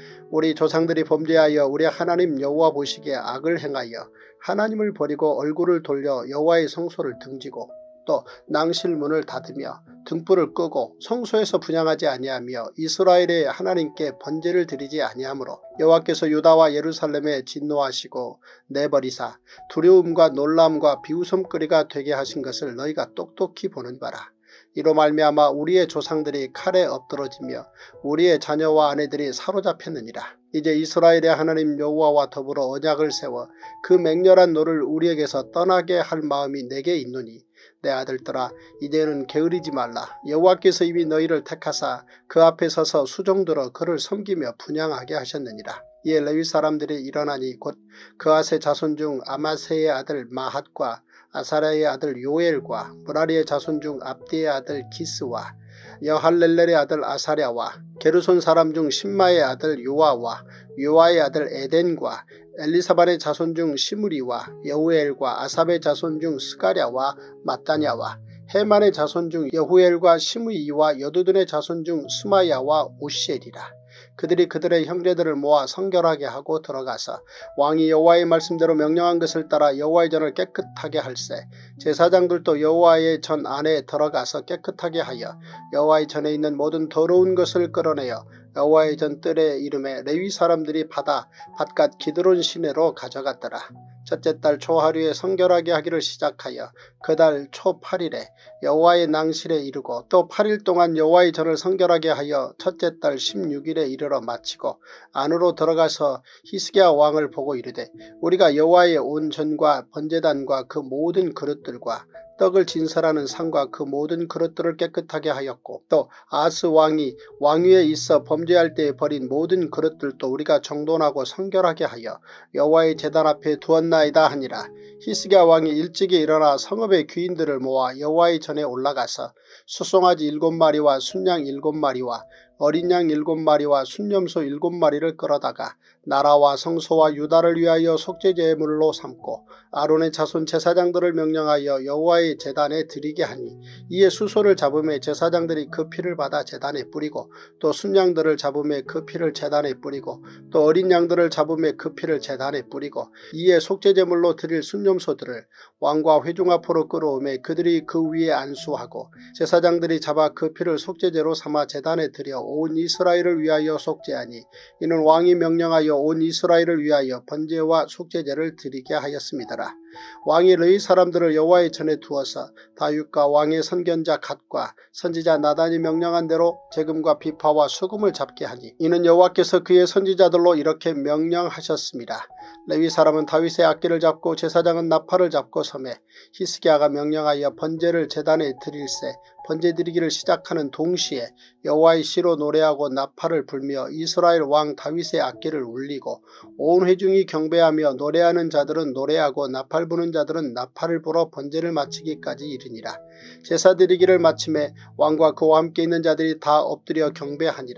우리 조상들이 범죄하여 우리 하나님 여호와 보시기에 악을 행하여 하나님을 버리고 얼굴을 돌려 여호와의 성소를 등지고 또 낭실문을 닫으며 등불을 끄고 성소에서 분향하지 아니하며 이스라엘의 하나님께 번제를 드리지 아니하므로 여호와께서 유다와 예루살렘에 진노하시고 내버리사 두려움과 놀람과 비웃음거리가 되게 하신 것을 너희가 똑똑히 보는 바라. 이로 말미암아 우리의 조상들이 칼에 엎드러지며 우리의 자녀와 아내들이 사로잡혔느니라. 이제 이스라엘의 하나님 여호와와 더불어 언약을 세워 그 맹렬한 노를 우리에게서 떠나게 할 마음이 내게 있노니 내 아들들아 이제는 게으르지 말라. 여호와께서 이미 너희를 택하사 그 앞에 서서 수종들어 그를 섬기며 분향하게 하셨느니라. 이에 레위 사람들이 일어나니 곧 그앗의 자손 중 아마세의 아들 마핫과 아사랴의 아들 요엘과 무라리의 자손 중 압디의 아들 기스와 여할렐렐의 아들 아사랴와 게르손 사람 중 심마의 아들 요아와 요아의 아들 에덴과 엘리사반의 자손 중 시므리와 여우엘과 아삽의 자손 중 스가랴와 마따냐와 헤만의 자손 중 여후엘과 시므이와 여두둔의 자손 중 스마야와 오시엘이라. 그들이 그들의 형제들을 모아 성결하게 하고 들어가서 왕이 여호와의 말씀대로 명령한 것을 따라 여호와의 전을 깨끗하게 할세. 제사장들도 여호와의 전 안에 들어가서 깨끗하게 하여 여호와의 전에 있는 모든 더러운 것을 끌어내어 여호와의 전 뜰의 이름에 레위 사람들이 받아 밭갓 기드론 시내로 가져갔더라. 첫째 달 초하루에 성결하게 하기를 시작하여 그 달 초 8일에 여호와의 낭실에 이르고 또 8일 동안 여호와의 전을 성결하게 하여 첫째 달 16일에 이르러 마치고 안으로 들어가서 히스기야 왕을 보고 이르되 우리가 여호와의 온 전과 번제단과 그 모든 그릇들과 떡을 진설하는 상과 그 모든 그릇들을 깨끗하게 하였고 또 아하스 왕이 왕위에 있어 범죄할 때에 버린 모든 그릇들도 우리가 정돈하고 성결하게 하여 여호와의 제단 앞에 두었나이다 하니라. 히스기야 왕이 일찍이 일어나 성읍의 귀인들을 모아 여호와의 전에 올라가서 수송아지 7마리와 순양 7마리와 어린 양 7마리와 순염소 7마리를 끌어다가 나라와 성소와 유다를 위하여 속죄제물로 삼고 아론의 자손 제사장들을 명령하여 여호와의 제단에 드리게 하니 이에 수소를 잡음에 제사장들이 그 피를 받아 제단에 뿌리고 또 순양들을 잡음에 그 피를 제단에 뿌리고 또 어린 양들을 잡음에 그 피를 제단에 뿌리고 이에 속죄제물로 드릴 순염소들을 왕과 회중 앞으로 끌어오매 그들이 그 위에 안수하고 제사장들이 잡아 그 피를 속죄제로 삼아 제단에 드려 온 이스라엘을 위하여 속죄하니 이는 왕이 명령하여 온 이스라엘을 위하여 번제와 속죄제를 드리게 하였습니다라. 왕이 레위 사람들을 여호와의 전에 두어서 다윗과 왕의 선견자 갓과 선지자 나단이 명령한 대로 재금과 비파와 수금을 잡게 하니 이는 여호와께서 그의 선지자들로 이렇게 명령하셨습니다. 레위 사람은 다윗의 악기를 잡고 제사장은 나팔을 잡고 섬에 히스기야가 명령하여 번제를 제단에 드릴세. 번제 드리기를 시작하는 동시에 여호와의 시로 노래하고 나팔을 불며 이스라엘 왕 다윗의 악기를 울리고 온 회중이 경배하며 노래하는 자들은 노래하고 나팔 부는 자들은 나팔을 불어 번제를 마치기까지 이르니라. 제사 드리기를 마침에 왕과 그와 함께 있는 자들이 다 엎드려 경배하니라.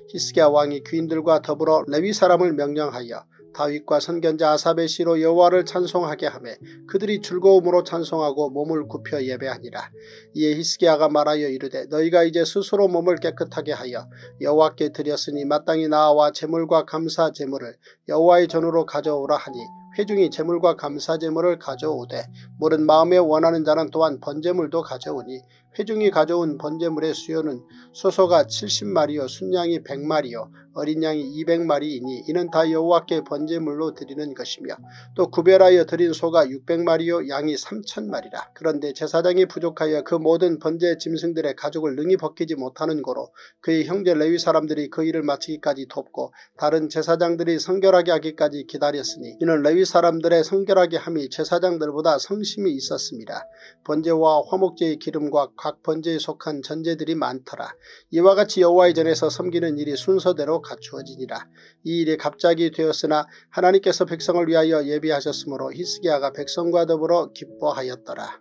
히스기야 왕이 귀인들과 더불어 레위 사람을 명령하여 다윗과 선견자 아삽의 시로 여호와를 찬송하게 하매 그들이 즐거움으로 찬송하고 몸을 굽혀 예배하니라. 이에 히스기야가 말하여 이르되 너희가 이제 스스로 몸을 깨끗하게 하여 여호와께 드렸으니 마땅히 나와 제물과 감사 제물을 여호와의 전으로 가져오라 하니 회중이 제물과 감사 제물을 가져오되 물은 마음에 원하는 자는 또한 번제물도 가져오니 회중이 가져온 번제물의 수요는 소소가 70마리요 순양이 100마리요 어린 양이 200마리이니 이는 다 여호와께 번제물로 드리는 것이며 또 구별하여 드린 소가 600마리요 양이 3000마리라. 그런데 제사장이 부족하여 그 모든 번제 짐승들의 가죽을 능히 벗기지 못하는 고로 그의 형제 레위 사람들이 그 일을 마치기까지 돕고 다른 제사장들이 성결하게 하기까지 기다렸으니 이는 레위 사람들의 성결하게 함이 제사장들보다 성심이 있었습니다. 번제와 화목제의 기름과 각 번제에 속한 전제들이 많더라. 이와 같이 여호와의 전에서 섬기는 일이 순서대로 갖추어지니라. 이 일이 갑자기 되었으나 하나님께서 백성을 위하여 예비하셨으므로 히스기야가 백성과 더불어 기뻐하였더라.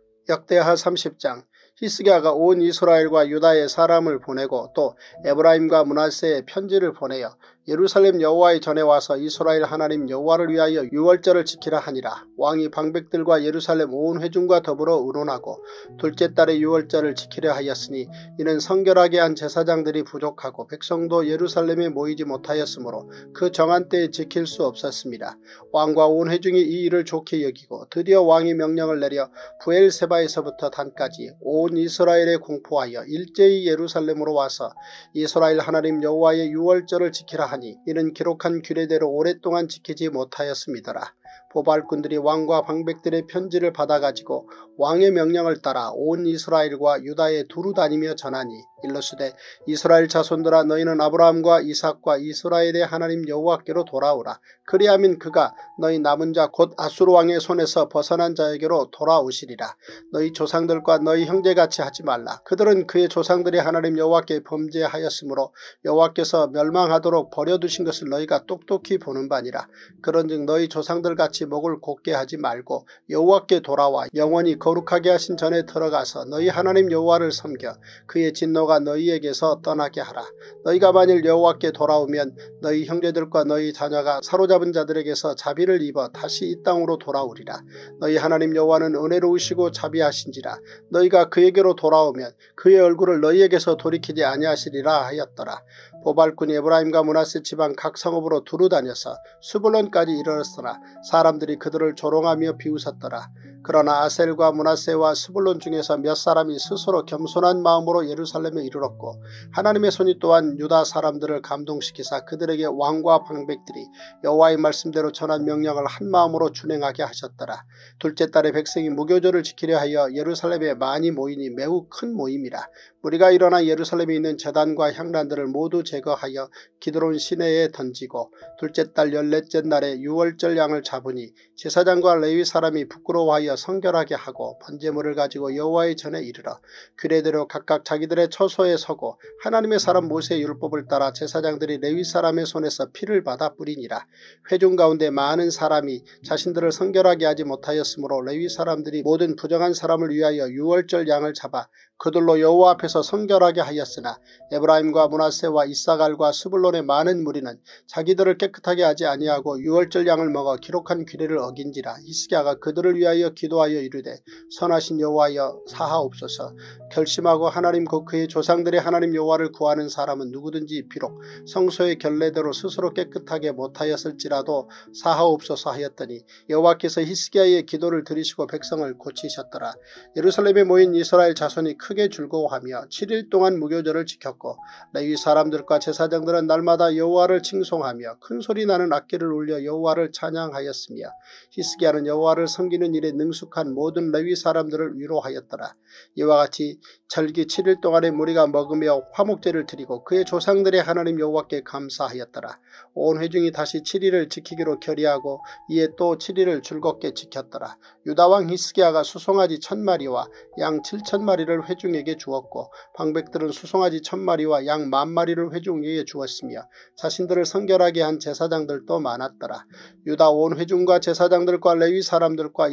역대하 30장. 히스기야가 온 이스라엘과 유다의 사람을 보내고 또 에브라임과 므낫세에 편지를 보내어 예루살렘 여호와의 전에 와서 이스라엘 하나님 여호와를 위하여 유월절을 지키라 하니라. 왕이 방백들과 예루살렘 온 회중과 더불어 의논하고 둘째 달에 유월절을 지키려 하였으니 이는 성결하게 한 제사장들이 부족하고 백성도 예루살렘에 모이지 못하였으므로 그 정한 때에 지킬 수 없었습니다. 왕과 온 회중이 이 일을 좋게 여기고 드디어 왕이 명령을 내려 부엘세바에서부터 단까지 온 이스라엘에 공포하여 일제히 예루살렘으로 와서 이스라엘 하나님 여호와의 유월절을 지키라 하니 이는 기록한 규례대로 오랫동안 지키지 못하였음이더라. 보발꾼들이 왕과 방백들의 편지를 받아가지고 왕의 명령을 따라 온 이스라엘과 유다에 두루 다니며 전하니 일러스되 이스라엘 자손들아 너희는 아브라함과 이삭과 이스라엘의 하나님 여호와께로 돌아오라. 그리하면 그가 너희 남은 자 곧 아수르 왕의 손에서 벗어난 자에게로 돌아오시리라. 너희 조상들과 너희 형제같이 하지 말라. 그들은 그의 조상들이 하나님 여호와께 범죄하였으므로 여호와께서 멸망하도록 버려두신 것을 너희가 똑똑히 보는 바니라. 그런즉 너희 조상들같이 목을 곧게 하지 말고 여호와께 돌아와 영원히 거룩하게 하신 전에 들어가서 너희 하나님 여호와를 섬겨 그의 진노가 너희에게서 떠나게 하라. 너희가 만일 여호와께 돌아오면 너희 형제들과 너희 자녀가 사로잡은 자들에게서 자비를 입어 다시 이 땅으로 돌아오리라. 너희 하나님 여호와는 은혜로우시고 자비하신지라. 너희가 그에게로 돌아오면 그의 얼굴을 너희에게서 돌이키지 아니하시리라 하였더라. 보발꾼이 에브라임과 므낫세 지방 각 성읍으로 두루 다녀서 스불론까지 이르렀으나 사람들이 그들을 조롱하며 비웃었더라. 그러나 아셀과 므낫세와 스불론 중에서 몇 사람이 스스로 겸손한 마음으로 예루살렘에 이르렀고 하나님의 손이 또한 유다 사람들을 감동시키사 그들에게 왕과 방백들이 여호와의 말씀대로 전한 명령을 한 마음으로 준행하게 하셨더라. 둘째 달에 백성이 무교절을 지키려 하여 예루살렘에 많이 모이니 매우 큰 모임이라. 무리가 일어나 예루살렘에 있는 제단과 향단들을 모두 제거하여 기드론 시내에 던지고 둘째 달 14째 날에 유월절 양을 잡으니 제사장과 레위 사람이 부끄러워하여 성결하게 하고 번제물을 가지고 여호와의 전에 이르러 규례대로 각각 자기들의 처소에 서고 하나님의 사람 모세의 율법을 따라 제사장들이 레위 사람의 손에서 피를 받아 뿌리니라. 회중 가운데 많은 사람이 자신들을 성결하게 하지 못하였으므로 레위 사람들이 모든 부정한 사람을 위하여 유월절 양을 잡아 그들로 여호와 앞에서 성결하게 하였으나 에브라임과 므낫세와 이사갈과 스불론의 많은 무리는 자기들을 깨끗하게 하지 아니하고 유월절 양을 먹어 기록한 규례를 어긴지라. 히스기야가 그들을 위하여 기도하여 이르되 선하신 여호와여 사하옵소서. 결심하고 하나님 곧 그의 조상들의 하나님 여호와를 구하는 사람은 누구든지 비록 성소의 결례대로 스스로 깨끗하게 못하였을지라도 사하옵소서 하였더니 여호와께서 히스기야의 기도를 들으시고 백성을 고치셨더라. 예루살렘에 모인 이스라엘 자손이 크게 즐거워하며 7일 동안 무교절을 지켰고 레위 사람들과 제사장들은 날마다 여호와를 칭송하며 큰소리 나는 악기를 울려 여호와를 찬양하였으며 히스기야는 여호와를 섬기는 일에 능숙한 모든 레위 사람들을 위로하였더라. 이와 같이 절기 7일 동안의 무리가 먹으며 화목제를 드리고 그의 조상들의 하나님 여호와께 감사하였더라. 온 회중이 다시 7일을 지키기로 결의하고 이에 또 7일을 즐겁게 지켰더라. 유다왕 히스기야가 수송아지 1000마리와 양 7000마리를 회중에게 주었고 방백들은 수송아지 1000마리와 양 10,000마리를 회중에게 주었으며 자신들을 성결하게 한 제사장들도 많았더라. 유다 온 회중과 제사장들과 레위 사람들과 이스라엘의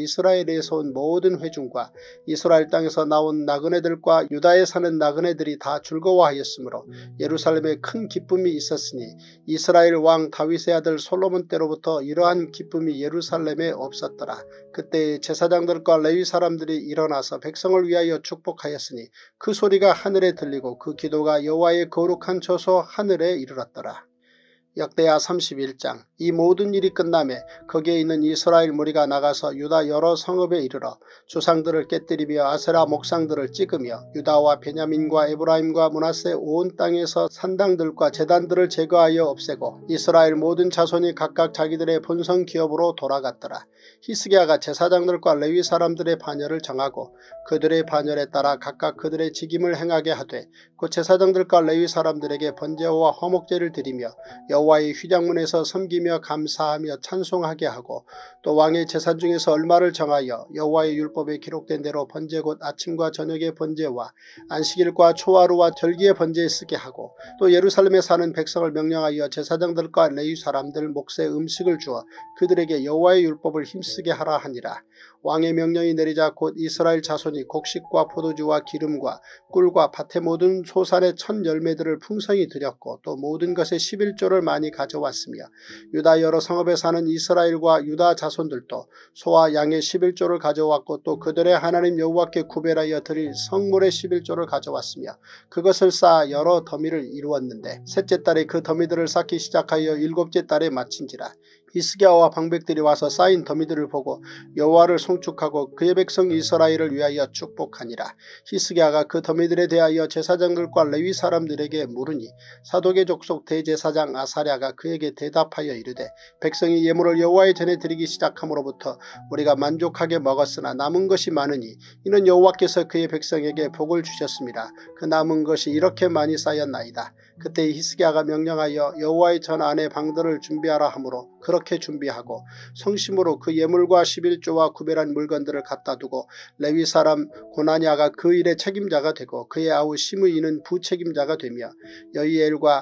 이스라엘에서 온 모든 회중과 이스라엘 땅에서 나온 나그네들과 유다에 사는 나그네들이 다 즐거워하였으므로 예루살렘에 큰 기쁨이 있었으니 이스라엘 왕 다윗의 아들 솔로몬 때로부터 이러한 기쁨이 예루살렘에 없었더라. 그때 제사장들과 레위 사람들이 일어나서 백성을 위하여 축복하였으니 그 소리가 하늘에 들리고 그 기도가 여호와의 거룩한 처소 하늘에 이르렀더라. 역대하 31장. 이 모든 일이 끝나매 거기에 있는 이스라엘 무리가 나가서 유다 여러 성읍에 이르러 주상들을 깨뜨리며 아세라 목상들을 찍으며 유다와 베냐민과 에브라임과 므낫세 온 땅에서 산당들과 제단들을 제거하여 없애고 이스라엘 모든 자손이 각각 자기들의 본성 기업으로 돌아갔더라. 히스기야가 제사장들과 레위 사람들의 반열을 정하고 그들의 반열에 따라 각각 그들의 직임을 행하게 하되 그 제사장들과 레위 사람들에게 번제와 화목제를 드리며 여호와의 휘장문에서 섬기며 감사하며 찬송하게 하고 또 왕의 제사 중에서 얼마를 정하여 여호와의 율법에 기록된 대로 번제 곧 아침과 저녁의 번제와 안식일과 초하루와 절기의 번제에 쓰게 하고 또 예루살렘에 사는 백성을 명령하여 제사장들과 레위 사람들 몫에 음식을 주어 그들에게 여호와의 율법을 힘쓰게 하라 하니라. 왕의 명령이 내리자 곧 이스라엘 자손이 곡식과 포도주와 기름과 꿀과 밭의 모든 소산의 첫 열매들을 풍성히 드렸고 또 모든 것의 11조를 많이 가져왔으며 유다 여러 성읍에 사는 이스라엘과 유다 자손들도 소와 양의 11조를 가져왔고 또 그들의 하나님 여호와께 구별하여 드릴 성물의 11조를 가져왔으며 그것을 쌓아 여러 더미를 이루었는데 셋째 달에 그 더미들을 쌓기 시작하여 일곱째 달에 마친지라. 히스기야와 방백들이 와서 쌓인 더미들을 보고 여호와를 송축하고 그의 백성 이스라엘을 위하여 축복하니라. 히스기야가 그 더미들에 대하여 제사장들과 레위 사람들에게 물으니 사독의 족속 대제사장 아사랴가 그에게 대답하여 이르되 백성이 예물을 여호와의 전에 드리기 시작함으로부터 우리가 만족하게 먹었으나 남은 것이 많으니 이는 여호와께서 그의 백성에게 복을 주셨습니다. 그 남은 것이 이렇게 많이 쌓였나이다. 그때 히스기야가 명령하여 여호와의 전 안에 방들을 준비하라 하므로 그렇게 준비하고 성심으로 그 예물과 11조와 구별한 물건들을 갖다 두고 레위 사람 고나냐가 그 일의 책임자가 되고 그의 아우 시므이는 부책임자가 되며 여이엘과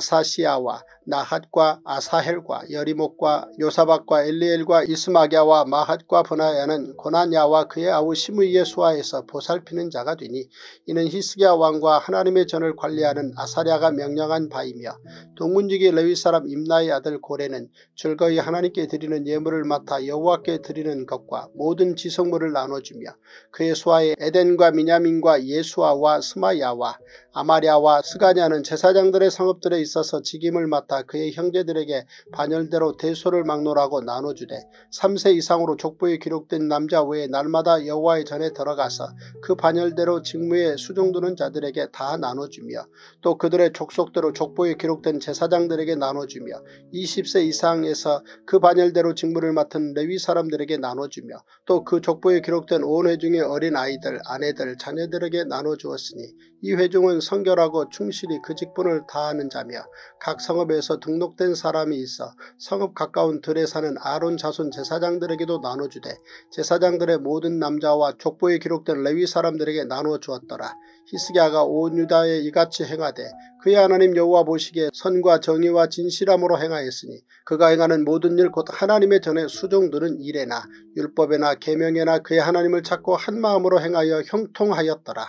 아사시아와 나핫과 아사헬과 여리목과 요사박과 엘리엘과 이스마갸와 마핫과 브나야는 고나냐와 그의 아우 시므이의 수하에서 보살피는 자가 되니 이는 히스기야 왕과 하나님의 전을 관리하는 아사랴가 명령한 바이며 동문지기 레위 사람 임나의 아들 고레는 즐거이 하나님께 드리는 예물을 맡아 여호와께 드리는 것과 모든 지성물을 나눠주며 그의 수하에 에덴과 미냐민과 예수아와 스마야와 아마랴와 스가냐는 제사장들의 성읍들에 있어서 직임을 맡아 그의 형제들에게 반열대로 대소를 막노라고 나눠주되 3세 이상으로 족보에 기록된 남자 외에 날마다 여호와의 전에 들어가서 그 반열대로 직무에 수종두는 자들에게 다 나눠주며 또 그들의 족속대로 족보에 기록된 제사장들에게 나눠주며 20세 이상에서 그 반열대로 직무를 맡은 레위 사람들에게 나눠주며 또 그 족보에 기록된 온 회중의 어린 아이들, 아내들, 자녀들에게 나눠주었으니 이 회중은 성결하고 충실히 그 직분을 다하는 자며 각 성읍에서 등록된 사람이 있어 성읍 가까운 들에 사는 아론 자손 제사장들에게도 나눠주되 제사장들의 모든 남자와 족보에 기록된 레위 사람들에게 나누어 주었더라. 히스기야가 온 유다에 이같이 행하되 그의 하나님 여호와 보시기에 선과 정의와 진실함으로 행하였으니 그가 행하는 모든 일 곧 하나님의 전에 수종드는 일에나 율법에나 계명에나 그의 하나님을 찾고 한마음으로 행하여 형통하였더라.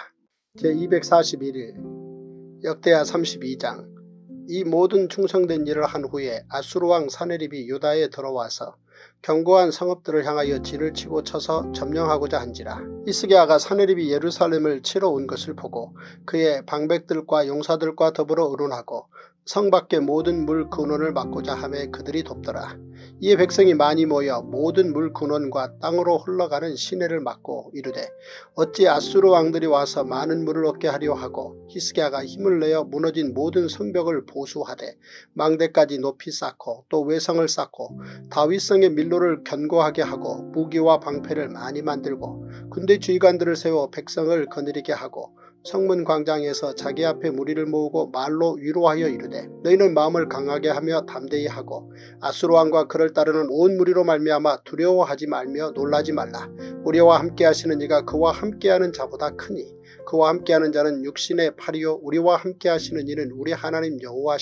제241일 역대하 32장. 이 모든 충성된 일을 한 후에 아수르 왕 사네립이 유다에 들어와서 견고한 성읍들을 향하여 진을 치고 쳐서 점령하고자 한지라. 히스기야가 사네립이 예루살렘을 치러 온 것을 보고 그의 방백들과 용사들과 더불어 의논하고 성 밖의 모든 물 근원을 막고자 하매 그들이 돕더라. 이에 백성이 많이 모여 모든 물 근원과 땅으로 흘러가는 시내를 막고 이르되 어찌 아수르 왕들이 와서 많은 물을 얻게 하려 하고 히스기야가 힘을 내어 무너진 모든 성벽을 보수하되 망대까지 높이 쌓고 또 외성을 쌓고 다윗성의 밀로를 견고하게 하고 무기와 방패를 많이 만들고 군대 주의관들을 세워 백성을 거느리게 하고 성문 광장에서 자기 앞에 무리를 모으고 말로 위로하여 이르되 너희는 마음을 강하게 하며 담대히 하고 아수르 왕과 그를 따르는 온 무리로 말미암아 두려워하지 말며 놀라지 말라. 우리와 함께 하시는 이가 그와 함께하는 자보다 크니 그와 함께하는 자는 육신의 팔이요 우리와 함께 하시는 이는 우리 하나님 여호와시라.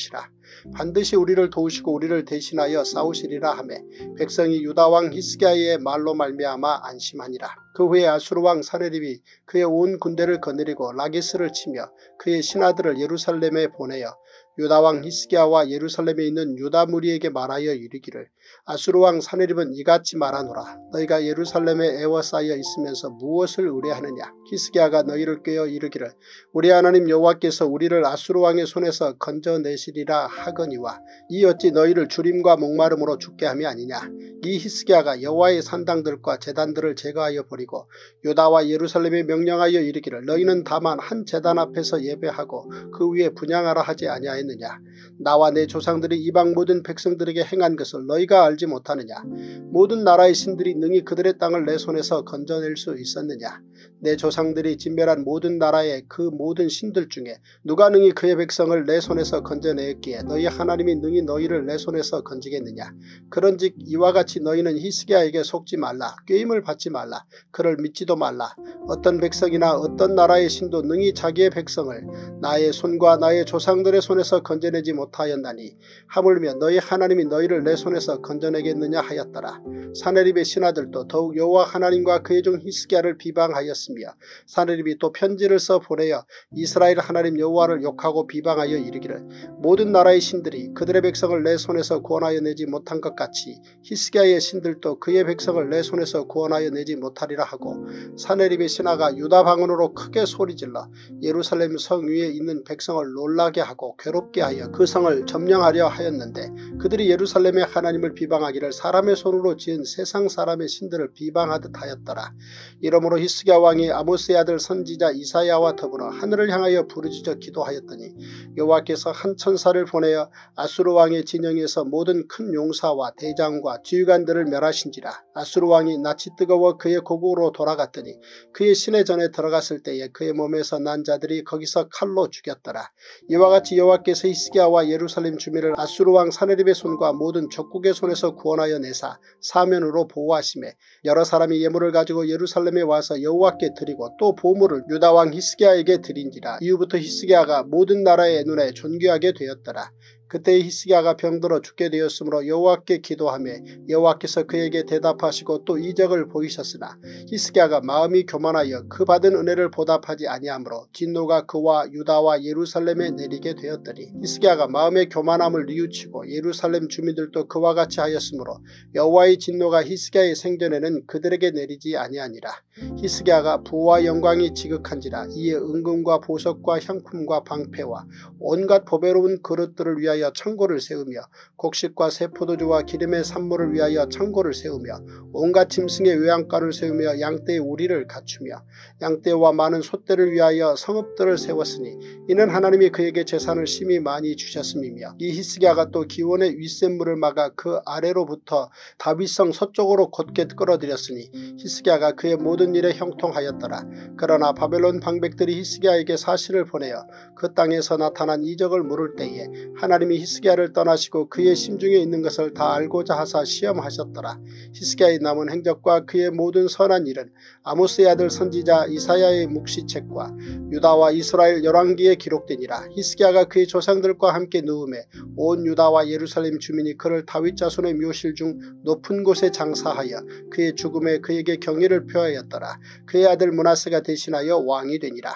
반드시 우리를 도우시고 우리를 대신하여 싸우시리라 하매 백성이 유다왕 히스기야의 말로 말미암아 안심하니라. 그 후에 아수르왕 사네립이 그의 온 군대를 거느리고 라기스를 치며 그의 신하들을 예루살렘에 보내어 유다왕 히스기야와 예루살렘에 있는 유다 무리에게 말하여 이르기를 아수르왕 사네립은 이같이 말하노라. 너희가 예루살렘에 에워싸여 있으면서 무엇을 의뢰하느냐. 히스기야가 너희를 꾀어 이르기를 우리 하나님 여호와께서 우리를 아수르왕의 손에서 건져내시리라 하거니와 이 어찌 너희를 주림과 목마름으로 죽게 함이 아니냐. 이 히스기야가 여호와의 산당들과 제단들을 제거하여 버리고 유다와 예루살렘에 명령하여 이르기를 너희는 다만 한 제단 앞에서 예배하고 그 위에 분향하라 하지 아니하였느냐. 나와 내 조상들이 이방 모든 백성들에게 행한 것을 너희가 알지 못하느냐. 모든 나라의 신들이 능히 그들의 땅을 내 손에서 건져낼 수 있었느냐. 내 조상들이 진멸한 모든 나라의 그 모든 신들 중에 누가 능히 그의 백성을 내 손에서 건져내었기에 너희 하나님이 능히 너희를 내 손에서 건지겠느냐. 그런즉 이와 같이 너희는 히스기야에게 속지 말라. 꾀임을 받지 말라. 그를 믿지도 말라. 어떤 백성이나 어떤 나라의 신도 능히 자기의 백성을 나의 손과 나의 조상들의 손에서 건져내지 못하였나니 하물며 너희 하나님이 너희를 내 손에서 건져내겠느냐 하였더라. 사네립의 신하들도 더욱 여호와 하나님과 그의 종 히스기야를 비방하였으며 사네립이 또 편지를 써 보내어 이스라엘 하나님 여호와를 욕하고 비방하여 이르기를 모든 나라의 신들이 그들의 백성을 내 손에서 구원하여 내지 못한 것 같이 히스기야의 신들도 그의 백성을 내 손에서 구원하여 내지 못하리라 하고 사네립의 신하가 유다 방언으로 크게 소리질러 예루살렘 성 위에 있는 백성을 놀라게 하고 괴롭게 하여 그 성을 점령하려 하였는데 그들이 예루살렘의 하나님을 비방하기를 사람의 손으로 지은 세상 사람의 신들을 비방하듯 하였더라. 이러므로 히스기야 왕이 아모스의 아들 선지자 이사야와 더불어 하늘을 향하여 부르짖어 기도하였더니 여호와께서 한 천사를 보내어 아수르 왕의 진영에서 모든 큰 용사와 대장과 지휘관들을 멸하신지라. 아수르 왕이 낯이 뜨거워 그의 고국으로 돌아갔더니 그의 시내 전에 들어갔을 때에 그의 몸에서 난 자들이 거기서 칼로 죽였더라. 이와 같이 여호와께서 히스기야와 예루살렘 주민을 아수르 왕 사네립의 손과 모든 적국의 손에서 구원하여 내사 사면으로 보호하시매 여러 사람이 예물을 가지고 예루살렘에 와서 여호와께 드리고 또 보물을 유다 왕 히스기야에게 드린지라. 이후부터 히스기야가 모든 나라의 눈에 존귀하게 되었더라. 그때 히스기야가 병들어 죽게 되었으므로 여호와께 기도하며 여호와께서 그에게 대답하시고 또 이적을 보이셨으나 히스기야가 마음이 교만하여 그 받은 은혜를 보답하지 아니하므로 진노가 그와 유다와 예루살렘에 내리게 되었더니 히스기야가 마음의 교만함을 뉘우치고 예루살렘 주민들도 그와 같이 하였으므로 여호와의 진노가 히스기야의 생전에는 그들에게 내리지 아니하니라. 히스기야가 부와 영광이 지극한지라. 이에 은금과 보석과 향품과 방패와 온갖 보배로운 그릇들을 위하여 창고를 세우며 곡식과 새 포도주와 기름의 산물을 위하여 창고를 세우며 온갖 짐승의 외양간을 세우며 양떼의 우리를 갖추며 양떼와 많은 솥대를 위하여 성읍들을 세웠으니 이는 하나님이 그에게 재산을 심히 많이 주셨음이며 이 히스기야가 또 기온의 윗샘물을 막아 그 아래로부터 다윗성 서쪽으로 곧게 끌어들였으니 히스기야가 그의 모든 일에 형통하였더라. 그러나 바벨론 방백들이 히스기야에게 사실을 보내어 그 땅에서 나타난 이적을 물을 때에 하나님이 히스기야를 떠나시고 그의 심중에 있는 것을 다 알고자 하사 시험하셨더라. 히스기야의 남은 행적과 그의 모든 선한 일은 아모스의 아들 선지자 이사야의 묵시책과 유다와 이스라엘 열왕기에 기록되니라. 히스기야가 그의 조상들과 함께 누움에 온 유다와 예루살렘 주민이 그를 다윗 자손의 묘실 중 높은 곳에 장사하여 그의 죽음에 그에게 경의를 표하였더라. 그의 아들 므낫세가 대신하여 왕이 되니라.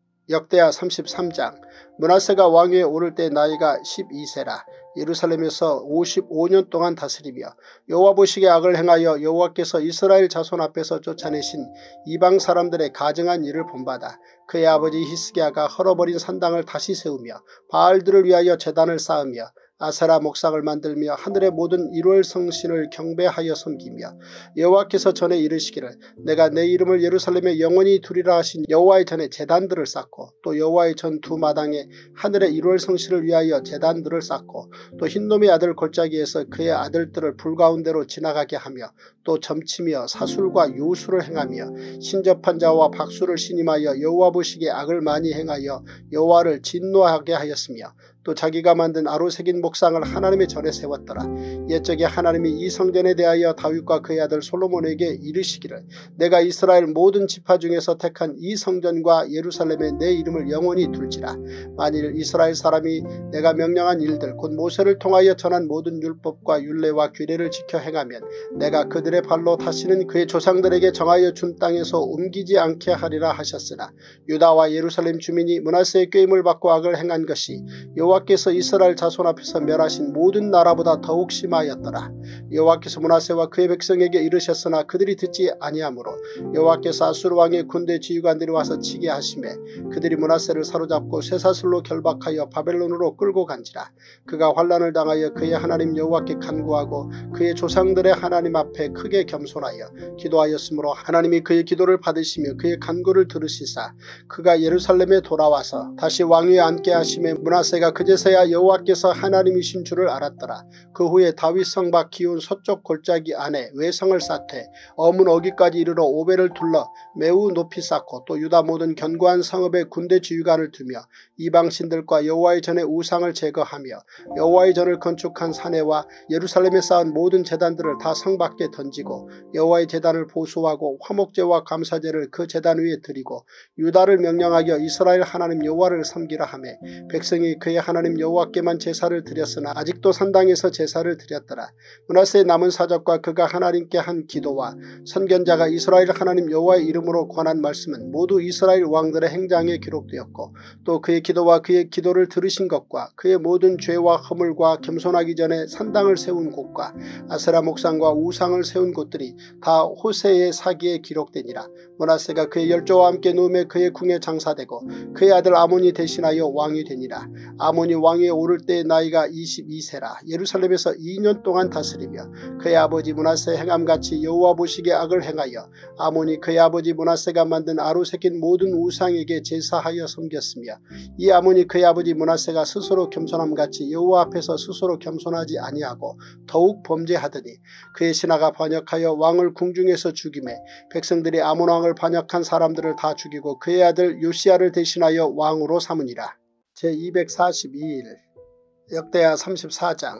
역대하 33장. 므낫세가 왕위에 오를 때 나이가 12세라. 예루살렘에서 55년 동안 다스리며 여호와 보시기에 악을 행하여 여호와께서 이스라엘 자손 앞에서 쫓아내신 이방 사람들의 가증한 일을 본받아 그의 아버지 히스기야가 헐어버린 산당을 다시 세우며 바알들을 위하여 제단을 쌓으며 아세라 목상을 만들며 하늘의 모든 일월 성신을 경배하여 섬기며 여호와께서 전에 이르시기를 내가 내 이름을 예루살렘에 영원히 두리라 하신 여호와의 전에 제단들을 쌓고 또 여호와의 전 두 마당에 하늘의 일월 성신을 위하여 제단들을 쌓고 또 흰놈의 아들 골짜기에서 그의 아들들을 불 가운데로 지나가게 하며 또 점치며 사술과 요술을 행하며 신접한 자와 박수를 신임하여 여호와 보시기에 악을 많이 행하여 여호와를 진노하게 하였으며 또 자기가 만든 아로새긴 목상을 하나님의 전에 세웠더라. 옛적에 하나님이 이 성전에 대하여 다윗과 그의 아들 솔로몬에게 이르시기를 내가 이스라엘 모든 지파 중에서 택한 이 성전과 예루살렘에 내 이름을 영원히 둘지라. 만일 이스라엘 사람이 내가 명령한 일들 곧 모세를 통하여 전한 모든 율법과 율례와 규례를 지켜 행하면 내가 그들의 발로 다시는 그의 조상들에게 정하여 준 땅에서 옮기지 않게 하리라 하셨으나 유다와 예루살렘 주민이 므낫세의 꾀임을 받고 악을 행한 것이 여호와께서 이스라엘 자손 앞에서 멸하신 모든 나라보다 더욱 심하였더라. 여호와께서 므낫세와 그의 백성에게 이르셨으나 그들이 듣지 아니하므로 여호와께서 아수르 왕의 군대 지휘관들이 와서 치게 하시매 그들이 므낫세를 사로잡고 쇠사슬로 결박하여 바벨론으로 끌고 간지라. 그가 환난을 당하여 그의 하나님 여호와께 간구하고 그의 조상들의 하나님 앞에 크게 겸손하여 기도하였으므로 하나님이 그의 기도를 받으시며 그의 간구를 들으시사 그가 예루살렘에 돌아와서 다시 왕위에 앉게 하심에 므낫세가 그제서야 여호와께서 하나님이신 줄을 알았더라. 그 후에 다윗 성 밖 기온 서쪽 골짜기 안에 외성을 쌓되 어문 어기까지 이르러 오벨을 둘러 매우 높이 쌓고 또 유다 모든 견고한 성읍에 군대 지휘관을 두며 이방신들과 여호와의 전에 우상을 제거하며 여호와의 전을 건축한 사내와 예루살렘에 쌓은 모든 제단들을 다 성 밖에 던지고 여호와의 제단을 보수하고 화목제와 감사제를 그 제단 위에 드리고 유다를 명령하여 이스라엘 하나님 여호와를 섬기라 하며 백성이 그의 하나님 여호와께만 제사를 드렸으나 아직도 산당에서 제사를 드렸더라. 므낫세의 남은 사적과 그가 하나님께 한 기도와 선견자가 이스라엘 하나님 여호와의 이름으로 권한 말씀은 모두 이스라엘 왕들의 행장에 기록되었고 또 그의 기도와 그의 기도를 들으신 것과 그의 모든 죄와 허물과 겸손하기 전에 산당을 세운 곳과 아세라 목상과 우상을 세운 곳들이 다 호세의 사기에 기록되니라. 므낫세가 그의 열조와 함께 누움에 그의 궁에 장사되고 그의 아들 아몬이 대신하여 왕이 되니라. 아몬이 왕위에 오를 때의 나이가 22세라. 예루살렘에서 2년 동안 다스리며 그의 아버지 므낫세의 행함같이 여호와 보시기에 악을 행하여 아몬이 그의 아버지 므낫세가 만든 아로새긴 모든 우상에게 제사하여 섬겼으며 이 아몬이 그의 아버지 므낫세가 스스로 겸손함같이 여호와 앞에서 스스로 겸손하지 아니하고 더욱 범죄하더니 그의 신하가 반역하여 왕을 궁중에서 죽이매 백성들이 아몬 왕을 반역한 사람들을 다 죽이고 그의 아들 요시야를 대신하여 왕으로 삼으니라. 제242일 역대하 34장.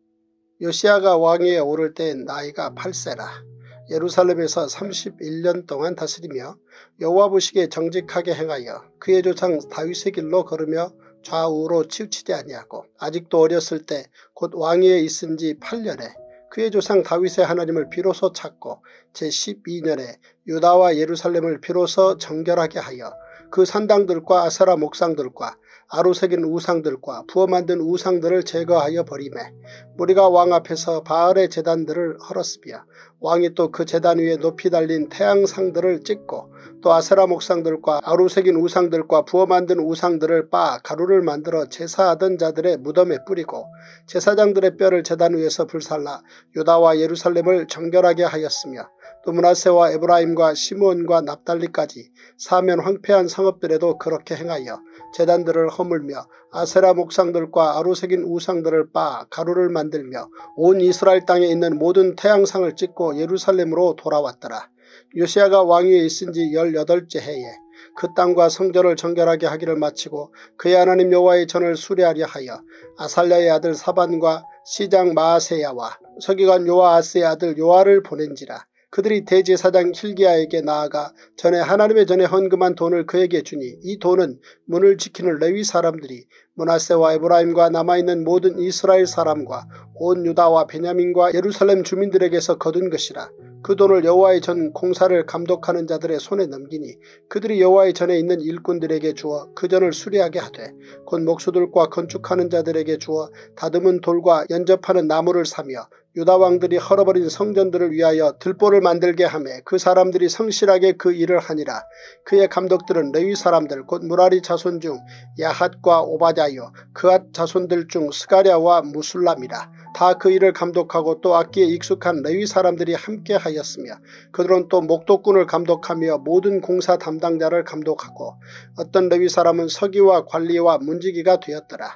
요시야가 왕위에 오를 때 나이가 8세라. 예루살렘에서 31년 동안 다스리며 여호와 보시기에 정직하게 행하여 그의 조상 다윗의 길로 걸으며 좌우로 치우치지 아니하고 아직도 어렸을 때 곧 왕위에 있은 지 8년에 그의 조상 다윗의 하나님을 비로소 찾고 제12년에 유다와 예루살렘을 비로소 정결하게 하여 그 산당들과 아세라 목상들과 아로새긴 우상들과 부어 만든 우상들을 제거하여 버리매 무리가 왕 앞에서 바알의 제단들을 헐었으며 왕이 또 그 제단 위에 높이 달린 태양상들을 찍고 또 아세라 목상들과 아로새긴 우상들과 부어 만든 우상들을 빻아 가루를 만들어 제사하던 자들의 무덤에 뿌리고 제사장들의 뼈를 제단 위에서 불살라 유다와 예루살렘을 정결하게 하였으며 또 므낫세와 에브라임과 시므온과 납달리까지 사면 황폐한 성읍들에도 그렇게 행하여 제단들을 허물며 아세라 목상들과 아로새긴 우상들을 빻아 가루를 만들며 온 이스라엘 땅에 있는 모든 태양상을 찍고 예루살렘으로 돌아왔더라. 요시야가 왕위에 있은 지 18째 해에 그 땅과 성전을 정결하게 하기를 마치고 그의 하나님 여호와의 전을 수리하려 하여 아살랴의 아들 사반과 시장 마아세야와 서기관 요아하스의 아들 요아를 보낸지라. 그들이 대제사장 힐기야에게 나아가 전에 하나님의 전에 헌금한 돈을 그에게 주니 이 돈은 문을 지키는 레위 사람들이 므낫세와 에브라임과 남아있는 모든 이스라엘 사람과 온 유다와 베냐민과 예루살렘 주민들에게서 거둔 것이라. 그 돈을 여호와의 전 공사를 감독하는 자들의 손에 넘기니 그들이 여호와의 전에 있는 일꾼들에게 주어 그 전을 수리하게 하되 곧 목수들과 건축하는 자들에게 주어 다듬은 돌과 연접하는 나무를 사며 유다 왕들이 헐어버린 성전들을 위하여 들보를 만들게 하매 그 사람들이 성실하게 그 일을 하니라. 그의 감독들은 레위 사람들 곧 무라리 자손 중 야핫과 오바댜요 그앗 자손들 중 스가랴와 무술람이라. 다 그 일을 감독하고 또 악기에 익숙한 레위 사람들이 함께 하였으며 그들은 또 목독꾼을 감독하며 모든 공사 담당자를 감독하고 어떤 레위 사람은 서기와 관리와 문지기가 되었더라.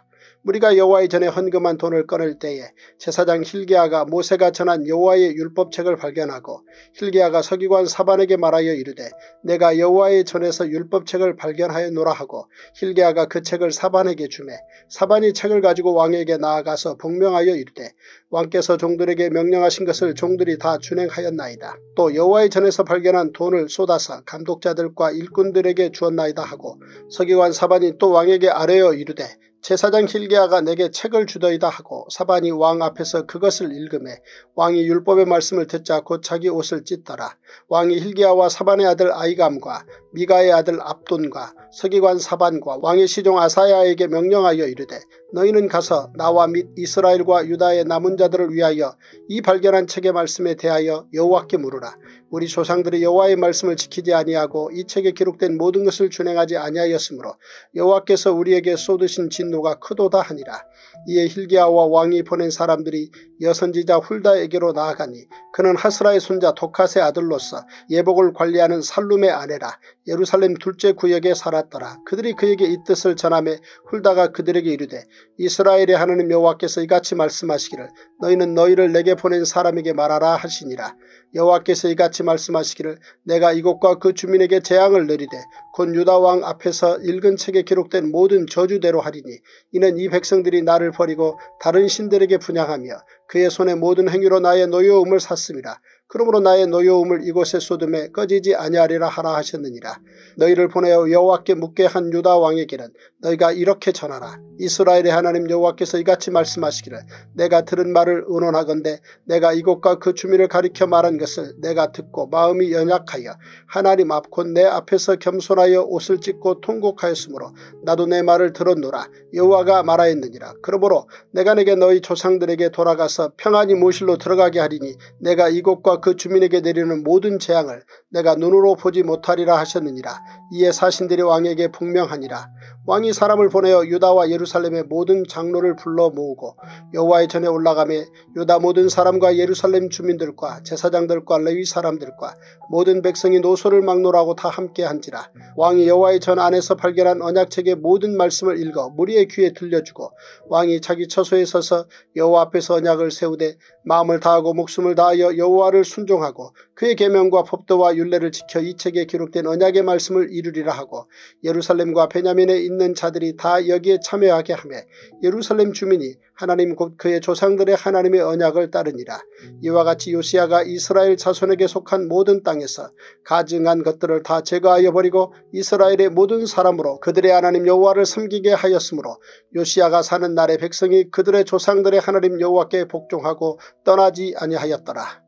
무리가 여호와의 전에 헌금한 돈을 꺼낼 때에 제사장 hil기야가 모세가 전한 여호와의 율법책을 발견하고 hil기야가 서기관 사반에게 말하여 이르되 내가 여호와의 전에서 율법책을 발견하였노라 하고 hil기야가 그 책을 사반에게 주매 사반이 책을 가지고 왕에게 나아가서 복명하여 이르되 왕께서 종들에게 명령하신 것을 종들이 다 준행하였나이다. 또 여호와의 전에서 발견한 돈을 쏟아서 감독자들과 일꾼들에게 주었나이다 하고 서기관 사반이 또 왕에게 아뢰어 이르되 제사장 hil기야가 내게 책을 주더이다 하고 사반이 왕 앞에서 그것을 읽음에 왕이 율법의 말씀을 듣자 곧 자기 옷을 찢더라. 왕이 hil기야와 사반의 아들 아이감과 미가의 아들 압돈과 서기관 사반과 왕의 시종 아사야에게 명령하여 이르되 너희는 가서 나와 및 이스라엘과 유다의 남은 자들을 위하여 이 발견한 책의 말씀에 대하여 여호와께 물으라. 우리 조상들이 여호와의 말씀을 지키지 아니하고 이 책에 기록된 모든 것을 준행하지 아니하였으므로 여호와께서 우리에게 쏟으신 진노가 크도다 하니라. 이에 hil기야와 왕이 보낸 사람들이 여선지자 훌다에게로 나아가니 그는 하스라의 손자 도캇의 아들로서 예복을 관리하는 살룸의 아내라. 예루살렘 둘째 구역에 살았더라. 그들이 그에게 이 뜻을 전하매 훌다가 그들에게 이르되 이스라엘의 하나님 여호와께서 이같이 말씀하시기를 너희는 너희를 내게 보낸 사람에게 말하라 하시니라. 여호와께서 이같이 말씀하시기를 내가 이곳과 그 주민에게 재앙을 내리되 곧 유다 왕 앞에서 읽은 책에 기록된 모든 저주대로 하리니 이는 이 백성들이 나를 버리고 다른 신들에게 분향하며 그의 손의 모든 행위로 나의 노여움을 샀음이라. 그러므로 나의 노여움을 이곳에 쏟음에 꺼지지 아니하리라 하라 하셨느니라. 너희를 보내어 여호와께 묻게 한 유다 왕에게는 너희가 이렇게 전하라. 이스라엘의 하나님 여호와께서 이같이 말씀하시기를 내가 들은 말을 의논하건대 내가 이곳과 그 주민을 가리켜 말한 것을 내가 듣고 마음이 연약하여 하나님 앞 곧 내 앞에서 겸손하여 옷을 찢고 통곡하였으므로 나도 내 말을 들었노라. 여호와가 말하였느니라. 그러므로 내가 내게 너희 조상들에게 돌아가서 평안히 모실로 들어가게 하리니 내가 이곳과 그 주민에게 내리는 모든 재앙을 내가 눈으로 보지 못하리라 하셨느니라. 이에 사신들이 왕에게 복명하니라. 왕이 사람을 보내어 유다와 예루살렘의 모든 장로를 불러 모으고 여호와의 전에 올라가매 유다 모든 사람과 예루살렘 주민들과 제사장들과 레위 사람들과 모든 백성이 노소를 막노라고 다 함께 한지라. 왕이 여호와의 전 안에서 발견한 언약책의 모든 말씀을 읽어 무리의 귀에 들려주고 왕이 자기 처소에 서서 여호와 앞에서 언약을 세우되 마음을 다하고 목숨을 다하여 여호와를 순종하고 그의 계명과 법도와 율례를 지켜 이 책에 기록된 언약의 말씀을 이루리라 하고 예루살렘과 베냐민에 있는 자들이 다 여기에 참여하게 하며 예루살렘 주민이 하나님 곧 그의 조상들의 하나님의 언약을 따르니라. 이와 같이 요시야가 이스라엘 자손에게 속한 모든 땅에서 가증한 것들을 다 제거하여 버리고 이스라엘의 모든 사람으로 그들의 하나님 여호와를 섬기게 하였으므로 요시야가 사는 날에 백성이 그들의 조상들의 하나님 여호와께 복종하고 떠나지 아니하였더라.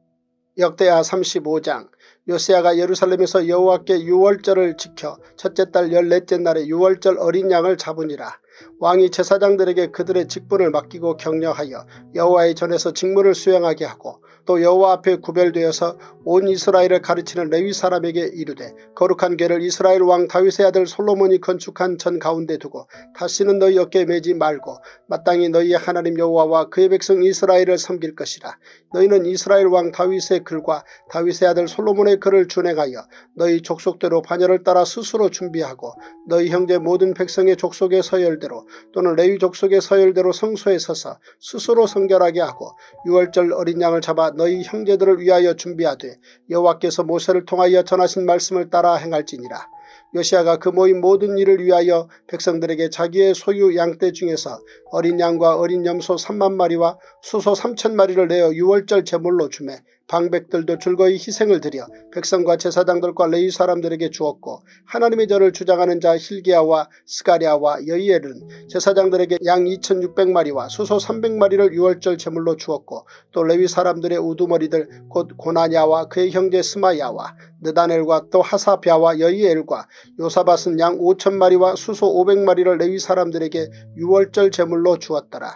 역대하 35장. 요시야가 예루살렘에서 여호와께 유월절을 지켜 첫째 달 14째 날에 유월절 어린 양을 잡으니라. 왕이 제사장들에게 그들의 직분을 맡기고 격려하여 여호와의 전에서 직무를 수행하게 하고 또 여호와 앞에 구별되어서 온 이스라엘을 가르치는 레위 사람에게 이르되 거룩한 궤를 이스라엘 왕 다윗의 아들 솔로몬이 건축한 전 가운데 두고 다시는 너희 어깨에 매지 말고 마땅히 너희의 하나님 여호와와 그의 백성 이스라엘을 섬길 것이라. 너희는 이스라엘 왕 다윗의 글과 다윗의 아들 솔로몬의 글을 준행하여 너희 족속대로 반열을 따라 스스로 준비하고 너희 형제 모든 백성의 족속의 서열대로 또는 레위 족속의 서열대로 성소에 서서 스스로 성결하게 하고 유월절 어린 양을 잡아 너희 형제들을 위하여 준비하되 여호와께서 모세를 통하여 전하신 말씀을 따라 행할지니라. 요시야가 그 모인 모든 일을 위하여 백성들에게 자기의 소유 양떼 중에서 어린 양과 어린 염소 3만 마리와 수소 3천 마리를 내어 유월절 제물로 주매 방백들도 즐거이 희생을 드려 백성과 제사장들과 레위 사람들에게 주었고 하나님의 전을 주장하는 자 hil기야와 스가랴와 여이엘은 제사장들에게 양 2600마리와 수소 300마리를 유월절 제물로 주었고 또 레위 사람들의 우두머리들 곧 고나냐와 그의 형제 스마야와 느다넬과 또 하사랴와 여이엘과 요사밧은 양 5000마리와 수소 500마리를 레위 사람들에게 유월절 제물로 주었더라.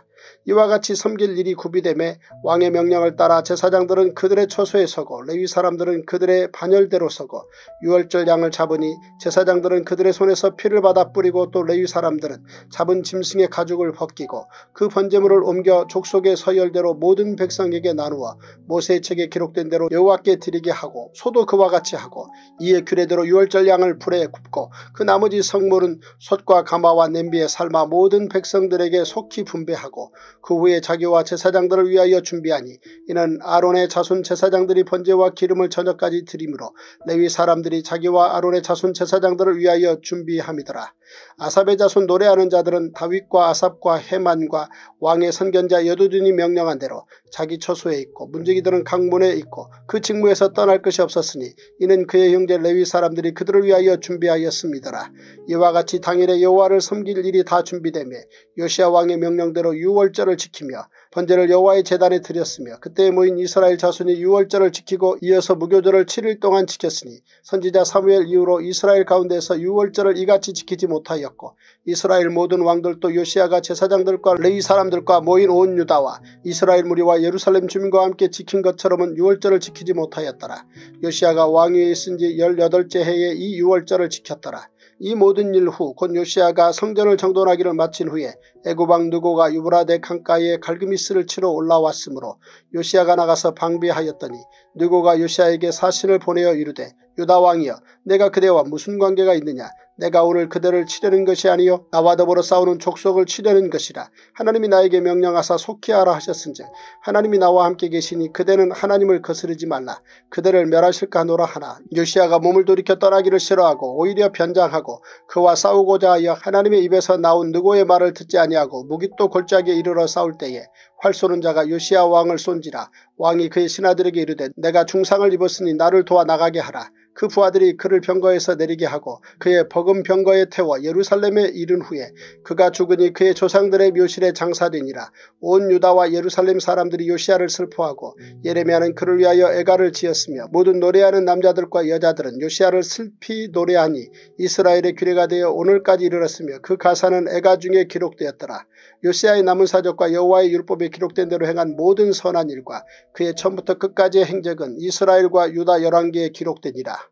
이와 같이 섬길 일이 구비되매 왕의 명령을 따라 제사장들은 그들의 처소에 서고 레위 사람들은 그들의 반열대로 서고 유월절 양을 잡으니 제사장들은 그들의 손에서 피를 받아 뿌리고 또 레위 사람들은 잡은 짐승의 가죽을 벗기고 그 번제물을 옮겨 족속의 서열대로 모든 백성에게 나누어 모세의 책에 기록된 대로 여호와께 드리게 하고 소도 그와 같이 하고 이에 규례대로 유월절 양을 불에 굽고 그 나머지 성물은 솥과 가마와 냄비에 삶아 모든 백성들에게 속히 분배하고 그 후에 자기와 제사장들을 위하여 준비하니 이는 아론의 자손 제사장들이 번제와 기름을 저녁까지 드림으로 레위 사람들이 자기와 아론의 자손 제사장들을 위하여 준비함이더라. 아삽의 자손 노래하는 자들은 다윗과 아삽과 헤만과 왕의 선견자 여두둔이 명령한 대로 자기 처소에 있고 문지기들은 강문에 있고 그 직무에서 떠날 것이 없었으니 이는 그의 형제 레위 사람들이 그들을 위하여 준비하였음이더라. 이와 같이 당일에 여호와를 섬길 일이 다 준비되며 요시야 왕의 명령대로 유월절을 지키며 번제를 여호와의 제단에 드렸으며 그때에 모인 이스라엘 자손이 유월절을 지키고 이어서 무교절을 7일 동안 지켰으니 선지자 사무엘 이후로 이스라엘 가운데서 유월절을 이같이 지키지 못하였고 이스라엘 모든 왕들도 요시야가 제사장들과 레위 사람들과 모인 온 유다와 이스라엘 무리와 예루살렘 주민과 함께 지킨 것처럼은 유월절을 지키지 못하였더라. 요시야가 왕위에 있은 지 18째 해에 이 유월절을 지켰더라. 이 모든 일 후 곧 요시야가 성전을 정돈하기를 마친 후에 애굽왕 느고가 유브라데 강가에 갈그미스를 치러 올라왔으므로 요시야가 나가서 방비하였더니 느고가 요시야에게 사신을 보내어 이르되 유다 왕이여 내가 그대와 무슨 관계가 있느냐. 내가 오늘 그대를 치려는 것이 아니요 나와 더불어 싸우는 족속을 치려는 것이라. 하나님이 나에게 명령하사 속히 하라 하셨은즉 하나님이 나와 함께 계시니 그대는 하나님을 거스르지 말라. 그대를 멸하실까 하노라 하나 요시야가 몸을 돌이켜 떠나기를 싫어하고 오히려 변장하고 그와 싸우고자 하여 하나님의 입에서 나온 느고의 말을 듣지 아니하고 무기또 골짜기에 이르러 싸울 때에 활 쏘는 자가 요시야 왕을 쏜지라. 왕이 그의 신하들에게 이르되 내가 중상을 입었으니 나를 도와 나가게 하라. 그 부하들이 그를 병거에서 내리게 하고 그의 버금 병거에 태워 예루살렘에 이른 후에 그가 죽으니 그의 조상들의 묘실에 장사되니라. 온 유다와 예루살렘 사람들이 요시야를 슬퍼하고 예레미야는 그를 위하여 애가를 지었으며 모든 노래하는 남자들과 여자들은 요시야를 슬피 노래하니 이스라엘의 규례가 되어 오늘까지 이르렀으며 그 가사는 애가 중에 기록되었더라. 요시야의 남은 사적과 여호와의 율법에 기록된 대로 행한 모든 선한 일과 그의 처음부터 끝까지의 행적은 이스라엘과 유다 열왕기에 기록되니라.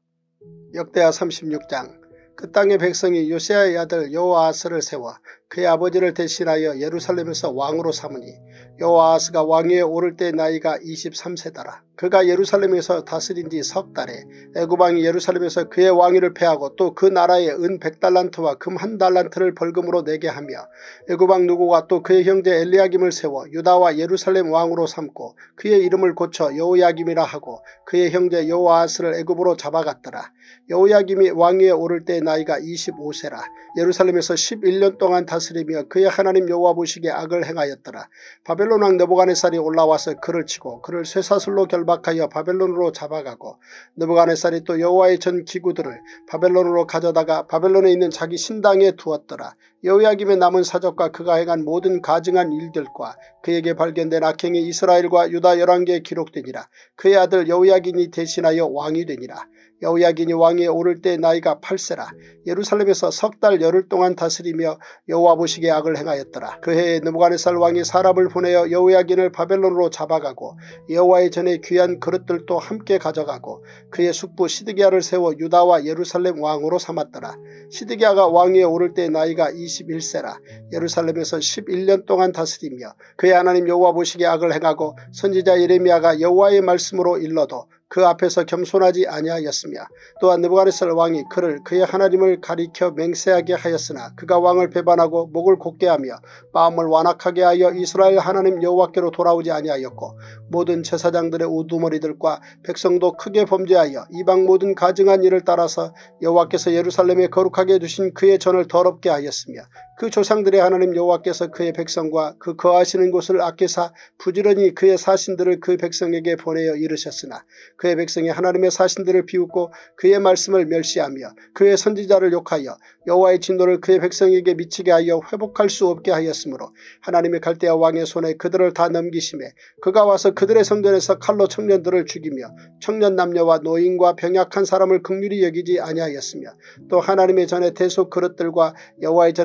역대하 36장. 그 땅의 백성이 요시야의 아들 여호아하스를 세워 그의 아버지를 대신하여 예루살렘에서 왕으로 삼으니 여호아하스가 왕위에 오를 때 나이가 23세더라. 그가 예루살렘에서 다스린 지 석 달에 애굽왕이 예루살렘에서 그의 왕위를 패하고 또 그 나라에 은 100달란트와 금 1달란트를 벌금으로 내게 하며 애굽왕 느고가 또 그의 형제 엘리야김을 세워 유다와 예루살렘 왕으로 삼고 그의 이름을 고쳐 여호야김이라 하고 그의 형제 여호아하스를 애굽으로 잡아갔더라. 여호야김이 왕위에 오를 때 나이가 25세라. 예루살렘에서 11년 동안 다스리며 그의 하나님 여호와 보시기에 악을 행하였더라. 바벨론 왕 느부갓네살이 올라와서 그를 치고 그를 쇠사슬로 결박하여 바벨론으로 잡아가고 느부갓네살이 또 여호와의 전 기구들을 바벨론으로 가져다가 바벨론에 있는 자기 신당에 두었더라. 여호야김의 남은 사적과 그가 행한 모든 가증한 일들과 그에게 발견된 악행이 이스라엘과 유다 열왕기에 기록되니라. 그의 아들 여호야긴이 대신하여 왕이 되니라. 여호야긴이 왕위에 오를 때 나이가 8세라. 예루살렘에서 석 달 열흘 동안 다스리며 여호와 보시기에 악을 행하였더라. 그 해에 느부갓네살 왕이 사람을 보내어 여호야긴을 바벨론으로 잡아가고 여호와의 전에 귀한 그릇들도 함께 가져가고 그의 숙부 시드기야를 세워 유다와 예루살렘 왕으로 삼았더라. 시드기야가 왕위에 오를 때 나이가 21세라. 예루살렘에서 11년 동안 다스리며 그의 하나님 여호와 보시기에 악을 행하고 선지자 예레미야가 여호와의 말씀으로 일러도 그 앞에서 겸손하지 아니하였으며 또한 느부갓네살 왕이 그를 그의 하나님을 가리켜 맹세하게 하였으나 그가 왕을 배반하고 목을 곧게 하며 마음을 완악하게 하여 이스라엘 하나님 여호와께로 돌아오지 아니하였고 모든 제사장들의 우두머리들과 백성도 크게 범죄하여 이방 모든 가증한 일을 따라서 여호와께서 예루살렘에 거룩하게 두신 그의 전을 더럽게 하였으며 그 조상들의 하나님 여호와께서 그의 백성과 그 거하시는 곳을 아끼사 부지런히 그의 사신들을 그 백성에게 보내어 이르셨으나 그의 백성이 하나님의 사신들을 비웃고 그의 말씀을 멸시하며 그의 선지자를 욕하여 여호와의 진노를 그의 백성에게 미치게 하여 회복할 수 없게 하였으므로 하나님의 갈대아 왕의 손에 그들을 다 넘기심에 그가 와서 그들의 성전에서 칼로 청년들을 죽이며 청년 남녀와 노인과 병약한 사람을 긍휼히 여기지 아니하였으며 또 하나님의 전에 대속 그릇들과 여호와의 전에 보물과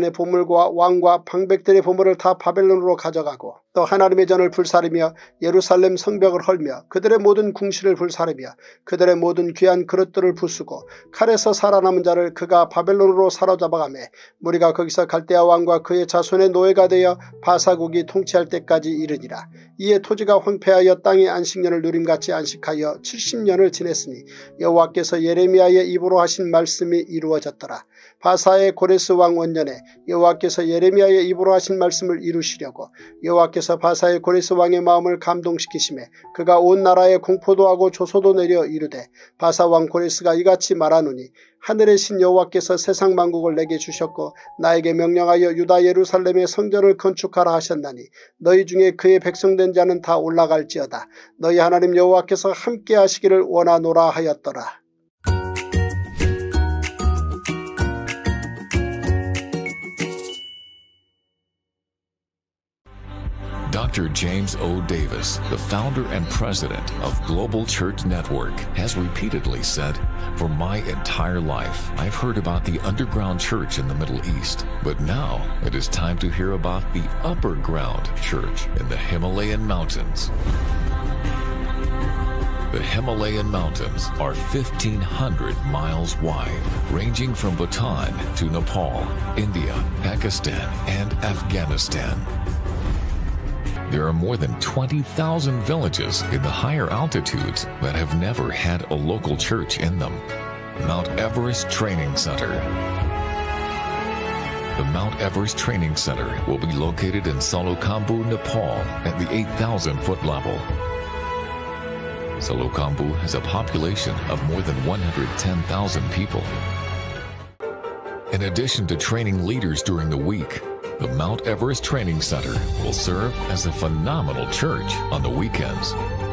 딸과 왕과 방백들의 보물을 다 바벨론으로 가져가고 또 하나님의 전을 불사르며 예루살렘 성벽을 헐며 그들의 모든 궁실을 불사르며 그들의 모든 귀한 그릇들을 부수고 칼에서 살아남은 자를 그가 바벨론으로 사로잡아가매 무리가 거기서 갈대아 왕과 그의 자손의 노예가 되어 바사국이 통치할 때까지 이르니라. 이에 토지가 황폐하여 땅이 안식년을 누림같이 안식하여 70년을 지냈으니 여호와께서 예레미야의 입으로 하신 말씀이 이루어졌더라. 바사의 고레스 왕 원년에 여호와께서 예레미야의 입으로 하신 말씀을 이루시려고 여호와께서 바사의 고레스 왕의 마음을 감동시키시매 그가 온 나라에 공포도 하고 조소도 내려 이르되 바사 왕 고레스가 이같이 말하노니 하늘의 신 여호와께서 세상 만국을 내게 주셨고 나에게 명령하여 유다 예루살렘의 성전을 건축하라 하셨나니 너희 중에 그의 백성된 자는 다 올라갈지어다. 너희 하나님 여호와께서 함께 하시기를 원하노라 하였더라. Dr. James O. Davis, the founder and president of Global Church Network, has repeatedly said, "For my entire life, I've heard about the underground church in the Middle East, but now it is time to hear about the upper ground church in the Himalayan mountains." The Himalayan mountains are 1,500 miles wide, ranging from Bhutan to Nepal, India, Pakistan, and Afghanistan. There are more than 20,000 villages in the higher altitudes that have never had a local church in them. Mount Everest Training Center. The Mount Everest Training Center will be located in Salokambu, Nepal at the 8,000-foot level. Salokambu has a population of more than 110,000 people. In addition to training leaders during the week, the Mount Everest Training Center will serve as a phenomenal church on the weekends.